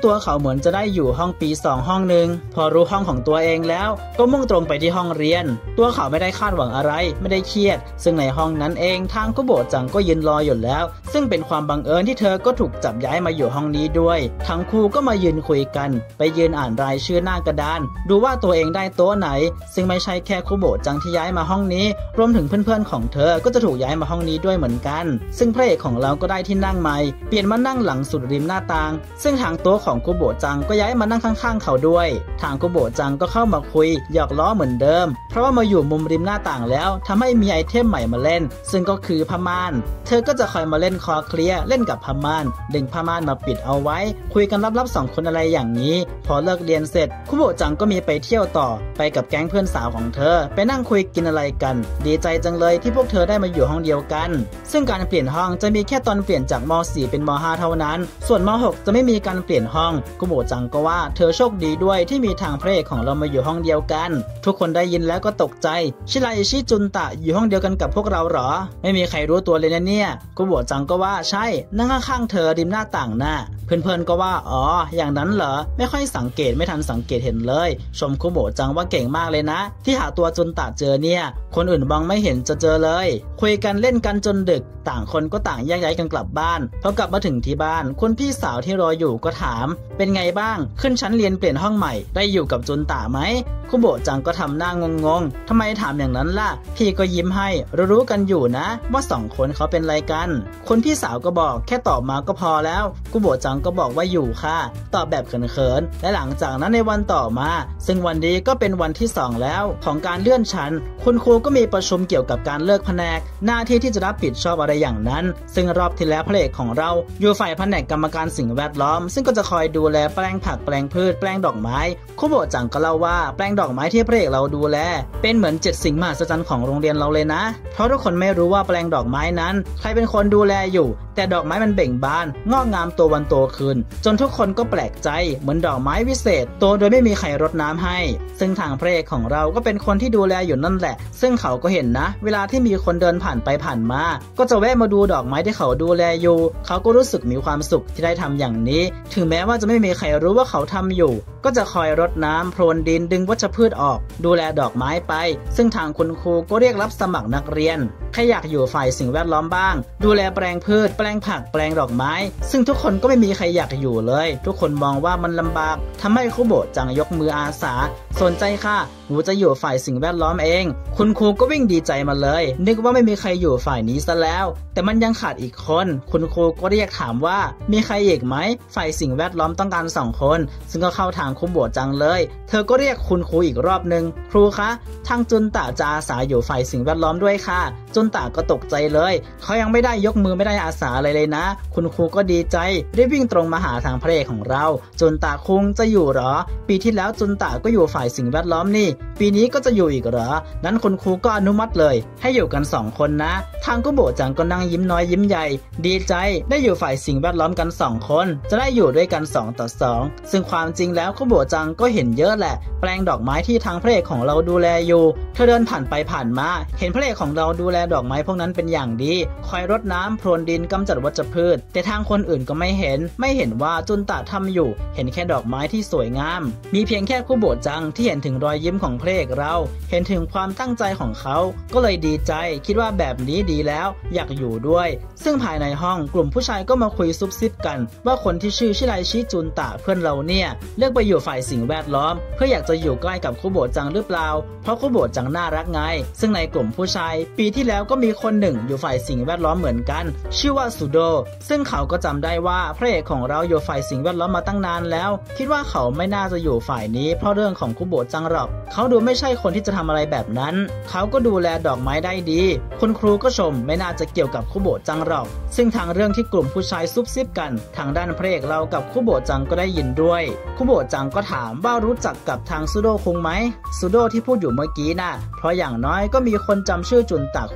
มือนจะได้อยู่ห้องปี2ห้องหนึ่งพอรู้ห้องของตัวเองแล้วก็มุ่งตรงไปที่ห้องเรียนตัวเขาไม่ได้คาดหวังอะไรไม่ได้เครียดซึ่งในห้องนั้นเองทางคุโบะจังก็ยืนรออยู่แล้วซึ่งเป็นความบังเอิญที่เธอก็ถูกจับย้ายมาอยู่ห้องนี้ด้วยทั้งคู่ก็มายืนคุยกันไปยืนอ่านรายชื่อหน้ากระดานดูว่าตัวเองได้โต๊ะไหนซึ่งไม่ใช่แค่คุโบะจังที่ย้ายมาห้องนี้รวมถึงเพื่อนๆของเธอก็จะถูกย้ายมาห้องนี้ด้วยเหมือนกันซึ่งพระเอกของเราก็ได้ที่นั่งใหม่เปลี่ยนมานั่งหลังสุดริมหน้าต่างซึ่งทางโต๊ะของคุโบะจังก็ย้ายมานั่งข้างๆเขาด้วยทางคุโบะจังก็เข้ามาคุยหยอกล้อเหมือนเดิมเพราะว่ามาอยู่มุมริมหน้าต่างแล้วทำให้มีไอเทมใหม่มาเล่นซึ่งก็คือผ้าม่านเธอก็จะคอยมาเล่นคอเคลียร์เล่นกับผ้าม่านดึงผ้าม่านมาปิดเอาไว้คุยกันลับๆ2คนอะไรอย่างนี้พอเลิกเรียนเสร็จคุโบะจังก็มีไปเที่ยวต่อไปกับแก๊งเพื่อนสาวของเธอไปนั่งคุยกินอะไรกันดีใจจังเลยที่พวกเธอได้มาอยู่ห้องเดียวกันซึ่งการเปลี่ยนห้องจะมีแค่ตอนเปลี่ยนจากม.4 เป็นม.5 เท่านั้นส่วนม.6 จะไม่มีการเปลี่ยนห้องคุโบะจังก็ว่าเธอโชคดีด้วยที่มีทางพระเอกของเรามาอยู่ห้องเดียวกันทุกคนได้ยินแล้วก็ตกใจชิราอิชิจุนตะอยู่ห้องเดียวกันกับพวกเราหรอไม่มีใครรู้ตัวเลยนะเนี่ยคุโบะจังก็ว่าใช่นั่งข้างๆเธอริมหน้าต่างน่ะเพื่อนๆก็ว่าอ๋ออย่างนั้นเหรอไม่ค่อยสังเกตไม่ทันสังเกตเห็นเลยชมคุโบะจังว่าเก่งมากเลยนะที่หาตัวจุนตะเจอเนี่ยคนอื่นมองไม่เห็นจะเจอเลยคุยกันเล่นกันจนดึกต่างคนก็ต่างแยกย้ายกันกลับบ้านพอกลับมาถึงที่บ้านคุณพี่สาวที่รออยู่ก็ถามเป็นไงบ้างขึ้นชั้นเรียนเปลี่ยนห้องใหม่ได้อยู่กับจุนตะไหมคุโบะจังก็ทำหน้างงๆทำไมถามอย่างนั้นล่ะพี่ก็ยิ้มให้รู้กันอยู่นะว่า2คนเขาเป็นอะไรกันคนพี่สาวก็บอกแค่ตอบมาก็พอแล้วคุโบะจังก็บอกว่าอยู่ค่ะตอบแบบเขินๆและหลังจากนั้นในวันต่อมาซึ่งวันนี้ก็เป็นวันที่2แล้วของการเลื่อนชั้นคุณครูก็มีประชุมเกี่ยวกับการเลิกแผนกหน้าที่ที่จะรับผิดชอบอะไรอย่างนั้นซึ่งรอบที่แล้วพระเอกของเราอยู่ฝ่ายแผนกกรรมการสิ่งแวดล้อมซึ่งก็จะคอยดูแลแปลงผักแปลงพืชแปลงดอกไม้คุโบะจังก็เล่าว่าแปลงดอกไม้ที่พระเอกเราดูแลเป็นเหมือน7สิ่งมหัศจรรย์ของโรงเรียนเราเลยนะเพราะทุกคนไม่รู้ว่าแปลงดอกไม้นั้นใครเป็นคนดูแลอยู่แต่ดอกไม้มันเบ่งบานงอกงามตัววันโตขึ้นจนทุกคนก็แปลกใจเหมือนดอกไม้วิเศษโตโดยไม่มีใครรดน้ำให้ซึ่งทางพระเอกของเราก็เป็นคนที่ดูแลอยู่นั่นแหละซึ่งเขาก็เห็นนะเวลาที่มีคนเดินผ่านไปผ่านมาก็จะแวะมาดูดอกไม้ที่เขาดูแลอยู่เขาก็รู้สึกมีความสุขที่ได้ทำอย่างนี้ถึงแม้ว่าจะไม่มีใครรู้ว่าเขาทำอยู่ก็จะคอยรดน้ำโพรวนดินดึงวัชพืชออกดูแลดอกไม้ไปซึ่งทางคุณครูก็เรียกรับสมัครนักเรียนใครอยากอยู่ฝ่ายสิ่งแวดล้อมบ้างดูแลแปลงพืชแปลงผักแปลงดอกไม้ซึ่งทุกคนก็ไม่มีใครอยากอยู่เลยทุกคนมองว่ามันลำบากทำให้คุโบะจังยกมืออาสาสนใจค่ะหนูจะอยู่ฝ่ายสิ่งแวดล้อมเองคุณครูก็วิ่งดีใจมาเลยนึกว่าไม่มีใครอยู่ฝ่ายนี้ซะแล้วแต่มันยังขาดอีกคนคุณครูก็เรียกถามว่ามีใครอีกไหมฝ่ายสิ่งแวดล้อมต้องการ2คนซึ่งก็เข้าทางคุโบะจังเลยเธอก็เรียกคุณครูอีกรอบนึงครูคะทางจุนตะจะอาสาอยู่ฝ่ายสิ่งแวดล้อมด้วยค่ะจุนตะก็ตกใจเลยเขายังไม่ได้ยกมือไม่ได้อาสาอะไรเลยนะคุณครูก็ดีใจรีบวิ่งตรงมาหาทางพระเอกของเราจุนตะคุงจะอยู่หรอปีที่แล้วจุนตะก็อยู่ฝ่ายสิ่งแวดล้อมนี่ปีนี้ก็จะอยู่อีกเหรอนั้นคุณครูก็อนุมัติเลยให้อยู่กัน2คนนะทางคุโบะจังก็นั่งยิ้มน้อยยิ้มใหญ่ดีใจได้อยู่ฝ่ายสิ่งแวดล้อมกัน2คนจะได้อยู่ด้วยกัน2 ต่อ 2ซึ่งความจริงแล้วคุโบะจังก็เห็นเยอะแหละแปลงดอกไม้ที่ทางพระเอกของเราดูแลอยู่เธอเดินผ่านไปผ่านมาเห็นพระเอกของเราดูแลดอกไม้พวกนั้นเป็นอย่างดีคอยรดน้ำโพรวนดินกำจัดวัชพืชแต่ทางคนอื่นก็ไม่เห็นว่าจุนตะทำอยู่เห็นแค่ดอกไม้ที่สวยงามมีเพียงแค่คุโบะจังที่เห็นถึงรอยยิ้มของพระเอกเราเห็นถึงความตั้งใจของเขาก็เลยดีใจคิดว่าแบบนี้ดีแล้วอยากอยู่ด้วยซึ่งภายในห้องกลุ่มผู้ชายก็มาคุยซุบซิบกันว่าคนที่ชื่อชิไรชิจุนตะเพื่อนเราเนี่ยเลือกไปอยู่ฝ่ายสิ่งแวดล้อมเพื่ออยากจะอยู่ใกล้กับคุโบะจังหรือเปล่าเพราะคุโบะจังน่ารักไงซึ่งในกลุ่มผู้ชายปีที่แล้วก็มีคนหนึ่งอยู่ฝ่ายสิ่งแวดล้อมเหมือนกันชื่อว่าสุโดซึ่งเขาก็จำได้ว่าพระเอกของเราอยู่ฝ่ายสิ่งแวดล้อมมาตั้งนานแล้วคิดว่าเขาไม่น่าจะอยู่ฝ่ายนี้เพราะเรื่องของคุโบะจังหรอกเขาดูไม่ใช่คนที่จะทำอะไรแบบนั้นเขาก็ดูแลดอกไม้ได้ดีคุณครูก็ชมไม่น่าจะเกี่ยวกับคุโบะจังหรอกซึ่งทางเรื่องที่กลุ่มผู้ชายซุบซิบกันทางด้านพระเอกเรากับคุโบะจังก็ได้ยินด้วยคุโบะจังก็ถามว่ารู้จักกับทางสุโดคุงไหมสุโดที่พูดอยู่เมื่อกี้น่ะเพราะอย่างน้อยก็มีคนจำชื่อจุนตะคุง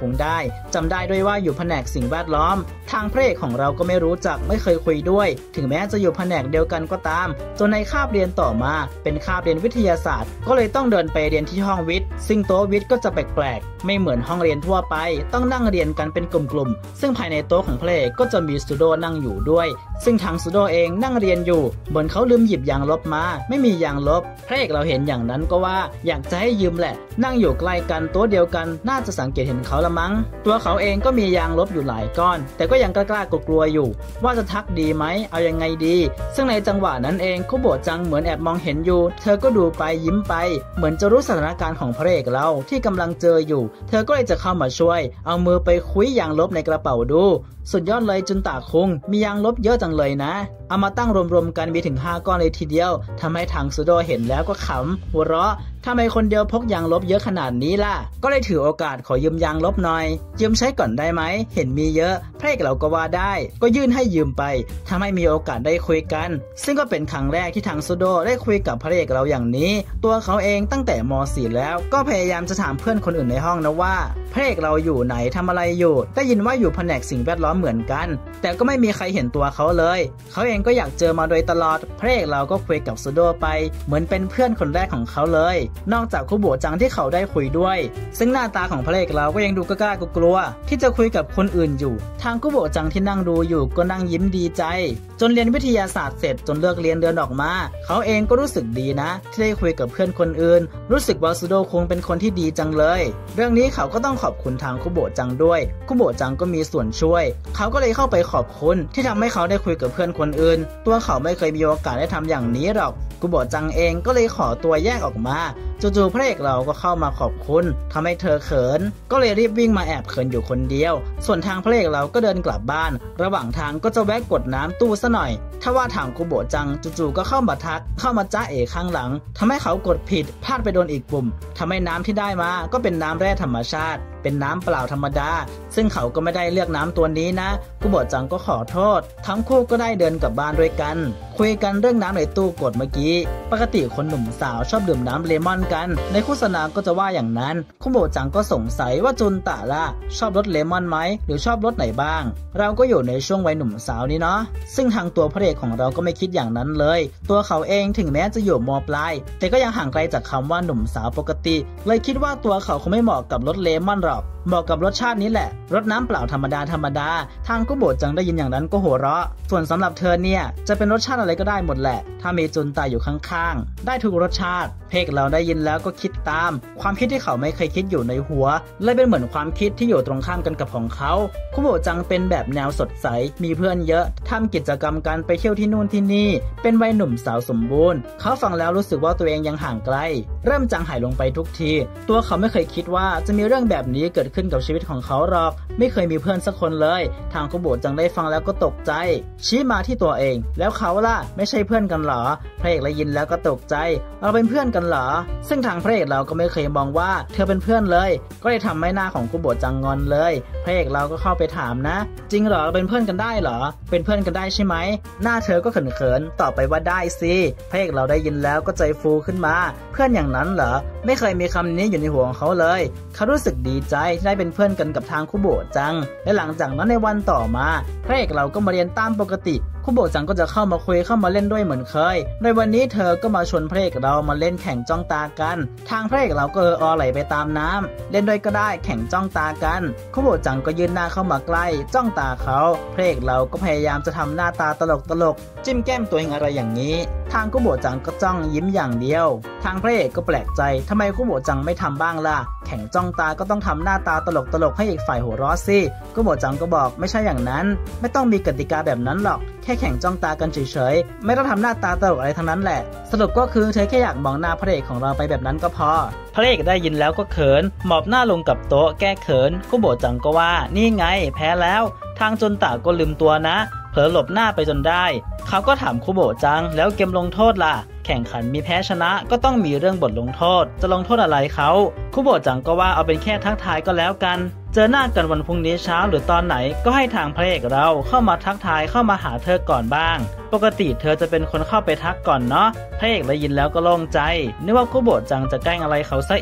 งได้จำได้ด้วยว่าอยู่แผนกสิ่งแวดล้อมทางพระเอกของเราก็ไม่รู้จักไม่เคยคุยด้วยถึงแม้จะอยู่แผนกเดียวกันก็ตามจนในคาบเรียนต่อมาเป็นคาบเรียนวิทยาศาสตร์ก็เลยต้องเดินไปเรียนที่ห้องวิทย์ซึ่งโต๊ะวิทย์ก็จะแปลกๆไม่เหมือนห้องเรียนทั่วไปต้องนั่งเรียนกันเป็นกลุ่มๆซึ่งภายในโต๊ะของพระเอกก็จะมีซูโดนั่งอยู่ด้วยซึ่งทางซูโดเองนั่งเรียนอยู่เหมือนเขาลืมหยิบยางลบมาไม่มียางลบพระเอกเราเห็นอย่างนั้นก็ว่าอยากจะให้ยืมแหละนั่งอยู่ใกล้กันโต๊ะเดียวกันน่าจะสังเกตเห็นเขาละมั้งตัวเขาเองก็มียางลบอยู่หลายก้อนแต่ก็ยังกล้ากลัวอยู่ว่าจะทักดีไหมเอายังไงดีซึ่งในจังหวะนั้นเองคุโบะจังเหมือนแอบมองเห็นอยู่เธอก็ดูไปยิ้มไปเหมือนจะรู้สถานการณ์ของพระเอกเราที่กำลังเจออยู่เธอก็เลยจะเข้ามาช่วยเอามือไปคุ้ยยางลบในกระเป๋าดูสุดยอดเลยจุนตาคุงมียางลบเยอะจังเลยนะเอามาตั้งรวมๆกันมีถึง5ก้อนเลยทีเดียวทำให้ทางซูโดเห็นแล้วก็ขำหัวเราะทำไมคนเดียวพกยางลบเยอะขนาดนี้ล่ะก็เลยถือโอกาสขอยืมยางลบหน่อยยืมใช้ก่อนได้ไหมเห็นมีเยอะพระเอกเราก็ว่าได้ก็ยื่นให้ยืมไปทำให้มีโอกาสได้คุยกันซึ่งก็เป็นครั้งแรกที่ทางซูโดได้คุยกับพระเอกเราอย่างนี้ตัวเขาเองตั้งแต่ม.4 แล้วก็พยายามจะถามเพื่อนคนอื่นในห้องนะว่าพระเอกเราอยู่ไหนทำอะไรอยู่ได้ยินว่าอยู่แผนกสิ่งแวดล้อมเหมือนกันแต่ก็ไม่มีใครเห็นตัวเขาเลยเขาเองก็อยากเจอมาโดยตลอดพระเอกเราก็คุยกับซูโดไปเหมือนเป็นเพื่อนคนแรกของเขาเลยนอกจากคุโบะจังที่เขาได้คุยด้วยซึ่งหน้าตาของพระเอกเราก็ยังดูกล้ากลัวที่จะคุยกับคนอื่นอยู่ทางคุโบะจังที่นั่งดูอยู่ก็นั่งยิ้มดีใจจนเรียนวิทยาศาสตร์เสร็จจนเลิกเรียนเดินออกมาเขาเองก็รู้สึกดีนะที่ได้คุยกับเพื่อนคนอื่นรู้สึกว่าซูโดคงเป็นคนที่ดีจังเลยเรื่องนี้เขาก็ต้องขอบคุณทางคุโบะจังด้วยคุโบะจังก็มีส่วนช่วยเขาก็เลยเข้าไปขอบคุณที่ทำให้เขาได้คุยกับเพื่อนคนอื่นตัวเขาไม่เคยมีโอกาสได้ทำอย่างนี้หรอกคุโบะจังเองก็เลยขอตัวแยกออกมาจู่ๆพระเอกเราก็เข้ามาขอบคุณทำให้เธอเขินก็เลยรีบวิ่งมาแอบเขินอยู่คนเดียวส่วนทางพระเอกเราก็เดินกลับบ้านระหว่างทางก็จะแวะกดน้ำตู้ซะหน่อยถ้าว่าทางคุโบะจังจู่ๆก็เข้ามาทักเข้ามาจ้าเอ๋ข้างหลังทำให้เขากดผิดพลาดไปโดนอีกปุ่มทำให้น้ำที่ได้มาก็เป็นน้ำแร่ธรรมชาติเป็นน้ำเปล่าธรรมดาซึ่งเขาก็ไม่ได้เลือกน้ำตัวนี้นะคุโบะจังก็ขอโทษทั้งคู่ก็ได้เดินกลับบ้านด้วยกันคุยกันเรื่องน้ำในตู้กดเมื่อกี้ปกติคนหนุ่มสาวชอบดื่มน้ำเลมอนกันในโฆษณาก็จะว่าอย่างนั้นคุโบะจังก็สงสัยว่าจุนตะล่ะชอบรสเลมอนไหมหรือชอบรสไหนบ้างเราก็อยู่ในช่วงวัยหนุ่มสาวนี่เนาะซึ่งทางตัวพระเอกของเราก็ไม่คิดอย่างนั้นเลยตัวเขาเองถึงแม้จะอยู่ม.ปลายแต่ก็ยังห่างไกลจากคำว่าหนุ่มสาวปกติเลยคิดว่าตัวเขาคงไม่เหมาะกับรสเลมอนหรอกเหมาะกับรสชาตินี้แหละรสน้ำเปล่าธรรมดาทางคุโบะจังได้ยินอย่างนั้นก็หัวเราะส่วนสำหรับเธอเนี่ยจะเป็นรสชาติอะไรก็ได้หมดแหละถ้ามีจุนตาอยู่ข้างๆได้ทุกรสชาติเพกเราได้ยินแล้วก็คิดตามความคิดที่เขาไม่เคยคิดอยู่ในหัวเลยเป็นเหมือนความคิดที่อยู่ตรงข้ามกันกับของเขาคุโบะจังเป็นแบบแนวสดใสมีเพื่อนเยอะทำกิจกรรมกันไปเที่ยวที่นู่นที่นี่เป็นวัยหนุ่มสาวสมบูรณ์เขาฟังแล้วรู้สึกว่าตัวเองยังห่างไกลเริ่มจางหายลงไปทุกทีตัวเขาไม่เคยคิดว่าจะมีเรื่องแบบนี้เกิดขึ้นกับชีวิตของเขาหรอกไม่เคยมีเพื่อนสักคนเลยทางคุโบะจังได้ฟังแล้วก็ตกใจชี้มาที่ตัวเองแล้วเขาล่ะไม่ใช่เพื่อนกันหรอพระเอกได้ยินแล้วก็ตกใจเราเป็นเพื่อนกันหรอซึ่งทางพระเอกเราก็ไม่เคยมองว่าเธอเป็นเพื่อนเลยก็เลยทำให้หน้าของคุโบะจังงอนเลยพระเอกเราก็เข้าไปถามนะจริงเหรอเราเป็นเพื่อนกันได้เหรอเป็นเพื่อนกันได้ใช่ไหมหน้าเธอก็เขินๆตอบไปว่าได้สิพระเอกเราได้ยินแล้วก็ใจฟูขึ้นมาเพื่อนอย่างนั้นเหรอไม่เคยมีคำนี้อยู่ในหัวของเขาเลยเขารู้สึกดีใจที่ได้เป็นเพื่อนกันกับทางคุโบะจังและหลังจากนั้นในวันต่อมาพระเอกเราก็มาเรียนตามปกติคุโบะจังก็จะเข้ามาคุยเข้ามาเล่นด้วยเหมือนเคยในวันนี้เธอก็มาชวนพระเอกเรามาเล่นแข่งจ้องตากันทางพระเอกเราก็ไหลไปตามน้ำเล่นด้วยก็ได้แข่งจ้องตากันคุโบะจังก็ยืนหน้าเข้ามาใกล้จ้องตาเขาพระเอกเราก็พยายามจะทำหน้าตาตลกจิ้มแก้มตัวเองอะไรอย่างนี้ทางคุโบะจังก็จ้องยิ้มอย่างเดียวทางพระเอกก็แปลกใจทำไมคุโบะจังไม่ทำบ้างล่ะแข่งจ้องตาก็ต้องทำหน้าตาตลกให้อีกฝ่ายหัวเราะสิคุโบะจังก็บอกไม่ใช่อย่างนั้นไม่ต้องมีกติกาแบบนั้นหรอกแค่แข่งจ้องตากันเฉยๆไม่ต้องทำหน้าตาตลกอะไรทั้งนั้นแหละสรุปก็คือเธอแค่อยากมองหน้าพระเอกของเราไปแบบนั้นก็พอพระเอกได้ยินแล้วก็เขินหมอบหน้าลงกับโต๊ะแก้เขินคุโบะจังก็ว่านี่ไงแพ้แล้วทางจุนตะก็ลืมตัวนะเผลอหลบหน้าไปจนได้เขาก็ถามคุโบะจังแล้วเกมลงโทษล่ะแข่งขันมีแพ้ชนะก็ต้องมีเรื่องบทลงโทษจะลงโทษอะไรเขาคุโบะจังก็ว่าเอาเป็นแค่ทักทายก็แล้วกันเจอหน้ากันวันพรุ่งนี้เช้าหรือตอนไหนก็ให้ทางพระเอกเราเข้ามาทักทายเข้ามาหาเธอก่อนบ้างปกติเธอจะเป็นคนเข้าไปทักก่อนเนาะพระเอกได้ยินแล้วก็โล่งใจนึกว่าคุโบะจังจะแกล้งอะไรเขาซะอีก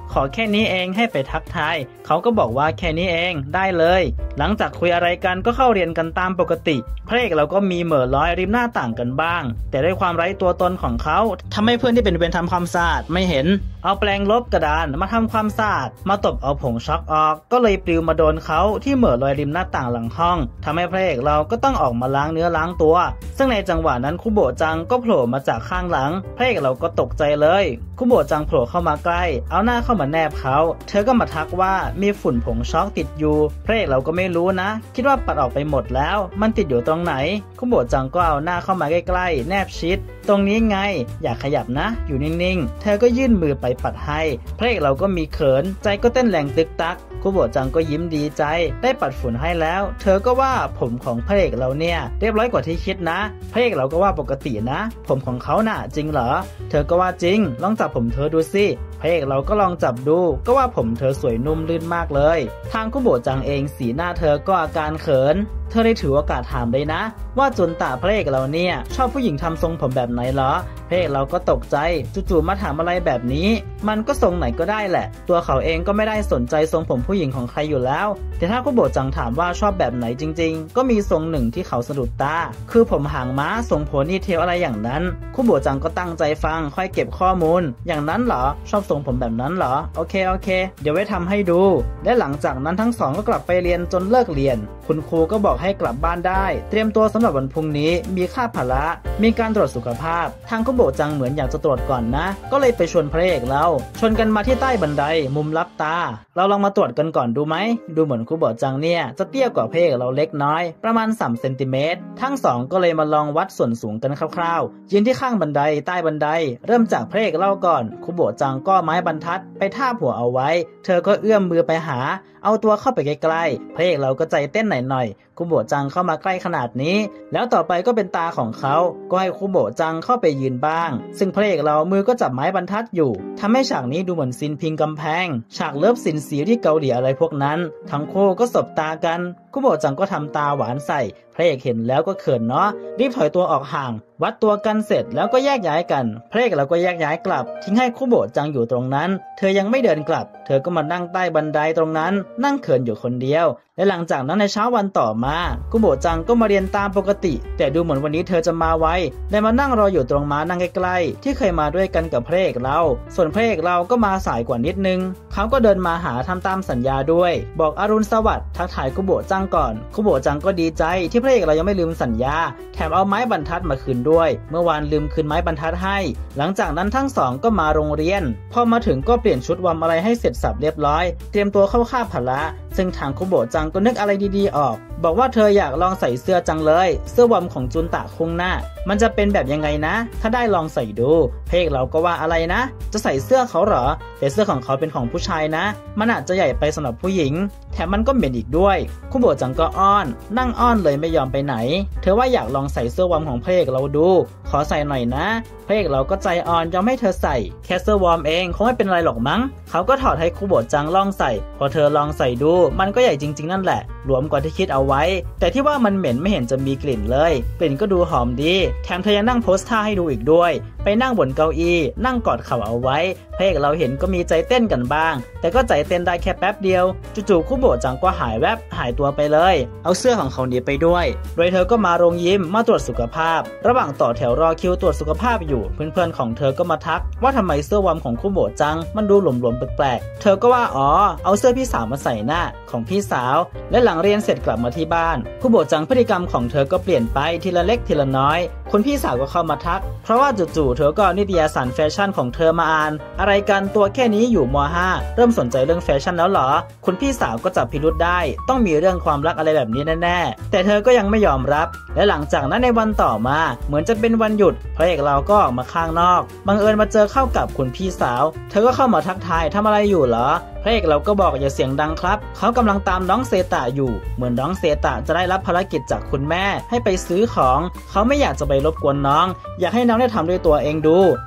ขอแค่นี้เองให้ไปทักทายเขาก็บอกว่าแค่นี้เองได้เลยหลังจากคุยอะไรกันก็เข้าเรียนกันตามปกติพระเอกเราก็มีเหม่อลอยริมหน้าต่างกันบ้างแต่ด้วยความไร้ตัวตนของเขาทำให้เพื่อนที่เป็นเวรทำความสะอาดไม่เห็นเอาแปรงลบกระดานมาทำความสะอาดมาตบเอาผงช็อกออกก็เลยปลิวมาโดนเขาที่เหม่อลอยริมหน้าต่างหลังห้องทำให้พระเอกเราก็ต้องออกมาล้างเนื้อล้างตัวซึ่งในจังหวะนั้นคุโบะจังก็โผล่มาจากข้างหลังพระเอกเราก็ตกใจเลยคุโบะจังโผล่เข้ามาใกล้เอาหน้าเข้ามาแนบเขาเธอก็มาทักว่ามีฝุ่นผงช็อกติดอยู่พระเอกเราก็ไม่รู้นะคิดว่าปัดออกไปหมดแล้วมันติดอยู่ตรงไหนคุโบะจังก็เอาหน้าเข้ามาใกล้ๆแนบชิดตรงนี้ไงอย่าขยับนะอยู่นิ่งๆเธอก็ยื่นมือไปปัดให้พระเอกเราก็มีเขินใจก็เต้นแรงตึกตักคุโบะจังก็ยิ้มดีใจได้ปัดฝุ่นให้แล้วเธอก็ว่าผมของพระเอกเราเนี่ยเรียบร้อยกว่าที่คิดนะพระเอกเราก็ว่าปกตินะผมของเขาน่ะจริงเหรอเธอก็ว่าจริงลองจับผมเธอดูสิพระเอกเราก็ลองจับดูก็ว่าผมเธอสวยนุ่มลื่นมากเลยทางคุโบะจังเองสีหน้าเธอก็อาการเขินเธอได้ถือโอกาสถามเลยนะว่าจุนตะพระเอกเราเนี่ยชอบผู้หญิงทำทรงผมแบบไหนเหรอพระเอกเราก็ตกใจจู่ๆมาถามอะไรแบบนี้มันก็ทรงไหนก็ได้แหละตัวเขาเองก็ไม่ได้สนใจทรงผมผู้หญิงของใครอยู่แล้วแต่ถ้าคุโบะจังถามว่าชอบแบบไหนจริงๆก็มีทรงหนึ่งที่เขาสะดุดตาคือผมหางม้าทรงโพนี่เทลอะไรอย่างนั้นคุโบะจังก็ตั้งใจฟังค่อยเก็บข้อมูลอย่างนั้นเหรอชอบทรงผมแบบนั้นเหรอโอเคเดี๋ยวไว้ทำให้ดูและหลังจากนั้นทั้งสองก็กลับไปเรียนจนเลิกเรียนคุณครูก็บอกให้กลับบ้านได้เตรียมตัวสำหรับวันพรุ่งนี้มีค่าพละมีการตรวจสุขภาพทางคุโบะจังเหมือนอยากจะตรวจก่อนนะก็เลยไปชวนพระเอกเราชวนกันมาที่ใต้บันไดมุมลับตาเราลองมาตรวจกันก่อนดูไหมดูเหมือนคุโบะจังเนี่ยจะเตี้ยกว่าพระเอกเราเล็กน้อยประมาณ3 เซนติเมตรทั้งสองก็เลยมาลองวัดส่วนสูงกันคร่าวๆยืนที่ข้างบันไดใต้บันไดเริ่มจากพระเอกเราก่อนคุโบะจังก็ไม้บรรทัดไปทาบหัวเอาไว้เธอก็เอื้อมมือไปหาเอาตัวเข้าไปใกล้ๆพระเอกเราก็ใจเต้นหน่อยคุโบะจังเข้ามาใกล้ขนาดนี้แล้วต่อไปก็เป็นตาของเขาก็ให้คุโบะจังเข้าไปยืนบ้างซึ่งพระเอกเรามือก็จับไม้บรรทัดอยู่ทำให้ฉากนี้ดูเหมือนซีนพิงกำแพงฉากเลิฟซีนสีที่เกาหลีอะไรพวกนั้นทั้งคู่ก็สบตากันคุโบะจังก็ทำตาหวานใส่พระเอกเห็นแล้วก็เขินเนาะรีบถอยตัวออกห่างวัดตัวกันเสร็จแล้วก็แยกย้ายกันพระเอกเราก็แยกย้ายกลับทิ้งให้คุโบะจังอยู่ตรงนั้นเธอยังไม่เดินกลับเธอก็มานั่งใต้บันไดตรงนั้นนั่งเขินอยู่คนเดียวและหลังจากนั้นในเช้าวันต่อมาคุโบะจังก็มาเรียนตามปกติแต่ดูเหมือนวันนี้เธอจะมาไวเลยมานั่งรออยู่ตรงม้านั่งใกล้ๆที่เคยมาด้วยกันกับพระเอกเราส่วนพระเอกเราก็มาสายกว่านิดนึงเขาก็เดินมาหาทำตามสัญญาด้วยบอกอรุณสวัสดิ์ทักทายคุโบะจังก่อนคุโบะจังก็ดีใจที่พระเอกเรายังไม่ลืมสัญญาแถมเอาไม้บรรทัดมาคืนด้วยเมื่อวานลืมคืนไม้บรรทัดให้หลังจากนั้นทั้งสองก็มาโรงเรียนพอมาถึงก็เปลี่ยนชุดวอร์มอะไรให้เสร็จสับเรียบร้อยเตรียมตัวเข้าคาบพละซึ่งทางคุโบะจังก็นึกอะไรดีๆออกบอกว่าเธออยากลองใส่เสื้อจังเลยเสื้อวอร์มของจุนตะคุงหน้ามันจะเป็นแบบยังไงนะถ้าได้ลองใส่ดูพระเอกเราก็ว่าอะไรนะจะใส่เสื้อเขาเหรอแต่เสื้อของเขาเป็นของผู้ชายนะมันอาจจะใหญ่ไปสำหรับผู้หญิงแถมมันก็เหม็นอีกด้วยคุโบะจังก็อ้อนนั่งอ้อนเลยไม่ยอมไปไหนเธอว่าอยากลองใส่เสื้อวอร์มของพระเอกเราดูขอใส่หน่อยนะพระเอกเราก็ใจอ่อนยอมให้เธอใส่แค่เสื้อวอร์มเองคงไม่เป็นไรหรอกมั้งเขาก็ถอดให้คุโบะจังลองใส่พอเธอลองใส่ดูมันก็ใหญ่จริงๆนั่นแหละหลวมกว่าที่คิดเอาไว้แต่ที่ว่ามันเหม็นไม่เห็นจะมีกลิ่นเลยกลิ่นก็ดูหอมดีแถมเธอยังนั่งโพสท่าให้ดูอีกด้วยไปนั่งบนเก้าอี้นั่งกอดเข่าเอาไว้พระเอกเราเห็นก็มีใจเต้นกันบ้างแต่ก็ใจเต้นได้แค่แป๊บเดียวจู่ๆคุโบะจังก็หายแวบหายตัวไปเลยเอาเสื้อของเขาหนีไปด้วยโดยเธอก็มาโรงยิมมาตรวจสุขภาพระหว่างต่อแถวรอคิวตรวจสุขภาพอยู่เพื่อนๆของเธอก็มาทักว่าทำไมเสื้อวอร์มของคุโบะจังมันดูหลวมๆแปลกๆเธอก็ว่าอ๋อเอาเสื้อพี่สาวมาใส่หน้าของพี่สาวและหลังเรียนเสร็จกลับมาที่บ้านคุโบะจังพฤติกรรมของเธอก็เปลี่ยนไปทีละเล็กทีละน้อยคุณพี่สาวก็เข้ามาทักเพราะว่าจู่ๆเธอก็นิตยสารแฟชั่นของเธอมาอ่านอะไรกันตัวแค่นี้อยู่ม.5 เริ่มสนใจเรื่องแฟชั่นแล้วเหรอคุณพี่สาวก็จับพิรุธได้ต้องมีเรื่องความรักอะไรแบบนี้แน่ๆแต่เธอก็ยังไม่ยอมรับและหลังจากนั้นในวันต่อมาเหมือนจะเป็นวันหยุดพระเอกเราก็ออกมาข้างนอกบังเอิญมาเจอเข้ากับคุณพี่สาวเธอก็เข้ามาทักทายทำอะไรอยู่เหรอพระเอกเราก็บอกอย่าเสียงดังครับเขากำลังตามน้องเซตะอยู่เหมือนน้องเซตะจะได้รับภารกิจจากคุณแม่ให้ไปซื้อของเขาไม่อยากจะไปรบกวนน้องอยากให้น้องได้ทำด้วยตัวเองดู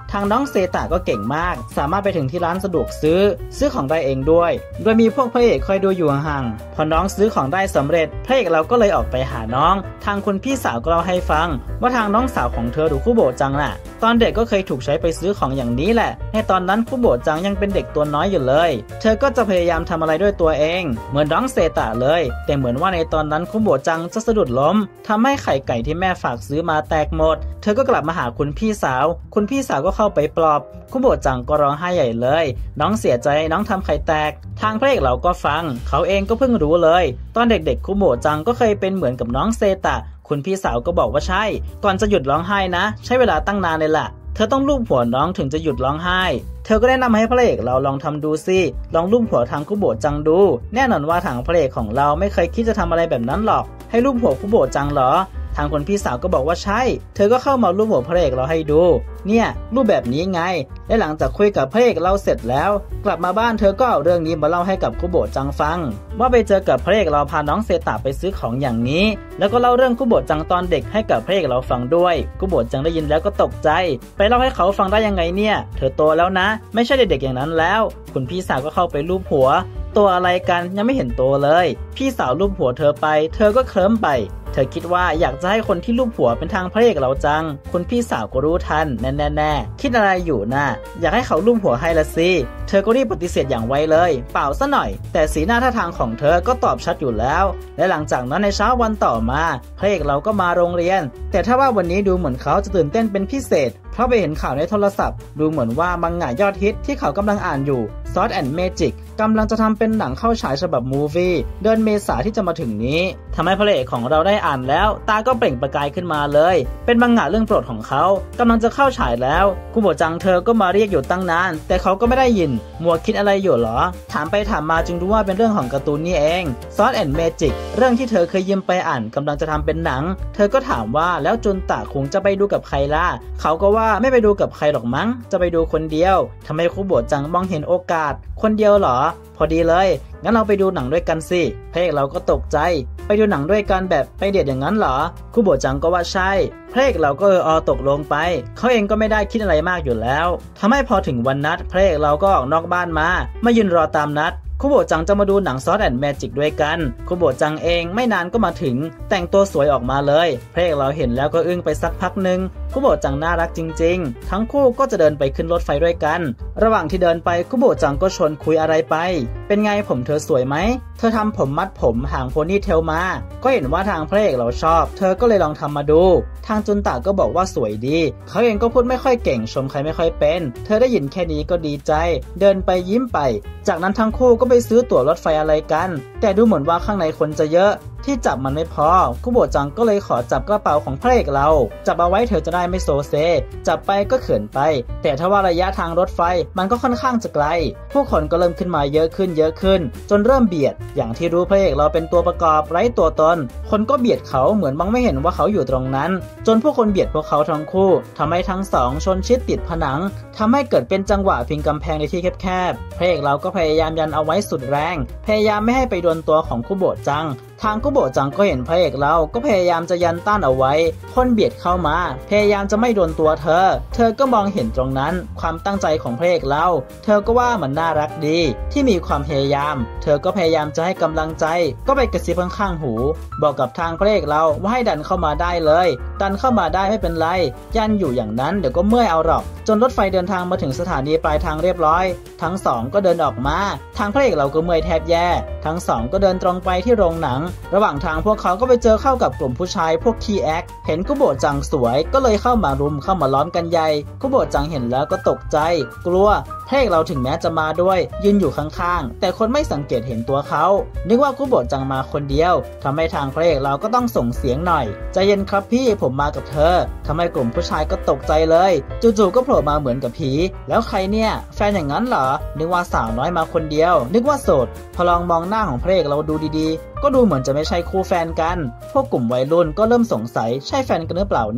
ทางน้องเซตะก็เก่งมากสามารถไปถึงที่ร้านสะดวกซื้อของได้เองด้วยโดยมีพวกพระเอกคอยดูอยู่ห่างๆพอน้องซื้อของได้สำเร็จพระเอกเราก็เลยออกไปหาน้องทางคุณพี่สาวก็เล่าให้ฟังว่าทางน้องสาวของเธอหรือคุโบะจังน่ะตอนเด็กก็เคยถูกใช้ไปซื้อของอย่างนี้แหละในตอนนั้นคุโบะจังยังเป็นเด็กตัวน้อยอยู่เลยเธอก็จะพยายามทำอะไรด้วยตัวเองเหมือนน้องเซตะเลยแต่เหมือนว่าในตอนนั้นคุโบะจังจะสะดุดล้มทำให้ไข่ไก่ที่แม่ฝากซื้อมาแตกหมดเธอก็กลับมาหาคุณพี่สาวก็เข้าไปปลอบคุโบะจังก็ร้องไห้ใหญ่เลยน้องเสียใจน้องทำไข่แตกทางพระเอกเราก็ฟังเขาเองก็เพิ่งรู้เลยตอนเด็กๆคุโบะจังก็เคยเป็นเหมือนกับน้องเซตะคุณพี่สาวก็บอกว่าใช่ก่อนจะหยุดร้องไห้นะใช้เวลาตั้งนานเลยล่ะเธอต้องลูบหัวน้องถึงจะหยุดร้องไห้เธอก็แนะนำให้พระเอกเราลองทำดูสิลองลูบหัวทางคุโบะจังดูแน่นอนว่าทางพระเอกของเราไม่เคยคิดจะทำอะไรแบบนั้นหรอกให้ลูบหัวคุโบะจังเหรอทางคนพี่สาวก็บอกว่าใช่เธอก็เข้ามาลูบหัวพระเอกเราให้ดูเนี่ยรูปแบบนี้ไงและหลังจากคุยกับพระเอกเราเสร็จแล้วกลับมาบ้านเธอก็เอาเรื่องนี้มาเล่าให้กับคุโบะจังฟังว่าไปเจอกับพระเอกเราพาน้องเซตะไปซื้อของอย่างนี้แล้วก็เล่าเรื่องคุโบะจังตอนเด็กให้กับพระเอกเราฟังด้วยคุโบะจังได้ยินแล้วก็ตกใจไปเล่าให้เขาฟังได้ยังไงเนี่ยเธอโตแล้วนะไม่ใช่เด็กๆอย่างนั้นแล้วคุณพี่สาวก็เข้าไปลูบหัวตัวอะไรกันยังไม่เห็นโตเลยพี่สาวลูบหัวเธอไปเธอก็เคลิ้มไปเธอคิดว่าอยากจะให้คนที่ลูบหัวเป็นทางพระเอกเราจังคุณพี่สาวก็รู้ทันแน่คิดอะไรอยู่น่ะอยากให้เขาลูบหัวให้ละสิเธอก็รีบปฏิเสธอย่างไวเลยเปล่าซะหน่อยแต่สีหน้าท่าทางของเธอก็ตอบชัดอยู่แล้วและหลังจากนั้นในเช้าวันต่อมาพระเอกเราก็มาโรงเรียนแต่ถ้าว่าวันนี้ดูเหมือนเขาจะตื่นเต้นเป็นพิเศษเพราะไปเห็นข่าวในโทรศัพท์ดูเหมือนว่ามังงะยอดฮิตที่เขากำลังอ่านอยู่ Sword and Magic กำลังจะทำเป็นหนังเข้าฉายฉบับมูฟวี่เดือนเมษาที่จะมาถึงนี้ทำให้พระเอกของเราได้อ่านแล้วตาก็เปล่งประกายขึ้นมาเลยเป็นมังงะเรื่องโปรดของเขากำลังจะเข้าฉายแล้วคุโบะจังเธอก็มาเรียกอยู่ตั้งนานแต่เขาก็ไม่ได้ยินมัวคิดอะไรอยู่หรอถามไปถามมาจึงรู้ว่าเป็นเรื่องของการ์ตูนนี่เอง Sword and Magic เรื่องที่เธอเคยยืมไปอ่านกำลังจะทำเป็นหนังเธอก็ถามว่าแล้วจุนตะคงจะไปดูกับใครล่ะเขาก็ว่าไม่ไปดูกับใครหรอกมั้งจะไปดูคนเดียวทำไมคุโบะจังมองเห็นโอกาสคนเดียวหรอพอดีเลยงั้นเราไปดูหนังด้วยกันสิพระเอกเราก็ตกใจไปดูหนังด้วยกันแบบไปเดทอย่างนั้นเหรอคุโบะจังก็ว่าใช่พระเอกเราก็ตกลงไปเขาเองก็ไม่ได้คิดอะไรมากอยู่แล้วทำให้พอถึงวันนัดพระเอกเราก็ออกนอกบ้านมายืนรอตามนัดคุโบะจังจะมาดูหนัง Sword and Magic ด้วยกันคุโบะจังเองไม่นานก็มาถึงแต่งตัวสวยออกมาเลยพระเอกเราเห็นแล้วก็อึ้งไปสักพักนึงคุโบะจังน่ารักจริงๆทั้งคู่ก็จะเดินไปขึ้นรถไฟด้วยกันระหว่างที่เดินไปคุโบะจังก็ชวนคุยอะไรไปเป็นไงผมเธอสวยไหมเธอทำผมมัดผมหางโพนี่เทลมาก็เห็นว่าทางพระเอกเราชอบเธอก็เลยลองทำมาดูทางจุนตะก็บอกว่าสวยดีเขาเองก็พูดไม่ค่อยเก่งชมใครไม่ค่อยเป็นเธอได้ยินแค่นี้ก็ดีใจเดินไปยิ้มไปจากนั้นทั้งคู่ก็ไปซื้อตั๋วรถไฟอะไรกันแต่ดูเหมือนว่าข้างในคนจะเยอะที่จับมันไม่พอคุโบะจังก็เลยขอจับกระเป๋าของพระเอกเราจับเอาไว้เธอจะได้ไม่โซเซจับไปก็เขินไปแต่ถ้าว่าระยะทางรถไฟมันก็ค่อนข้างจะไกลผู้คนก็เริ่มขึ้นมาเยอะขึ้นจนเริ่มเบียดอย่างที่รู้พระเอกเราเป็นตัวประกอบไร้ตัวตนคนก็เบียดเขาเหมือนมองไม่เห็นว่าเขาอยู่ตรงนั้นจนผู้คนเบียดพวกเขาทั้งคู่ทำให้ทั้งสองชนชิดติดผนังทำให้เกิดเป็นจังหวะพิงกำแพงในที่แคบๆพระเอกเราก็พยายามยันเอาไว้สุดแรงพยายามไม่ให้ไปโดนตัวของคุโบะจังทางคุโบะจังก็เห็นพระเอกเราก็พยายามจะยันต้านเอาไว้คนเบียดเข้ามาพยายามจะไม่โดนตัวเธอก็มองเห็นตรงนั้นความตั้งใจของพระเอกเราเธอก็ว่ามันน่ารักดีที่มีความพยายามเธอก็พยายามจะให้กำลังใจก็ไปกระซิบข้างๆหูบอกกับทางพระเอกเราว่าให้ดันเข้ามาได้เลยดันเข้ามาได้ไม่เป็นไรยันอยู่อย่างนั้นเดี๋ยวก็เมื่อยเอาหรอกจนรถไฟเดินทางมาถึงสถานีปลายทางเรียบร้อยทั้งสองก็เดินออกมาทางพระเอกเราก็เมื่อยแทบแย่ทั้งสองก็เดินตรงไปที่โรงหนังระหว่างทางพวกเขาก็ไปเจอเข้ากับกลุ่มผู้ชายพวกคีแอคเห็นคุโบะจังสวยก็เลยเข้ามารุมเข้ามาล้อมกันใหญ่คุโบะจังเห็นแล้วก็ตกใจกลัวพระเอกเราถึงแม้จะมาด้วยยืนอยู่ข้างๆแต่คนไม่สังเกตเห็นตัวเขานึกว่าคุโบะจังมาคนเดียวทำให้ทางพระเอกเราก็ต้องส่งเสียงหน่อยใจเย็นครับพี่ผมมากับเธอทำให้กลุ่มผู้ชายก็ตกใจเลยจู่ๆก็โผล่มาเหมือนกับผีแล้วใครเนี่ยแฟนอย่างนั้นเหรอนึกว่าสาวน้อยมาคนเดียวนึกว่าโสดพอลองมองหน้าของพระเอกเราดูดีๆก็ดูเหมือนจะไม่ใช่คู่แฟนกันพวกกลุ่มวัยรุ่นก็เริ่มสงสัยใช่แฟนกันหรือเปล่าเนี่ย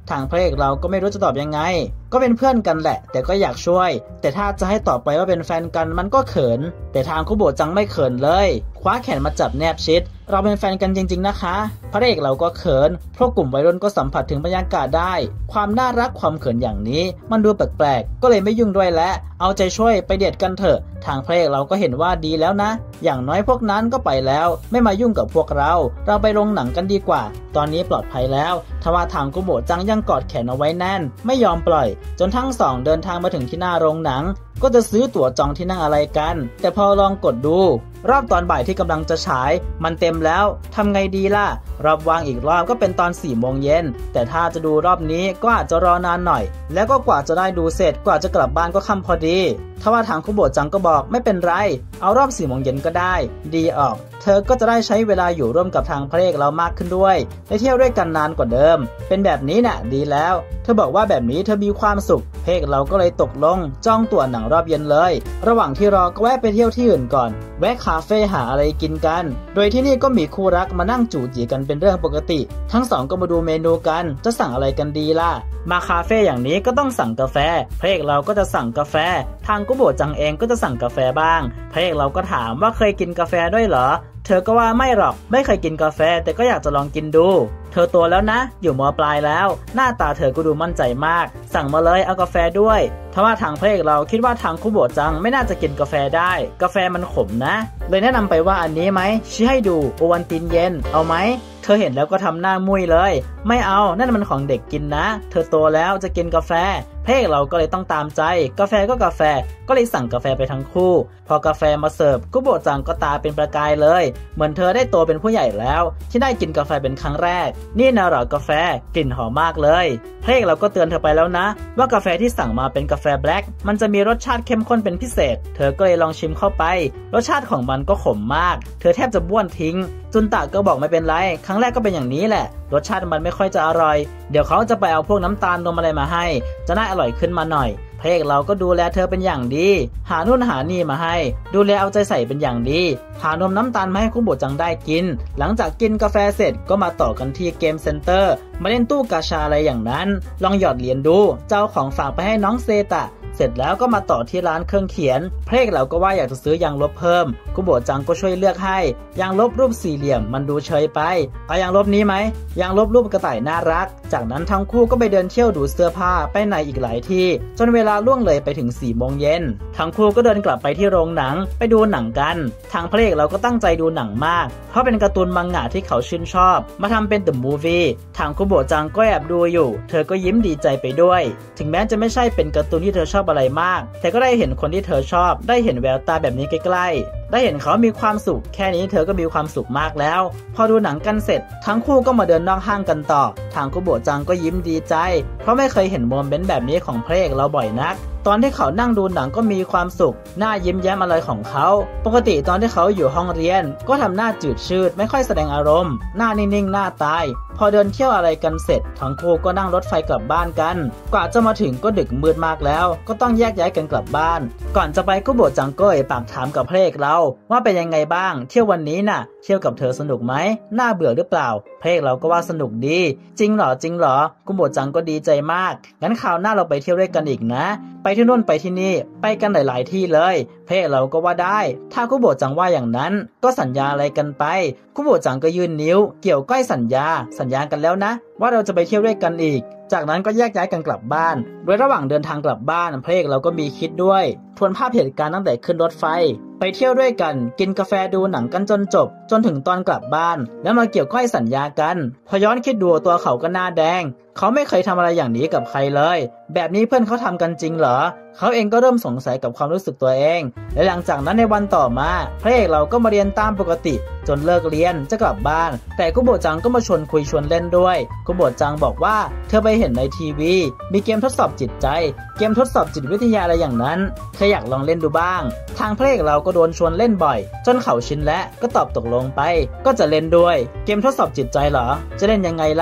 ทางพระเอกเราก็ไม่รู้จะตอบยังไงก็เป็นเพื่อนกันแหละแต่ก็อยากช่วยแต่ถ้าจะให้ตอบไปว่าเป็นแฟนกันมันก็เขินแต่ทางคุโบะจังไม่เขินเลยคว้าแขนมาจับแนบชิดเราเป็นแฟนกันจริงๆนะคะพระเอกเราก็เขินเพราะกลุ่มวัยรุ่นก็สัมผัสถึงบรรยากาศได้ความน่ารักความเขินอย่างนี้มันดูแปลกๆก็เลยไม่ยุ่งด้วยและเอาใจช่วยไปเดทกันเถอะทางพระเอกเราก็เห็นว่าดีแล้วนะอย่างน้อยพวกนั้นก็ไปแล้วไม่มายุ่งกับพวกเราไปโรงหนังกันดีกว่าตอนนี้ปลอดภัยแล้วทว่าทางคุโบะจังยังกอดแขนเอาไว้แน่นไม่ยอมปล่อยจนทั้งสองเดินทางมาถึงที่หน้าโรงหนังก็จะซื้อตั๋วจองที่นั่งอะไรกันแต่พอลองกดดูรอบตอนบ่ายที่กำลังจะฉายมันเต็มแล้วทำไงดีล่ะรอบวางอีกรอบก็เป็นตอน4 โมงเย็นแต่ถ้าจะดูรอบนี้ก็อาจจะรอนานหน่อยแล้วก็กว่าจะได้ดูเสร็จกว่าจะกลับบ้านก็ค่ำพอดีทว่าทางคุโบะจังก็บอกไม่เป็นไรเอารอบ4 โมงเย็นก็ได้ดีออกเธอก็จะได้ใช้เวลาอยู่ร่วมกับทางพระเอกเรามากขึ้นด้วยได้เที่ยวด้วยกันนานกว่าเดิมเป็นแบบนี้น่ะดีแล้วเธอบอกว่าแบบนี้เธอมีความสุขพระเอกเราก็เลยตกลงจองตั๋วหนังรอบเย็นเลยระหว่างที่รอก็แวะไปเที่ยวที่อื่นก่อนแวะคาเฟ่หาอะไรกินกันโดยที่นี่ก็มีคู่รักมานั่งจู๋จีกันเป็นเรื่องปกติทั้งสองก็มาดูเมนูกันจะสั่งอะไรกันดีล่ะมาคาเฟ่อย่างนี้ก็ต้องสั่งกาแฟพระเอกเราก็จะสั่งกาแฟทางคุโบะจังเองก็จะสั่งกาแฟบ้างพระเอกเราก็ถามว่าเคยกินกาแฟด้วยเหรอเธอก็ว่าไม่หรอกไม่เคยกินกาแฟแต่ก็อยากจะลองกินดูเธอโตแล้วนะอยู่ม.ปลายแล้วหน้าตาเธอก็ดูมั่นใจมากสั่งมาเลยเอากาแฟด้วยทว่าทางพระเอกเราคิดว่าทางคุโบะจังไม่น่าจะกินกาแฟได้กาแฟมันขมนะเลยแนะนำไปว่าอันนี้ไหมชี้ให้ดูโอวัลตินเย็นเอาไหมเธอเห็นแล้วก็ทำหน้ามุ้ยเลยไม่เอานั่นมันของเด็กกินนะเธอโตแล้วจะกินกาแฟพระเอกเราก็เลยต้องตามใจกาแฟก็กาแฟก็เลยสั่งกาแฟไปทั้งคู่พอกาแฟมาเสิร์ฟคุโบะจังก็ตาเป็นประกายเลยเหมือนเธอได้โตเป็นผู้ใหญ่แล้วที่ได้กินกาแฟเป็นครั้งแรกนี่นะหรอกาแฟกลิ่นหอมมากเลยพระเอกเราก็เตือนเธอไปแล้วนะว่ากาแฟที่สั่งมาเป็นกาแฟแบล็คมันจะมีรสชาติเข้มข้นเป็นพิเศษเธอก็เลยลองชิมเข้าไปรสชาติของมันก็ขมมากเธอแทบจะบ้วนทิ้งจุนตะก็บอกไม่เป็นไรครั้งแรกก็เป็นอย่างนี้แหละรสชาติมันไม่ค่อยจะอร่อยเดี๋ยวเขาจะไปเอาพวกน้ำตาลนมอะไรมาให้จะน่าอร่อยขึ้นมาหน่อยพระเอกเราก็ดูแลเธอเป็นอย่างดีหานู่นหานี่มาให้ดูแลเอาใจใส่เป็นอย่างดีหานมน้ำตาลมาให้คุโบะจังได้กินหลังจากกินกาแฟเสร็จก็มาต่อกันที่เกมเซ็นเตอร์มาเล่นตู้กาชาอะไรอย่างนั้นลองหยอดเหรียญดูเจ้าของฝากไปให้น้องเซตะเสร็จแล้วก็มาต่อที่ร้านเครื่องเขียนพระเอกเราก็ว่าอยากจะซื้อยางลบเพิ่มคุโบะจังก็ช่วยเลือกให้ยางลบรูปสี่เหลี่ยมมันดูเฉยไปเอายางลบนี้ไหมยางลบรูปกระต่ายน่ารักจากนั้นทั้งคู่ก็ไปเดินเที่ยวดูเสื้อผ้าไปไหนอีกหลายที่จนเวลาล่วงเลยไปถึง4 โมงเย็นทั้งคู่ก็เดินกลับไปที่โรงหนังไปดูหนังกันทางพระเอกเราก็ตั้งใจดูหนังมากเพราะเป็นการ์ตูนมังงะที่เขาชื่นชอบมาทำเป็น The Movie ทางคุโบะจังก็แอบดูอยู่เธอก็ยิ้มดีใจไปด้วยถึงแม้จะไม่ใช่เป็นการ์ตูนที่เธอชอบอะไรมากแต่ก็ได้เห็นคนที่เธอชอบได้เห็นแววตาแบบนี้ใกล้ๆได้เห็นเขามีความสุขแค่นี้เธอก็มีความสุขมากแล้วพอดูหนังกันเสร็จทั้งคู่ก็มาเดินนอกห้างกันต่อทางคุโบะจังก็ยิ้มดีใจเพราะไม่เคยเห็นโมเมนต์แบบนี้ของพระเอกเราบ่อยนักตอนที่เขานั่งดูหนังก็มีความสุขหน้ายิ้มแย้มอะไรของเขาปกติตอนที่เขาอยู่ห้องเรียนก็ทำหน้าจืดชืดไม่ค่อยแสดงอารมณ์หน้านิ่งๆหน้าตายพอเดินเที่ยวอะไรกันเสร็จทั้งคู่ก็นั่งรถไฟกลับบ้านกันกว่าจะมาถึงก็ดึกมืดมากแล้วก็ต้องแยกย้ายกันกลับบ้านก่อนจะไปคุโบะจังก็เอ่ยปากถามกับพระเอกเราว่าเป็นยังไงบ้างเที่ยววันนี้น่ะเที่ยวกับเธอสนุกไหมน่าเบื่อหรือเปล่าพระเอกเราก็ว่าสนุกดีจริงเหรอคุโบะจังก็ดีใจมากงั้นคราวหน้าเราไปเที่ยวด้วยกันอีกนะไปที่นู่นไปที่นี่ไปกันหลายๆที่เลยพระเอกเราก็ว่าได้ถ้าคุโบะจังว่าอย่างนั้นก็สัญญาอะไรกันไปคุโบะจังก็ยื่นนิ้วเกี่ยวก้อยสัญญากันแล้วนะว่าเราจะไปเที่ยวด้วยกันอีกจากนั้นก็แยกย้ายกันกลับบ้านโดยระหว่างเดินทางกลับบ้านพระเอกเราก็มีคิดด้วยทวนภาพเหตุการณ์ตั้งแต่ขึ้นรถไฟไปเที่ยวด้วยกันกินกาแฟดูหนังกันจนจบจนถึงตอนกลับบ้านแล้วมาเกี่ยวก้อยสัญญากันพอย้อนคิดดูตัวเขาก็หน้าแดงเขาไม่เคยทำอะไรอย่างนี้กับใครเลยแบบนี้เพื่อนเขาทำกันจริงเหรอเขาเองก็เริ่มสงสัยกับความรู้สึกตัวเองและหลังจากนั้นในวันต่อมาพระเอกเราก็มาเรียนตามปกติจนเลิกเรียนจะกลับบ้านแต่คุโบะจังก็มาชวนคุยชวนเล่นด้วยคุโบะจังบอกว่าเธอไปเห็นในทีวีมีเกมทดสอบจิตใจเกมทดสอบจิตวิทยาอะไรอย่างนั้นเธออยากลองเล่นดูบ้างทางพระเอกเราก็โดนชวนเล่นบ่อยจนเขาชินและก็ตอบตกลงไปก็จะเล่นด้วยเกมทดสอบจิตใจเหรอจะเล่นยังไงล่ะ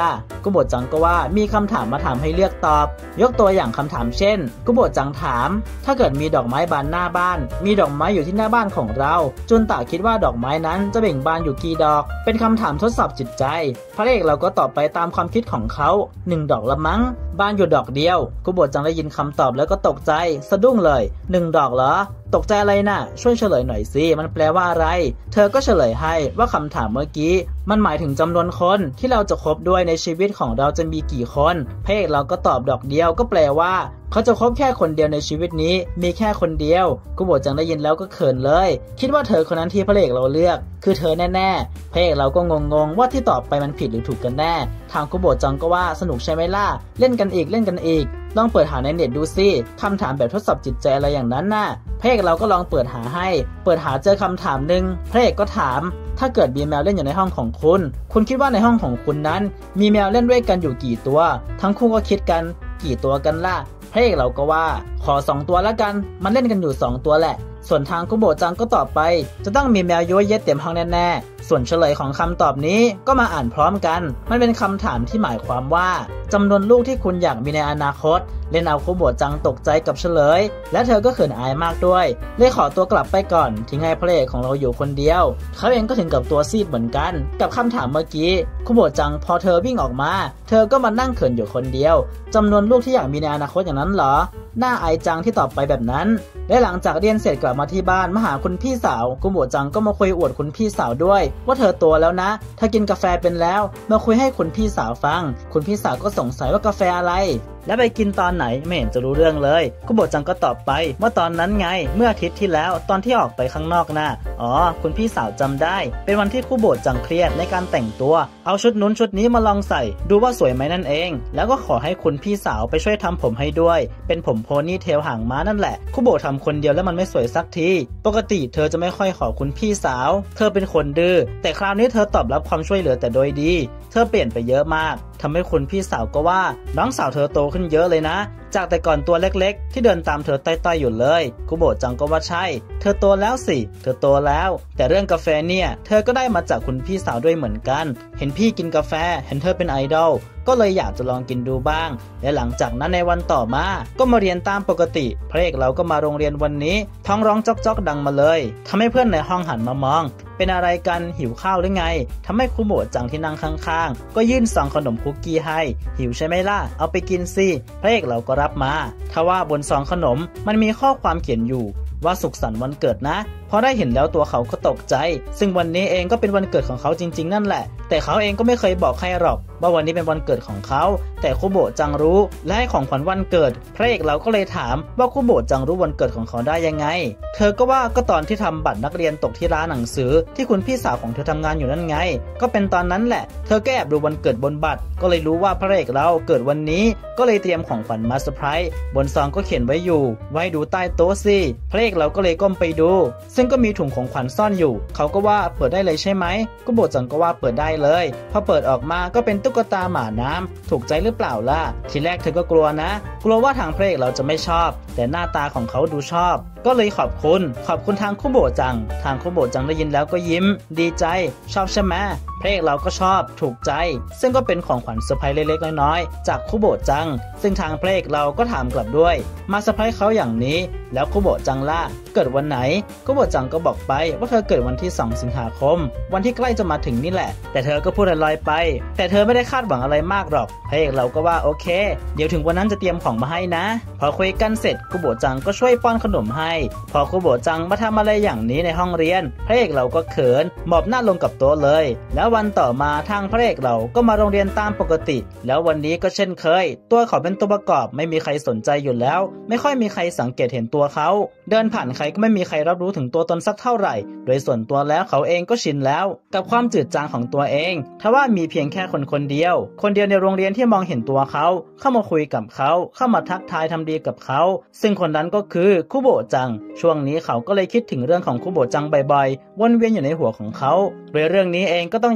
กุโบจังก็ว่ามีคำถามมาถามให้เลือกตอบยกตัวอย่างคำถามเช่นกุโบจังถามถ้าเกิดมีดอกไม้บานหน้าบ้านมีดอกไม้อยู่ที่หน้าบ้านของเราจุนตะคิดว่าดอกไม้นั้นจะเบ่งบานอยู่กี่ดอกเป็นคำถามทดสอบจิตใจพระเอกเราก็ตอบไปตามความคิดของเขา1 ดอกละมั้งบานอยู่ดอกเดียวกุโบจังได้ยินคำตอบแล้วก็ตกใจสะดุ้งเลย1 ดอกเหรอตกใจอะไรน่ะช่วยเฉลยหน่อยสิมันแปลว่าอะไรเธอก็เฉลยให้ว่าคำถามเมื่อกี้มันหมายถึงจำนวนคนที่เราจะคบด้วยในชีวิตของเราจะมีกี่คนพระเอกเราก็ตอบดอกเดียวก็แปลว่าเขาจะคบแค่คนเดียวในชีวิตนี้มีแค่คนเดียวกุโบจังได้ยินแล้วก็เขินเลยคิดว่าเธอคนนั้นที่พระเอกเราเลือกคือเธอแน่ๆพระเอกเราก็งงว่าที่ตอบไปมันผิดหรือถูกกันแน่ทางกุโบจังก็ว่าสนุกใช่ไหมล่ะเล่นกันอีกลองเปิดหาในเน็ตดูสิคำถามแบบทดสอบจิตใจอะไรอย่างนั้นน่ะพระเอกเราก็ลองเปิดหาเจอคำถามหนึ่งพระเอกก็ถามถ้าเกิดมีแมวเล่นอยู่ในห้องของคุณคิดว่าในห้องของคุณนั้นมีแมวเล่นด้วยกันอยู่กี่ตัวทั้งคู่ก็คิดกันกี่ตัวกันล่ะพระเอกเราก็ว่าขอ2 ตัวละกันมันเล่นกันอยู่2 ตัวแหละส่วนทางกุโบจังก็ตอบไปจะต้องมีแมวยั่วเย็ดเต็มห้องแน่ๆส่วนเฉลยของคำตอบนี้ก็มาอ่านพร้อมกันมันเป็นคำถามที่หมายความว่าจำนวนลูกที่คุณอยากมีในอนาคตเล่นเอากุโบจังตกใจกับเฉลยและเธอก็เขินอายมากด้วยเลยขอตัวกลับไปก่อนทิ้งให้พระเอกของเราอยู่คนเดียวเขาเองก็ถึงกับตัวซีดเหมือนกันกับคำถามเมื่อกี้กุโบจังพอเธอวิ่งออกมาเธอก็มานั่งเขินอยู่คนเดียวจำนวนลูกที่อยากมีในอนาคตอย่างนั้นเหรอน่าอายจังที่ตอบไปแบบนั้นและหลังจากเรียนเสร็จกลับมาที่บ้านมาหาคุณพี่สาวกุโบจังก็มาคุยอวดคุณพี่สาวด้วยว่าเธอโตแล้วนะเธอกินกาแฟเป็นแล้วมาคุยให้คุณพี่สาวฟังคุณพี่สาวก็สงสัยว่ากาแฟอะไรและไปกินตอนไหนไม่เห็นจะรู้เรื่องเลยกุโบจังก็ตอบไปว่าตอนนั้นไงเมื่ออาทิตย์ที่แล้วตอนที่ออกไปข้างนอกน่ะอ๋อคุณพี่สาวจำได้เป็นวันที่กุโบจังเครียดในการแต่งตัวเอาชุดนู้นชุดนี้มาลองใส่ดูว่าสวยไหมนั่นเองแล้วก็ขอให้คุณพี่สาวไปช่วยทำผมให้ด้วยเป็นผมโพนี่เทลหางม้านั่นแหละกุโบทำคนเดียวแล้วมันไม่สวยสักทีปกติเธอจะไม่ค่อยขอคุณพี่สาวเธอเป็นคนดื้อแต่คราวนี้เธอตอบรับความช่วยเหลือแต่โดยดีเธอเปลี่ยนไปเยอะมากทำให้คุณพี่สาวก็ว่าน้องสาวเธอโตขึ้นเยอะเลยนะจากแต่ก่อนตัวเล็กๆที่เดินตามเธอต้อยๆอยู่เลยกุโบจังก็ว่าใช่เธอโตแล้วสิเธอโตแล้วแต่เรื่องกาแฟเนี่ยเธอก็ได้มาจากคุณพี่สาวด้วยเหมือนกันเห็นพี่กินกาแฟเห็นเธอเป็นไอดอลก็เลยอยากจะลองกินดูบ้างและหลังจากนั้นในวันต่อมาก็มาเรียนตามปกติพระเอกเราก็มาโรงเรียนวันนี้ท้องร้องจ๊อกๆดังมาเลยทำให้เพื่อนในห้องหันมามองเป็นอะไรกันหิวข้าวหรือไงทำให้กุโบจังที่นั่งข้างๆก็ยื่นซองขนมคุกกี้ให้หิวใช่ไหมล่ะเอาไปกินสิพระเอกเราก็รับมาทว่าบนซองขนมมันมีข้อความเขียนอยู่ว่าสุขสันต์วันเกิดนะพอได้เห็นแล้วตัวเขาก็ตกใจซึ่งวันนี้เองก็เป็นวันเกิดของเขาจริงๆนั่นแหละแต่เขาเองก็ไม่เคยบอกใครหรอกว่าวันนี้เป็นวันเกิดของเขาแต่กุโบจังรู้และให้ของขวัญวันเกิดพระเอกเราก็เลยถามว่ากุโบจังรู้วันเกิดของเขาได้ยังไงเธอก็ว่าก็ตอนที่ทำบัตรนักเรียนตกที่ร้านหนังสือที่คุณพี่สาวของเธอทำงานอยู่นั่นไงก็เป็นตอนนั้นแหละเธอก็แอบดูวันเกิดบนบัตรก็เลยรู้ว่าพระเอกเราเกิดวันนี้ก็เลยเตรียมของขวัญมาเซอร์ไพรส์บนซองก็เขียนไว้อยู่ไว้ดูใต้โต๊ะสิพระเอกเราก็เลยก้มไปดูซึ่งก็มีถุงของขวัญซ่อนอยู่เขาก็ว่าเปิดได้เลยใช่ไหมกุโบจังก็ว่าเปิดได้เลยพอเปิดออกมาก็เป็นตุ๊กตาหมาน้ำถูกใจหรือเปล่าล่ะทีแรกเธอก็กลัวนะกลัวว่าทางพระเอกเราจะไม่ชอบแต่หน้าตาของเขาดูชอบก็เลยขอบคุณทางกุโบจังทางกุโบจังได้ยินแล้วก็ยิ้มดีใจชอบใช่ไหมพระเอกเราก็ชอบถูกใจซึ่งก็เป็นของขวัญเซอร์ไพรส์เล็กๆน้อยๆจากกุโบจังซึ่งทางพระเอกเราก็ถามกลับด้วยมาเซอร์ไพรส์เขาอย่างนี้แล้วกุโบจังล่ะเกิดวันไหนกุโบจังก็บอกไปว่าเธอเกิดวันที่2 สิงหาคมวันที่ใกล้จะมาถึงนี่แหละแต่เธอก็พูดลอยๆไปแต่เธอไม่ได้คาดหวังอะไรมากหรอกพระเอกเราก็ว่าโอเคเดี๋ยวถึงวันนั้นจะเตรียมของมาให้นะพอคุยกันเสร็จกุโบจังก็ช่วยป้อนขนมให้พอกุโบจังมาทำอะไรอย่างนี้ในห้องเรียนพระเอกเราก็เขินหมอบหน้าลงกับโต๊ะเลยแล้ววันต่อมาทางพระเอกเราก็มาโรงเรียนตามปกติแล้ววันนี้ก็เช่นเคยตัวเขาเป็นตัวประกอบไม่มีใครสนใจอยู่แล้วไม่ค่อยมีใครสังเกตเห็นตัวเขาเดินผ่านใครก็ไม่มีใครรับรู้ถึงตัวตนสักเท่าไหร่โดยส่วนตัวแล้วเขาเองก็ชินแล้วกับความจืดจางของตัวเองทว่ามีเพียงแค่คนเดียวในโรงเรียนที่มองเห็นตัวเขาเข้ามาคุยกับเขาเข้ามาทักทายทำดีกับเขาซึ่งคนนั้นก็คือกุโบจังช่วงนี้เขาก็เลยคิดถึงเรื่องของกุโบจังบ่อยๆวนเวียนอยู่ในหัวของเขาโดยเรื่องนี้เองก็ต้องย้อน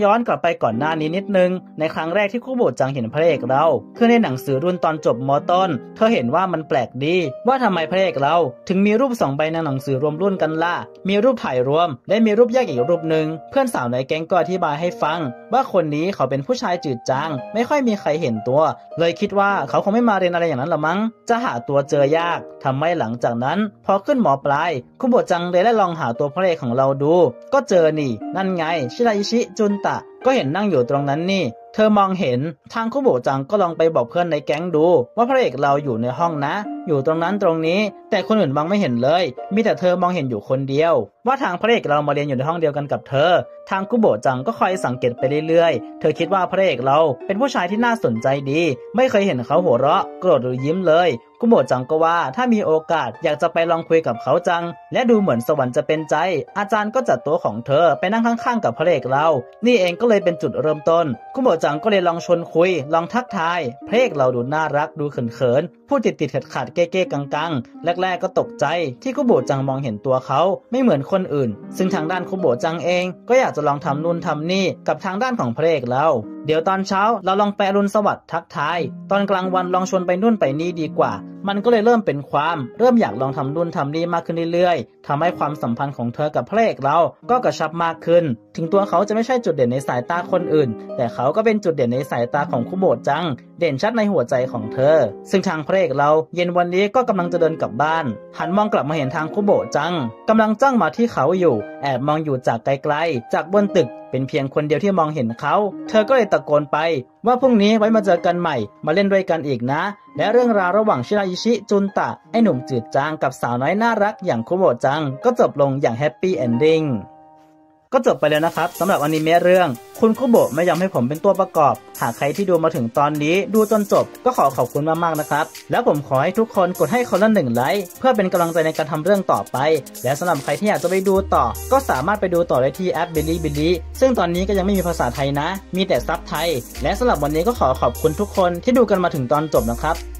ย้อนกลับไปก่อนหน้านี้นิดนึงในครั้งแรกที่คุโบะจังเห็นพระเอกเราคือในหนังสือรุ่นตอนจบม.ต้นเธอเห็นว่ามันแปลกดีว่าทำไมพระเอกเราถึงมีรูป2 ใบในหนังสือรวมรุ่นกันล่ะมีรูปถ่ายรวมและมีรูปแยกอีกรูปหนึ่งเพื่อนสาวในแก๊งก็อธิบายให้ฟังว่าคนนี้เขาเป็นผู้ชายจืดจางไม่ค่อยมีใครเห็นตัวเลยคิดว่าเขาคงไม่มาเรียนอะไรอย่างนั้นละมั้งจะหาตัวเจอยากทำให้หลังจากนั้นพอขึ้นหมอปลายคุโบะจังเลยได้ลองหาตัวพระเอกของเราดูก็เจอนี่นั่นไงชิราอิชิจุนตะก็เห็นนั่งอยู่ตรงนั้นนี่เธอมองเห็นทางคุโบะจังก็ลองไปบอกเพื่อนในแก๊งดูว่าพระเอกเราอยู่ในห้องนะอยู่ตรงนั้นตรงนี้แต่คนอื่นมองไม่เห็นเลยมีแต่เธอมองเห็นอยู่คนเดียวว่าทางพระเอกเรามาเรียนอยู่ในห้องเดียวกันกับเธอทางคุโบะจังก็คอยสังเกตไปเรื่อยๆเธอคิดว่าพระเอกเราเป็นผู้ชายที่น่าสนใจดีไม่เคยเห็นเขาหัวเราะโกรธหรือยิ้มเลยคุโบะจังก็ว่าถ้ามีโอกาสอยากจะไปลองคุยกับเขาจังและดูเหมือนสวรรค์จะเป็นใจอาจารย์ก็จัดตัวของเธอไปนั่งข้างๆกับพระเอกเรานี่เองก็เลยเป็นจุดเริ่มต้นคุโบะจังก็เลยลองชวนคุยลองทักทายพระเอกเราดูน่ารักดูเขินๆพูดติดๆขัดๆเก้ๆกังๆแรกๆก็ตกใจที่คุโบะจังมองเห็นตัวเขาไม่เหมือนคนอื่นซึ่งทางด้านคุโบะจังเองก็อยากจะลองทำนู่นทำนี่กับทางด้านของพระเอกเราเดี๋ยวตอนเช้าเราลองไปอรุณสวัสดิ์ทักทายตอนกลางวันลองชวนไปนู่นไปนี่ดีกว่ามันก็เลยเริ่มเป็นเริ่มอยากลองทำนู่นทำนี่มากขึ้นเรื่อยๆทำให้ความสัมพันธ์ของเธอกับพระเอกเราก็กระชับมากขึ้นถึงตัวเขาจะไม่ใช่จุดเด่นในสายตาคนอื่นแต่เขาก็เป็นจุดเด่นในสายตาของคุโบะจังเด่นชัดในหัวใจของเธอซึ่งทางพระเอกเราเย็นวันนี้ก็กำลังจะเดินกลับบ้านหันมองกลับมาเห็นทางคุโบะจังกำลังจ้องมาที่เขาอยู่แอบมองอยู่จากไกลๆจากบนตึกเป็นเพียงคนเดียวที่มองเห็นเขาเธอก็เลยตะโกนไปว่าพรุ่งนี้ไว้มาเจอกันใหม่มาเล่นด้วยกันอีกนะและเรื่องราวระหว่างชิราอิชิจุนตะไอ้หนุ่มจืดจางกับสาวน้อยน่ารักอย่างคุโบะจังก็จบลงอย่างแฮปปี้เอนดิ้งก็จบไปแล้วนะครับสำหรับอนิเมะเรื่องคุณคุโบะไม่ยอมให้ผมเป็นตัวประกอบหากใครที่ดูมาถึงตอนนี้ดูจนจบก็ขอบคุณมากๆนะครับแล้วผมขอให้ทุกคนกดให้คนละ1 ไลค์เพื่อเป็นกำลังใจในการทำเรื่องต่อไปและสำหรับใครที่อยากจะไปดูต่อก็สามารถไปดูต่อได้ที่แอป Bilibili ซึ่งตอนนี้ก็ยังไม่มีภาษาไทยนะมีแต่ซับไทยและสำหรับวันนี้ก็ขอบคุณทุกคนที่ดูกันมาถึงตอนจบนะครับ